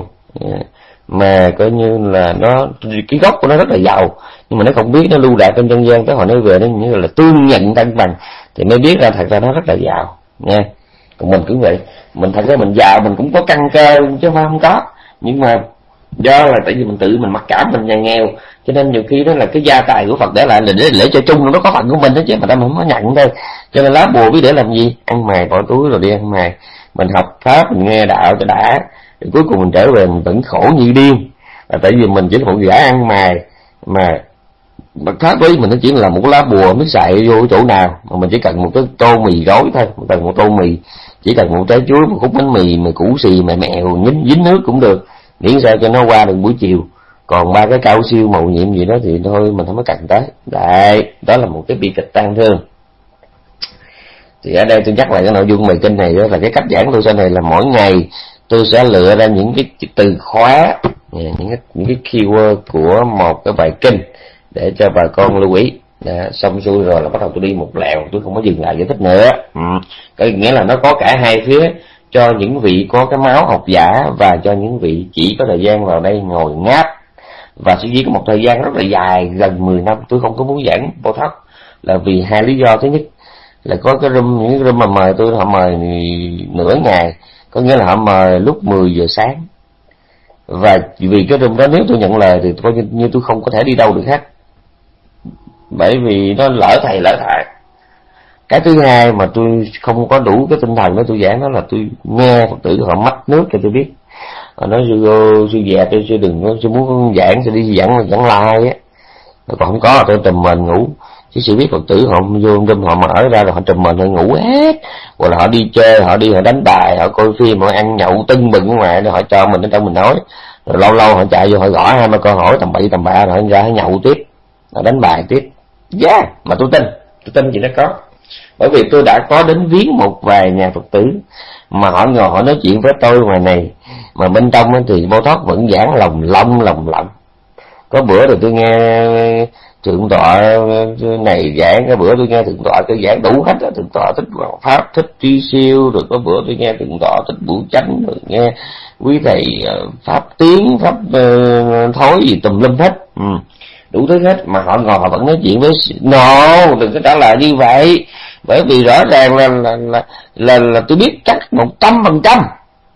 mà coi như là nó cái gốc của nó rất là giàu, nhưng mà nó không biết, nó lưu đạt trong dân gian tới hồi nó về nó như là tương nhận thân bằng thì mới biết ra thật ra nó rất là giàu nha. Còn mình cũng vậy, mình thật ra mình giàu mình cũng có căn cơ chứ không có, nhưng mà do là tại vì mình tự mình mặc cảm mình nhà nghèo, cho nên nhiều khi đó là cái gia tài của Phật để lại là để lễ cho chung, nó có phần của mình đó chứ mà ta mình không có nhận thôi. Cho nên lá bùa biết để làm gì? Ăn mày bỏ túi rồi đi ăn mày. Mình học pháp, mình nghe đạo cho đã, rồi cuối cùng mình trở về mình vẫn khổ như điên, là tại vì mình chỉ là một gã ăn mày mà Bậc pháp với mình nó chỉ là một cái lá bùa biết xài vô chỗ nào, mà mình chỉ cần một cái tô mì gói thôi, mình cần một tô mì, chỉ cần một trái chuối, một khúc bánh mì, mì củ xì, mè mèo, dính dính nước cũng được, miễn sao cho nó qua được buổi chiều. Còn ba cái cao siêu màu nhiệm gì đó thì thôi mình không có cần tới. Đấy, đó là một cái bi kịch tang thương. Thì ở đây tôi nhắc lại cái nội dung bài kinh này đó là cái cách giảng tôi sau này là mỗi ngày tôi sẽ lựa ra những cái từ khóa, những cái những cái keyword của một cái bài kinh để cho bà con lưu ý. Đã, xong xuôi rồi là bắt đầu tôi đi một lèo, tôi không có dừng lại giải thích nữa. Ừ. Cái nghĩa là nó có cả hai phía, cho những vị có cái máu học giả và cho những vị chỉ có thời gian vào đây ngồi ngáp. Và suy nghĩ có một thời gian rất là dài, gần mười năm tôi không có muốn giảng Bồ Tát là vì hai lý do. Thứ nhất là có cái room, những cái room mà mời tôi họ mời nửa ngày, có nghĩa là họ mời lúc mười giờ sáng, và vì cái room đó nếu tôi nhận lời thì coi như, như tôi không có thể đi đâu được hết, bởi vì nó lỡ thầy lỡ thải. Cái thứ hai mà tôi không có đủ cái tinh thần để tôi giảng đó là tôi nghe Phật tử họ mách nước cho tôi biết, họ nói sư cô sư dẹp tôi sư đừng có sư muốn giảng sư đi giảng giảng lai á, còn không có tôi trùm mền ngủ. Chứ sự biết Phật tử họ vô trong họ mở ra rồi họ trùm mền họ ngủ hết, hoặc là họ đi chơi, họ đi họ đánh bài, họ coi phim, họ ăn nhậu tưng bừng ở ngoài, rồi họ cho mình ở trong mình nói, rồi lâu lâu họ chạy vô họ gõ hai ba câu hỏi tầm bậy tầm bạ, rồi họ ra họ nhậu tiếp, họ đánh bài tiếp. Yeah, mà tôi tin, tôi tin gì nó có, bởi vì tôi đã có đến viếng một vài nhà Phật tử mà họ ngồi họ nói chuyện với tôi ngoài này, mà bên trong thì Bồ Tát vẫn giảng lòng lông lòng lộng. Có bữa rồi tôi nghe thượng tọa này giảng, cái bữa tôi nghe thượng tọa tôi giảng đủ hết đó. Thượng tọa thích pháp, thích tri siêu, rồi có bữa tôi nghe thượng tọa thích Bửu Chánh, rồi nghe quý thầy pháp tiến, pháp uh, thối gì tùm lum hết. Ừ. Đủ thứ hết mà họ ngồi họ vẫn nói chuyện với no, đừng có trả lời như vậy, bởi vì rõ ràng là là là, là, là tôi biết chắc một trăm phần trăm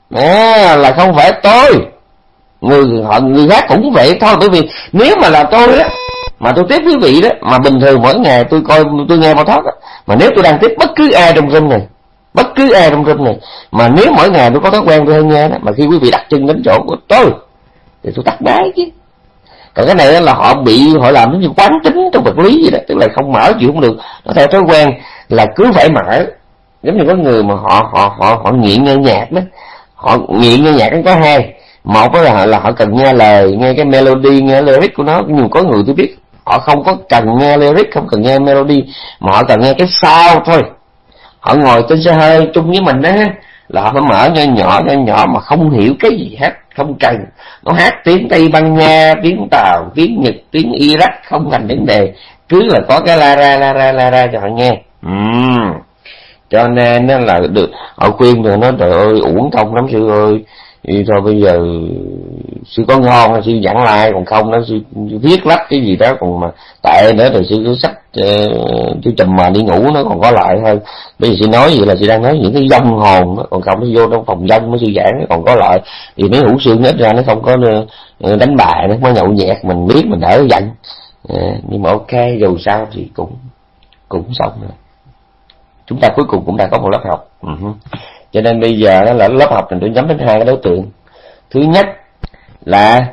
là không phải tôi, người họ người khác cũng vậy thôi. Bởi vì nếu mà là tôi á mà tôi tiếp quý vị đó, mà bình thường mỗi ngày tôi coi tôi nghe Bồ Tát á, mà nếu tôi đang tiếp bất cứ ai trong room này, bất cứ ai trong room này, mà nếu mỗi ngày tôi có thói quen tôi hay nghe đó, mà khi quý vị đặt chân đến chỗ của tôi thì tôi tắt máy chứ. Còn cái này là họ bị họ làm nó như quán tính trong vật lý vậy đó, tức là không mở chịu không được, nó theo thói quen là cứ phải mở. Giống như có người mà họ họ họ họ nghiện nghe nhạc đó, họ nghiện nghe nhạc có hai, một là họ là họ cần nghe lời, nghe cái melody, nghe lyric của nó. Nhưng có người tôi biết họ không có cần nghe lyric, không cần nghe melody, mà họ cần nghe cái sound thôi. Họ ngồi trên xe hơi chung với mình đó là họ phải mở nhỏ nhỏ nhỏ nhỏ mà không hiểu cái gì hết, không cần. Nó hát tiếng Tây Ban Nha, tiếng Tàu, tiếng Nhật, tiếng Iraq không thành vấn đề, cứ là có cái la ra la ra la ra cho họ nghe. uhm. Cho nên nó là được họ khuyên rồi nó trời ơi uổng công lắm sư ơi, thì thôi bây giờ sư có ngon sư giảng lại, còn không nó sư, sư viết lách cái gì đó, còn mà tệ nữa thì sư cứ sách uh, sư trùm mà đi ngủ nó còn có lại hơn. Bây giờ sư nói vậy là sư đang nói những cái dông hồn đó, còn không nó vô trong phòng dông mới sư giảng nó còn có lại, thì mấy hữu xương ít ra nó không có uh, đánh bài, nó không có nhậu nhẹt, mình biết mình đỡ giận. uh, nhưng mà ok, dù sao thì cũng cũng xong rồi, chúng ta cuối cùng cũng đã có một lớp học. uh-huh. Cho nên bây giờ đó là lớp học này tôi nhắm đến hai cái đối tượng. Thứ nhất là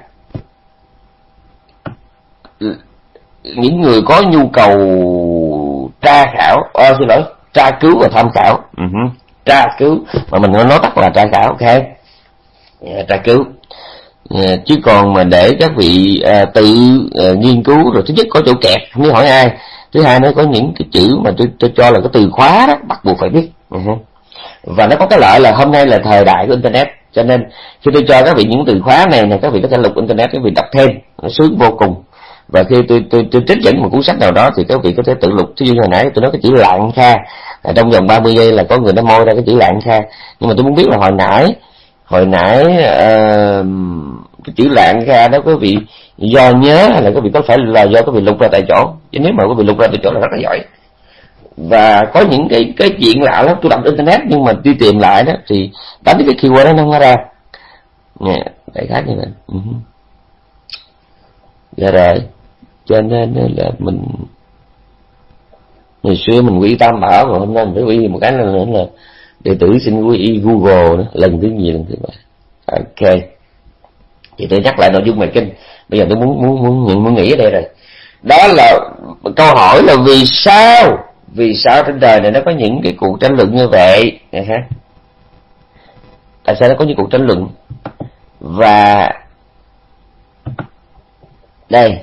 những người có nhu cầu tra khảo, à, xin lỗi, tra cứu và tham khảo. uh-huh. Tra cứu mà mình nói tắt là tra khảo, ok, yeah, tra cứu. Yeah, chứ còn mà để các vị uh, tự uh, nghiên cứu rồi, thứ nhất có chỗ kẹt không biết hỏi ai, thứ hai nó có những cái chữ mà tôi, tôi cho là cái từ khóa đó bắt buộc phải biết. uh-huh. Và nó có cái lợi là hôm nay là thời đại của internet, cho nên khi tôi cho các vị những từ khóa này này, các vị có thể lục internet, các vị đọc thêm, nó sướng vô cùng. Và khi tôi tôi tôi trích dẫn một cuốn sách nào đó thì các vị có thể tự lục. Ví dụ hồi nãy tôi nói cái chữ lạng kha, trong vòng ba mươi giây là có người đã moi ra cái chữ lạng kha, nhưng mà tôi muốn biết là hồi nãy hồi nãy uh, cái chữ lạng kha đó quý vị do nhớ hay là quý vị có phải là do quý vị lục ra tại chỗ? Chứ nếu mà quý vị lục ra tại chỗ là rất là giỏi. Và có những cái cái chuyện lạ lắm, tôi đọc internet nhưng mà đi tìm lại đó thì đánh cái keyword đó nó không có ra. Nè, đại khái như vậy. Uh-huh. Dạ rồi, cho nên là mình ngày xưa mình quy tam bảo, mà hôm nay mình phải quy một cái nữa là đệ tử xin quy Google nữa, lần thứ nhì lần thứ ba. Ok, thì tôi nhắc lại nội dung bài kinh. Bây giờ tôi muốn muốn muốn muốn nghĩ ở đây rồi. Đó là câu hỏi là vì sao vì sao trên đời này nó có những cái cuộc tranh luận như vậy ha? Tại sao nó có những cuộc tranh luận? Và đây,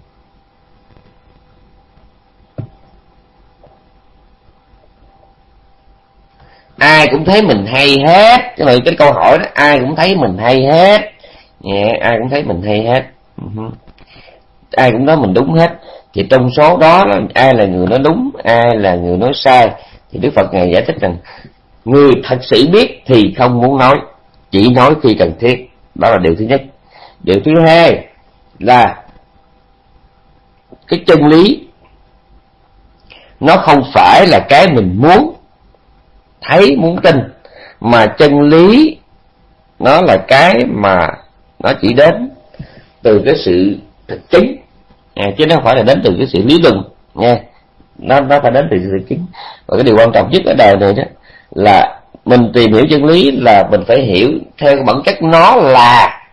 ai cũng thấy mình hay hết. Cái này cái câu hỏi đó, ai cũng thấy mình hay hết. Yeah, ai cũng thấy mình hay hết. Uh-huh. Ai cũng nói mình đúng hết. Thì trong số đó là ai là người nói đúng, ai là người nói sai. Thì Đức Phật Ngài giải thích rằng người thật sự biết thì không muốn nói, chỉ nói khi cần thiết. Đó là điều thứ nhất. Điều thứ hai là cái chân lý nó không phải là cái mình muốn thấy, muốn tin, mà chân lý nó là cái mà nó chỉ đến từ cái sự thực chứng, à, chứ nó không phải là đến từ cái sự lý luận nha. Nó nó phải đến từ sự thực chứng. Và cái điều quan trọng nhất ở đời này đó là mình tìm hiểu chân lý là mình phải hiểu theo cái bản chất nó là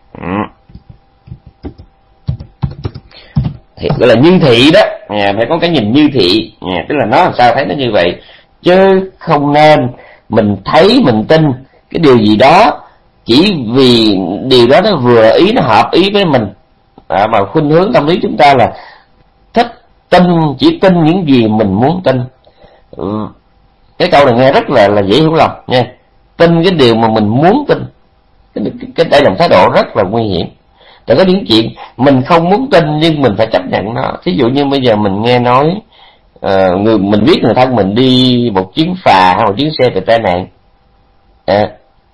thì gọi là như thị đó, à, phải có cái nhìn như thị, à, tức là nó làm sao thấy nó như vậy, chứ không nên mình thấy mình tin cái điều gì đó chỉ vì điều đó nó vừa ý, nó hợp ý với mình. À, mà khuynh hướng tâm lý chúng ta là thích tin, chỉ tin những gì mình muốn tin. Ừ. Cái câu này nghe rất là là dễ hiểu lầm nha. Tin cái điều mà mình muốn tin, cái cái đây là một thái độ rất là nguy hiểm. Tại có những chuyện mình không muốn tin nhưng mình phải chấp nhận nó. Thí dụ như bây giờ mình nghe nói uh, người mình biết người thân mình đi một chuyến phà hay một chuyến xe bị tai nạn, à,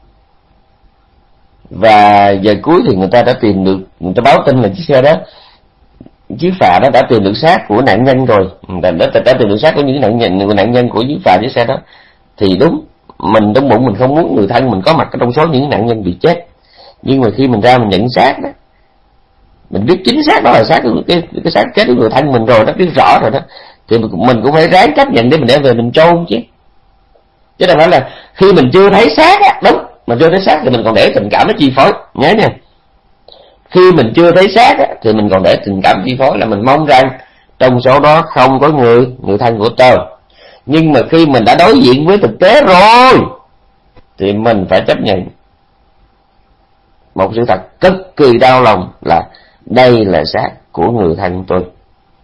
và giờ cuối thì người ta đã tìm được, người ta báo tin là chiếc xe đó, chiếc phà đó đã tìm được xác của nạn nhân rồi, đã, đã, đã tìm được xác của những nạn nhân, nạn nhân của chiếc phà chiếc xe đó. Thì đúng, mình trong bụng mình không muốn người thân mình có mặt trong số những nạn nhân bị chết, nhưng mà khi mình ra mình nhận xác đó, mình biết chính xác đó là xác cái cái xác chết của người thân mình rồi, nó biết rõ rồi đó, thì mình cũng phải ráng chấp nhận để mình đem về mình chôn chứ. Chứ đâu phải là khi mình chưa thấy xác á, đúng, mình chưa thấy xác thì mình còn để tình cảm nó chi phối, nhớ nha. Khi mình chưa thấy xác á, thì mình còn để tình cảm chi phối, là mình mong rằng trong số đó không có người người thân của tôi. Nhưng mà khi mình đã đối diện với thực tế rồi thì mình phải chấp nhận một sự thật cực kỳ đau lòng là đây là xác của người thân của tôi.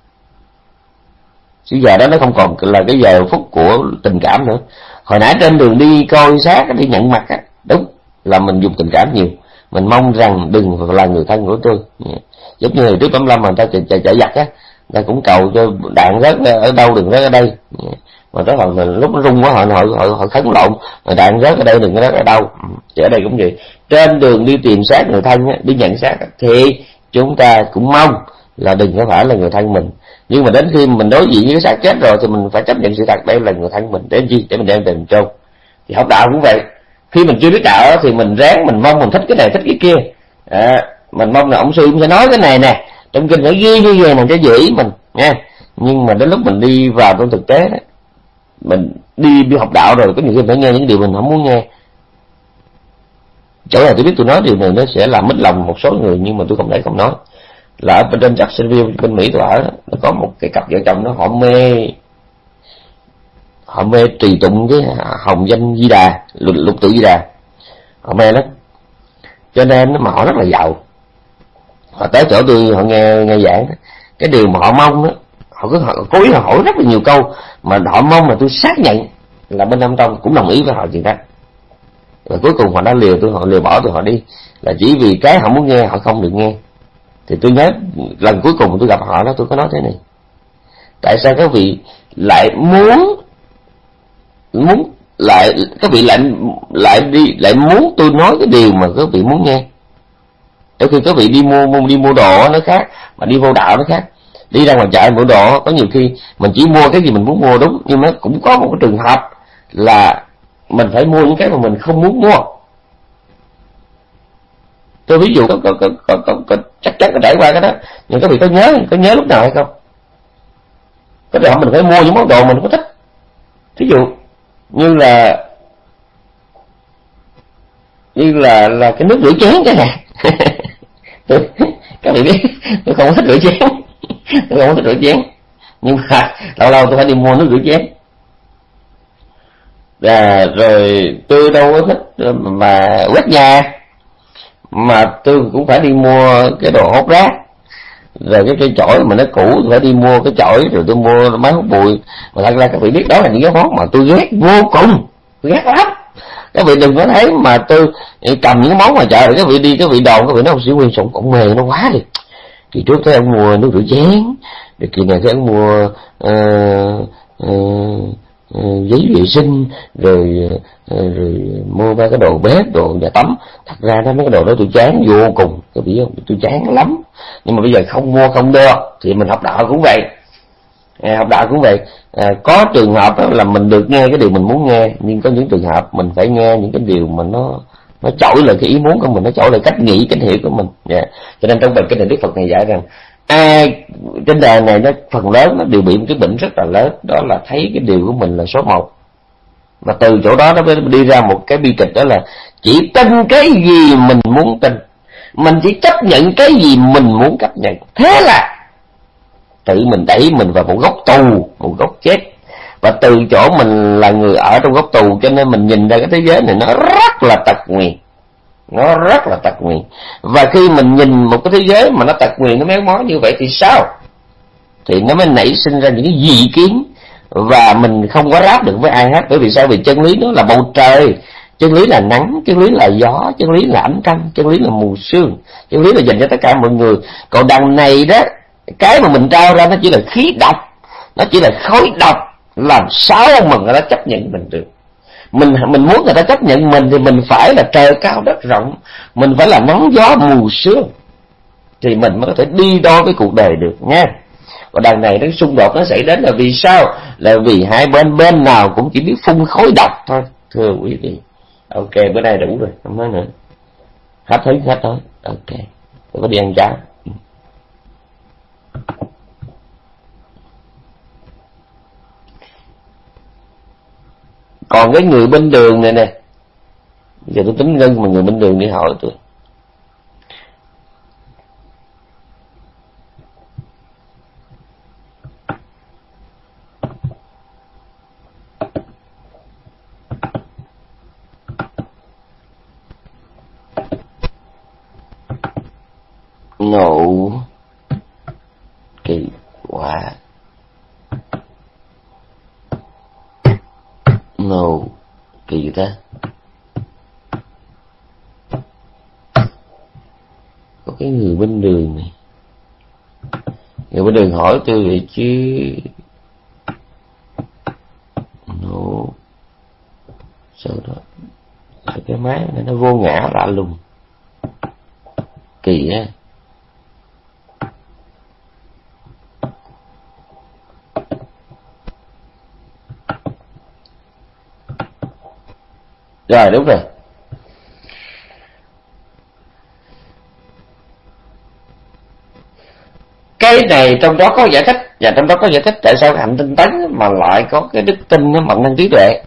Chứ giờ đó nó không còn là cái giờ phút của tình cảm nữa. Hồi nãy trên đường đi coi xác, đi nhận mặt á, đúng là mình dùng tình cảm nhiều, mình mong rằng đừng là người thân của tôi. Giống như trước bấm lâm mà người ta chạy chạy giặt á, ta cũng cầu cho đạn rớt ở đâu đừng rớt ở đây, mà đó là lúc nó rung quá họ họ họ, họ khấn lộn, mà đạn rớt ở đây đừng rớt ở đâu. Thì ở đây cũng vậy, trên đường đi tìm xác người thân, đi nhận xác thì chúng ta cũng mong là đừng có phải là người thân mình, nhưng mà đến khi mình đối diện với cái xác chết rồi thì mình phải chấp nhận sự thật đây là người thân mình, để chi? Để mình đem tìm chôn. Thì học đạo cũng vậy, khi mình chưa biết đạo thì mình ráng mình mong mình thích cái này thích cái kia, à, mình mong là ông sư cũng sẽ nói cái này nè, trong kinh phải ghi như vậy này cho dễ mình nha. Nhưng mà đến lúc mình đi vào trong thực tế đó, mình đi đi học đạo rồi có nhiều khi phải nghe những điều mình không muốn nghe. Chỗ này tôi biết tôi nói điều này nó sẽ làm mất lòng một số người, nhưng mà tôi không thể không nói. Là ở bên Jacksonville bên Mỹ tôi ở, nó có một cái cặp vợ chồng nó họ mê họ mê trì tụng cái hồng danh Di Đà, lục, lục tự Di Đà, họ mê lắm, cho nên mà họ rất là giàu. Họ tới chỗ tôi họ nghe nghe giảng, cái điều mà họ mong đó, họ cứ họ cố ý họ hỏi rất là nhiều câu mà họ mong là tôi xác nhận là bên Nam Tông cũng đồng ý với họ chuyện đó. Và cuối cùng họ đã liều tôi, họ liều bỏ tôi họ đi, là chỉ vì cái họ muốn nghe họ không được nghe. Thì tôi nhớ lần cuối cùng tôi gặp họ đó, tôi có nói thế này: tại sao các vị lại muốn muốn lại các vị lại lại đi lại muốn tôi nói cái điều mà các vị muốn nghe? Đôi khi các vị đi mua, mua đi mua đồ nó khác, mà đi vô đạo nó khác. Đi ra ngoài chợ mua đồ có nhiều khi mình chỉ mua cái gì mình muốn mua đúng, nhưng mà cũng có một cái trường hợp là mình phải mua những cái mà mình không muốn mua. Tôi ví dụ có, có, có, có, có, có chắc chắn có trải qua cái đó, nhưng các vị có nhớ có nhớ lúc nào hay không? Cái đó mình phải mua những món đồ mình có thích. Ví dụ như là như là là cái nước rửa chén cái này. tôi, các vị biết tôi không thích rửa chén, tôi không thích rửa chén, nhưng mà lâu lâu tôi phải đi mua nước rửa chén. À, rồi tôi đâu có thích mà quét nhà, mà tôi cũng phải đi mua cái đồ hốt rác. Rồi cái cây chổi mà nó cũ tôi phải đi mua cái chổi, rồi tôi mua máy hút bụi. Mà thật ra các vị biết đó là những cái món mà tôi ghét vô cùng, tôi ghét lắm. Các vị đừng có thấy mà tôi cầm những món ngoài chợ rồi các vị đi, các vị đồn, các vị nói ông Sĩ Nguyên Sụng cũng mê nó quá đi. Kỳ trước thấy ông mua nước rửa chén, rồi kỳ này thấy ông mua uh, uh, uh, giấy vệ sinh, rồi uh, rồi mua ba cái đồ bếp, đồ nhà tắm. Thật ra đó mấy cái đồ đó tôi chán vô cùng, các vị biết không? Tôi chán lắm. Nhưng mà bây giờ không mua không đưa thì mình học đạo cũng vậy. À, học đạo cũng vậy, à, có trường hợp đó là mình được nghe cái điều mình muốn nghe, nhưng có những trường hợp mình phải nghe những cái điều mà nó nó chổi lại cái ý muốn của mình, nó chổi lại cách nghĩ cách hiểu của mình. Yeah. Cho nên trong bài kinh này Đức Phật này dạy rằng ai trên đời này nó phần lớn nó đều bị một cái bệnh rất là lớn, đó là thấy cái điều của mình là số một, mà từ chỗ đó nó mới đi ra một cái bi kịch, đó là chỉ tin cái gì mình muốn tin, mình chỉ chấp nhận cái gì mình muốn chấp nhận. Thế là tự mình đẩy mình vào một góc tù, một góc chết. Và từ chỗ mình là người ở trong góc tù, cho nên mình nhìn ra cái thế giới này nó rất là tật nguyền, nó rất là tật nguyền. Và khi mình nhìn một cái thế giới mà nó tật nguyền, nó méo mó như vậy thì sao? Thì nó mới nảy sinh ra những cái dị kiến, và mình không có ráp được với ai hết. Bởi vì sao? Vì chân lý nó là bầu trời, chân lý là nắng, chân lý là gió, chân lý là ánh trăng, chân lý là mù sương, chân lý là dành cho tất cả mọi người. Còn đằng này đó, cái mà mình trao ra nó chỉ là khí độc, nó chỉ là khói độc, làm sao mà người ta chấp nhận mình được? Mình mình muốn người ta chấp nhận mình thì mình phải là trời cao đất rộng, mình phải là nắng gió mù sương, thì mình mới có thể đi đôi với cuộc đời được nha. Và đằng này nó xung đột nó xảy đến là vì sao? Là vì hai bên bên nào cũng chỉ biết phun khói độc thôi, thưa quý vị. Ok, bữa nay đủ rồi, không nói nữa. Hết thôi, hết thôi. Ok, tôi có đi ăn cháo. Còn cái người bên đường này nè, giờ tôi tính ngân mà người bên đường đi hỏi tôi. Nộ kỳ quá. Nộ kỳ gì ta? Có cái người bên đường này Người bên đường hỏi tôi vậy chứ. Nó sau đó cái máy này nó vô ngã lạ lùng, kỳ á. Rồi đúng rồi. Cái này trong đó có giải thích, và trong đó có giải thích tại sao hạnh tinh tấn mà lại có cái đức tin nó mạnh hơn trí tuệ.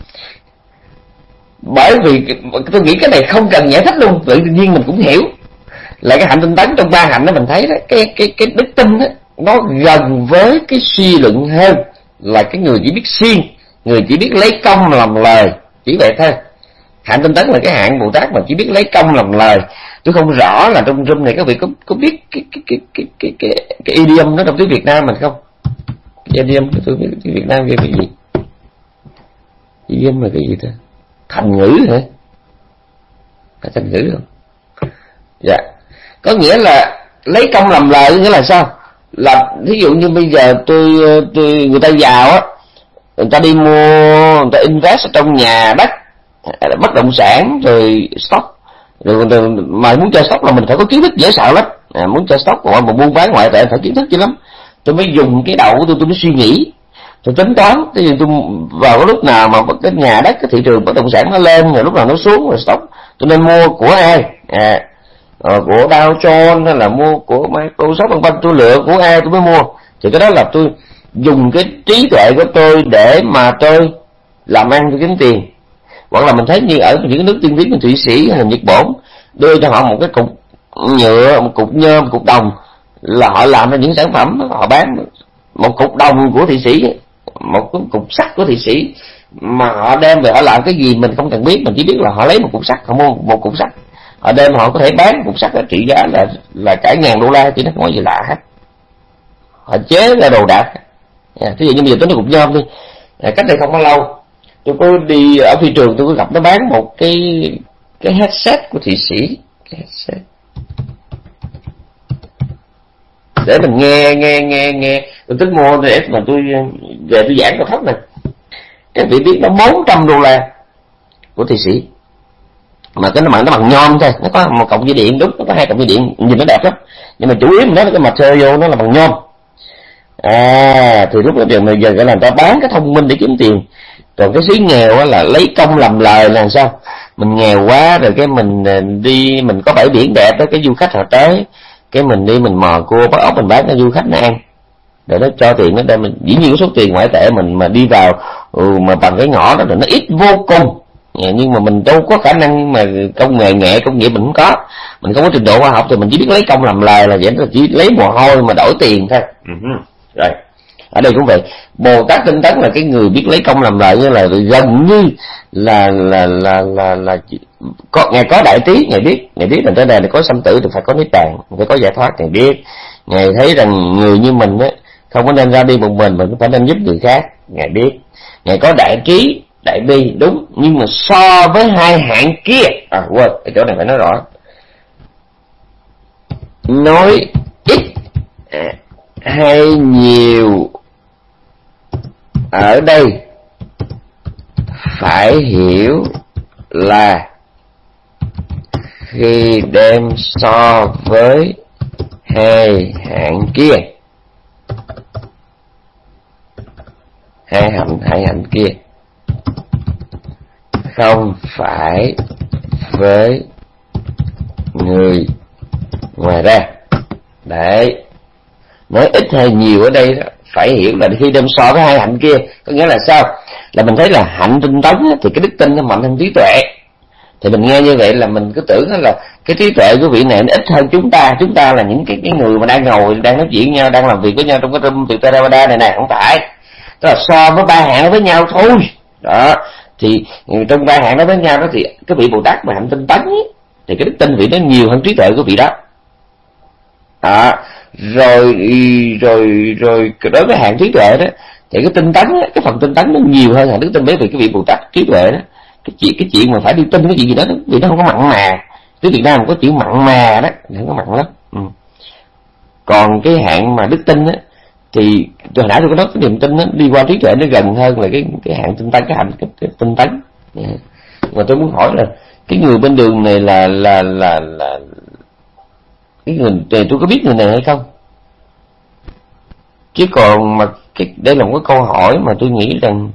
Bởi vì tôi nghĩ cái này không cần giải thích luôn, tự nhiên mình cũng hiểu là cái hạnh tinh tấn trong ba hạnh đó, mình thấy đó, cái cái cái đức tin đó, nó gần với cái suy luận hơn là cái người chỉ biết siêng, người chỉ biết lấy công làm lời, chỉ vậy thôi. Hạnh tinh tấn là cái hạng Bồ Tát mà chỉ biết lấy công làm lời. Tôi không rõ là trong room này các vị có có biết cái cái cái cái cái cái, cái idiom đó trong tiếng Việt Nam mình không? Cái idiom tôi biết tiếng Việt Nam cái gì? Idiom là cái gì đó? Thành ngữ hả? Phải thành ngữ không? Dạ. Có nghĩa là lấy công làm lời, nghĩa là sao? Là ví dụ như bây giờ tôi tôi người ta giàu á, người ta đi mua, người ta invest ở trong nhà đất, bất động sản rồi stock, rồi, rồi mà muốn chơi stock là mình phải có kiến thức dễ sợ lắm. À, muốn chơi stock hoặc mà buôn bán ngoại tệ phải kiến thức dữ lắm. Tôi mới dùng cái đầu của tôi, tôi mới suy nghĩ, tôi tính toán, cái gì tôi vào cái lúc nào mà cái nhà đất, cái thị trường bất động sản nó lên, rồi lúc nào nó xuống, rồi stock tôi nên mua của ai, à, à, của Dow Jones hay là mua của Microsoft vân vân, tôi lựa của ai tôi mới mua. Thì cái đó là tôi dùng cái trí tuệ của tôi để mà tôi làm ăn, tôi kiếm tiền. Hoặc là mình thấy như ở những cái nước tiên tiến như Thụy Sĩ hay là Nhật Bản, đưa cho họ một cái cục nhựa, một cục nhôm, một cục đồng, là họ làm ra những sản phẩm họ bán. Một cục đồng của Thụy Sĩ, một cái cục sắt của Thụy Sĩ mà họ đem về họ làm cái gì mình không cần biết, mình chỉ biết là họ lấy một cục sắt, họ mua một cục sắt, họ đem họ có thể bán cục sắt trị giá là là cả ngàn đô la, chứ nó không có gì lạ hết. Họ chế ra đồ đạc. À, ví dụ như bây giờ tôi nói cục nhôm đi, à, cách đây không bao lâu tôi có đi ở phi trường, tôi có gặp nó bán một cái cái headset của Thụy Sĩ, cái headset để mình nghe nghe nghe nghe tôi tính mua để mà tôi về tôi giảng cho thấp này. Các vị biết nó bốn trăm đô la của Thụy Sĩ, mà cái nó bằng nó bằng nhôm thôi, nó có một cọng dây điện, đúng, nó có hai cọng dây điện, nhìn nó đẹp lắm, nhưng mà chủ yếu nó là cái material nó là bằng nhôm. À thì lúc đó giờ mình giờ người ta bán cái thông minh để kiếm tiền. Còn cái xí nghèo á là lấy công làm lời là sao? Mình nghèo quá rồi cái mình đi, mình có bãi biển đẹp đó, cái du khách họ tới, cái mình đi mình mò cua bắt ốc mình bán cho du khách nó ăn, để nó cho tiền nó đem mình. Dĩ nhiên cái số tiền ngoại tệ mình mà đi vào ừ, mà bằng cái ngõ đó thì nó ít vô cùng, nhưng mà mình đâu có khả năng mà công nghệ nghệ công nghiệp mình không có, mình không có trình độ khoa học thì mình chỉ biết lấy công làm lời, là vậy, là chỉ lấy mồ hôi mà đổi tiền thôi. Uh-huh. Rồi ở đây cũng vậy, Bồ Tát tinh tấn là cái người biết lấy công làm lợi, như là gần như là là là là là có ngài có đại trí, ngài biết ngài biết là tới đây là có sanh tử thì phải có niết bàn, phải có giải thoát. Ngài biết, ngài thấy rằng người như mình á không có nên ra đi một mình, mình cũng phải nên giúp người khác. Ngài biết, ngài có đại trí đại bi, đúng, nhưng mà so với hai hạng kia, à quên, cái chỗ này phải nói rõ, nói ít à, hay nhiều ở đây phải hiểu là khi đem so với hai hạng kia, hai hạnh hai hạnh kia, không phải với người ngoài ra. Đấy, nói ít hay nhiều ở đây đó, phải hiểu là khi đem so với hai hạnh kia, có nghĩa là sao? Là mình thấy là hạnh tinh tấn thì cái đức tin nó mạnh hơn trí tuệ. Thì mình nghe như vậy là mình cứ tưởng là cái trí tuệ của vị này nó ít hơn chúng ta. Chúng ta là những cái cái người mà đang ngồi, đang nói chuyện nhau, đang làm việc với nhau trong cái room từ Theravada này nè, không phải. Tức là so với ba hạng với nhau thôi. Đó, thì trong ba hạng đó với nhau đó thì cái vị Bồ Tát mà hạnh tinh tấn ấy, thì cái đức tin vị nó nhiều hơn trí tuệ của vị đó. Đó, rồi rồi rồi đối với hạng trí tuệ đó thì cái tinh tấn đó, cái phần tinh tấn nó nhiều hơn hạng đức tin, bởi vì cái vị Bồ Tát trí tuệ đó, cái chuyện cái chuyện mà phải đi tin cái chuyện gì đó vì nó không có mặn mà. Tiếng Việt Nam có chữ mặn mà đó, không có mặn lắm. Ừ. Còn cái hạn mà đức tin á thì hồi nãy tôi có nói cái niềm tin á đi qua trí tuệ nó gần hơn là cái cái hạn tinh tấn, cái hạnh cái, cái tinh tấn. Yeah. Mà tôi muốn hỏi là cái người bên đường này là là là là cái người này tôi có biết người này hay không? Chứ còn mà cái đây là một cái câu hỏi mà tôi nghĩ rằng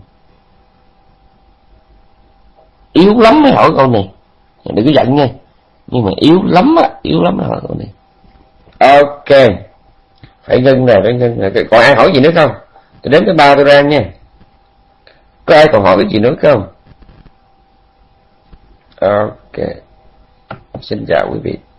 yếu lắm mới hỏi câu này, đừng có giận nha, nhưng mà yếu lắm á, yếu lắm mới hỏi câu này. Ok, phải ngưng rồi, phải ngưng rồi. Còn ai hỏi gì nữa không? Tôi đếm tới ba tôi ra nha. Có ai còn hỏi cái gì nữa không? Ok, xin chào quý vị.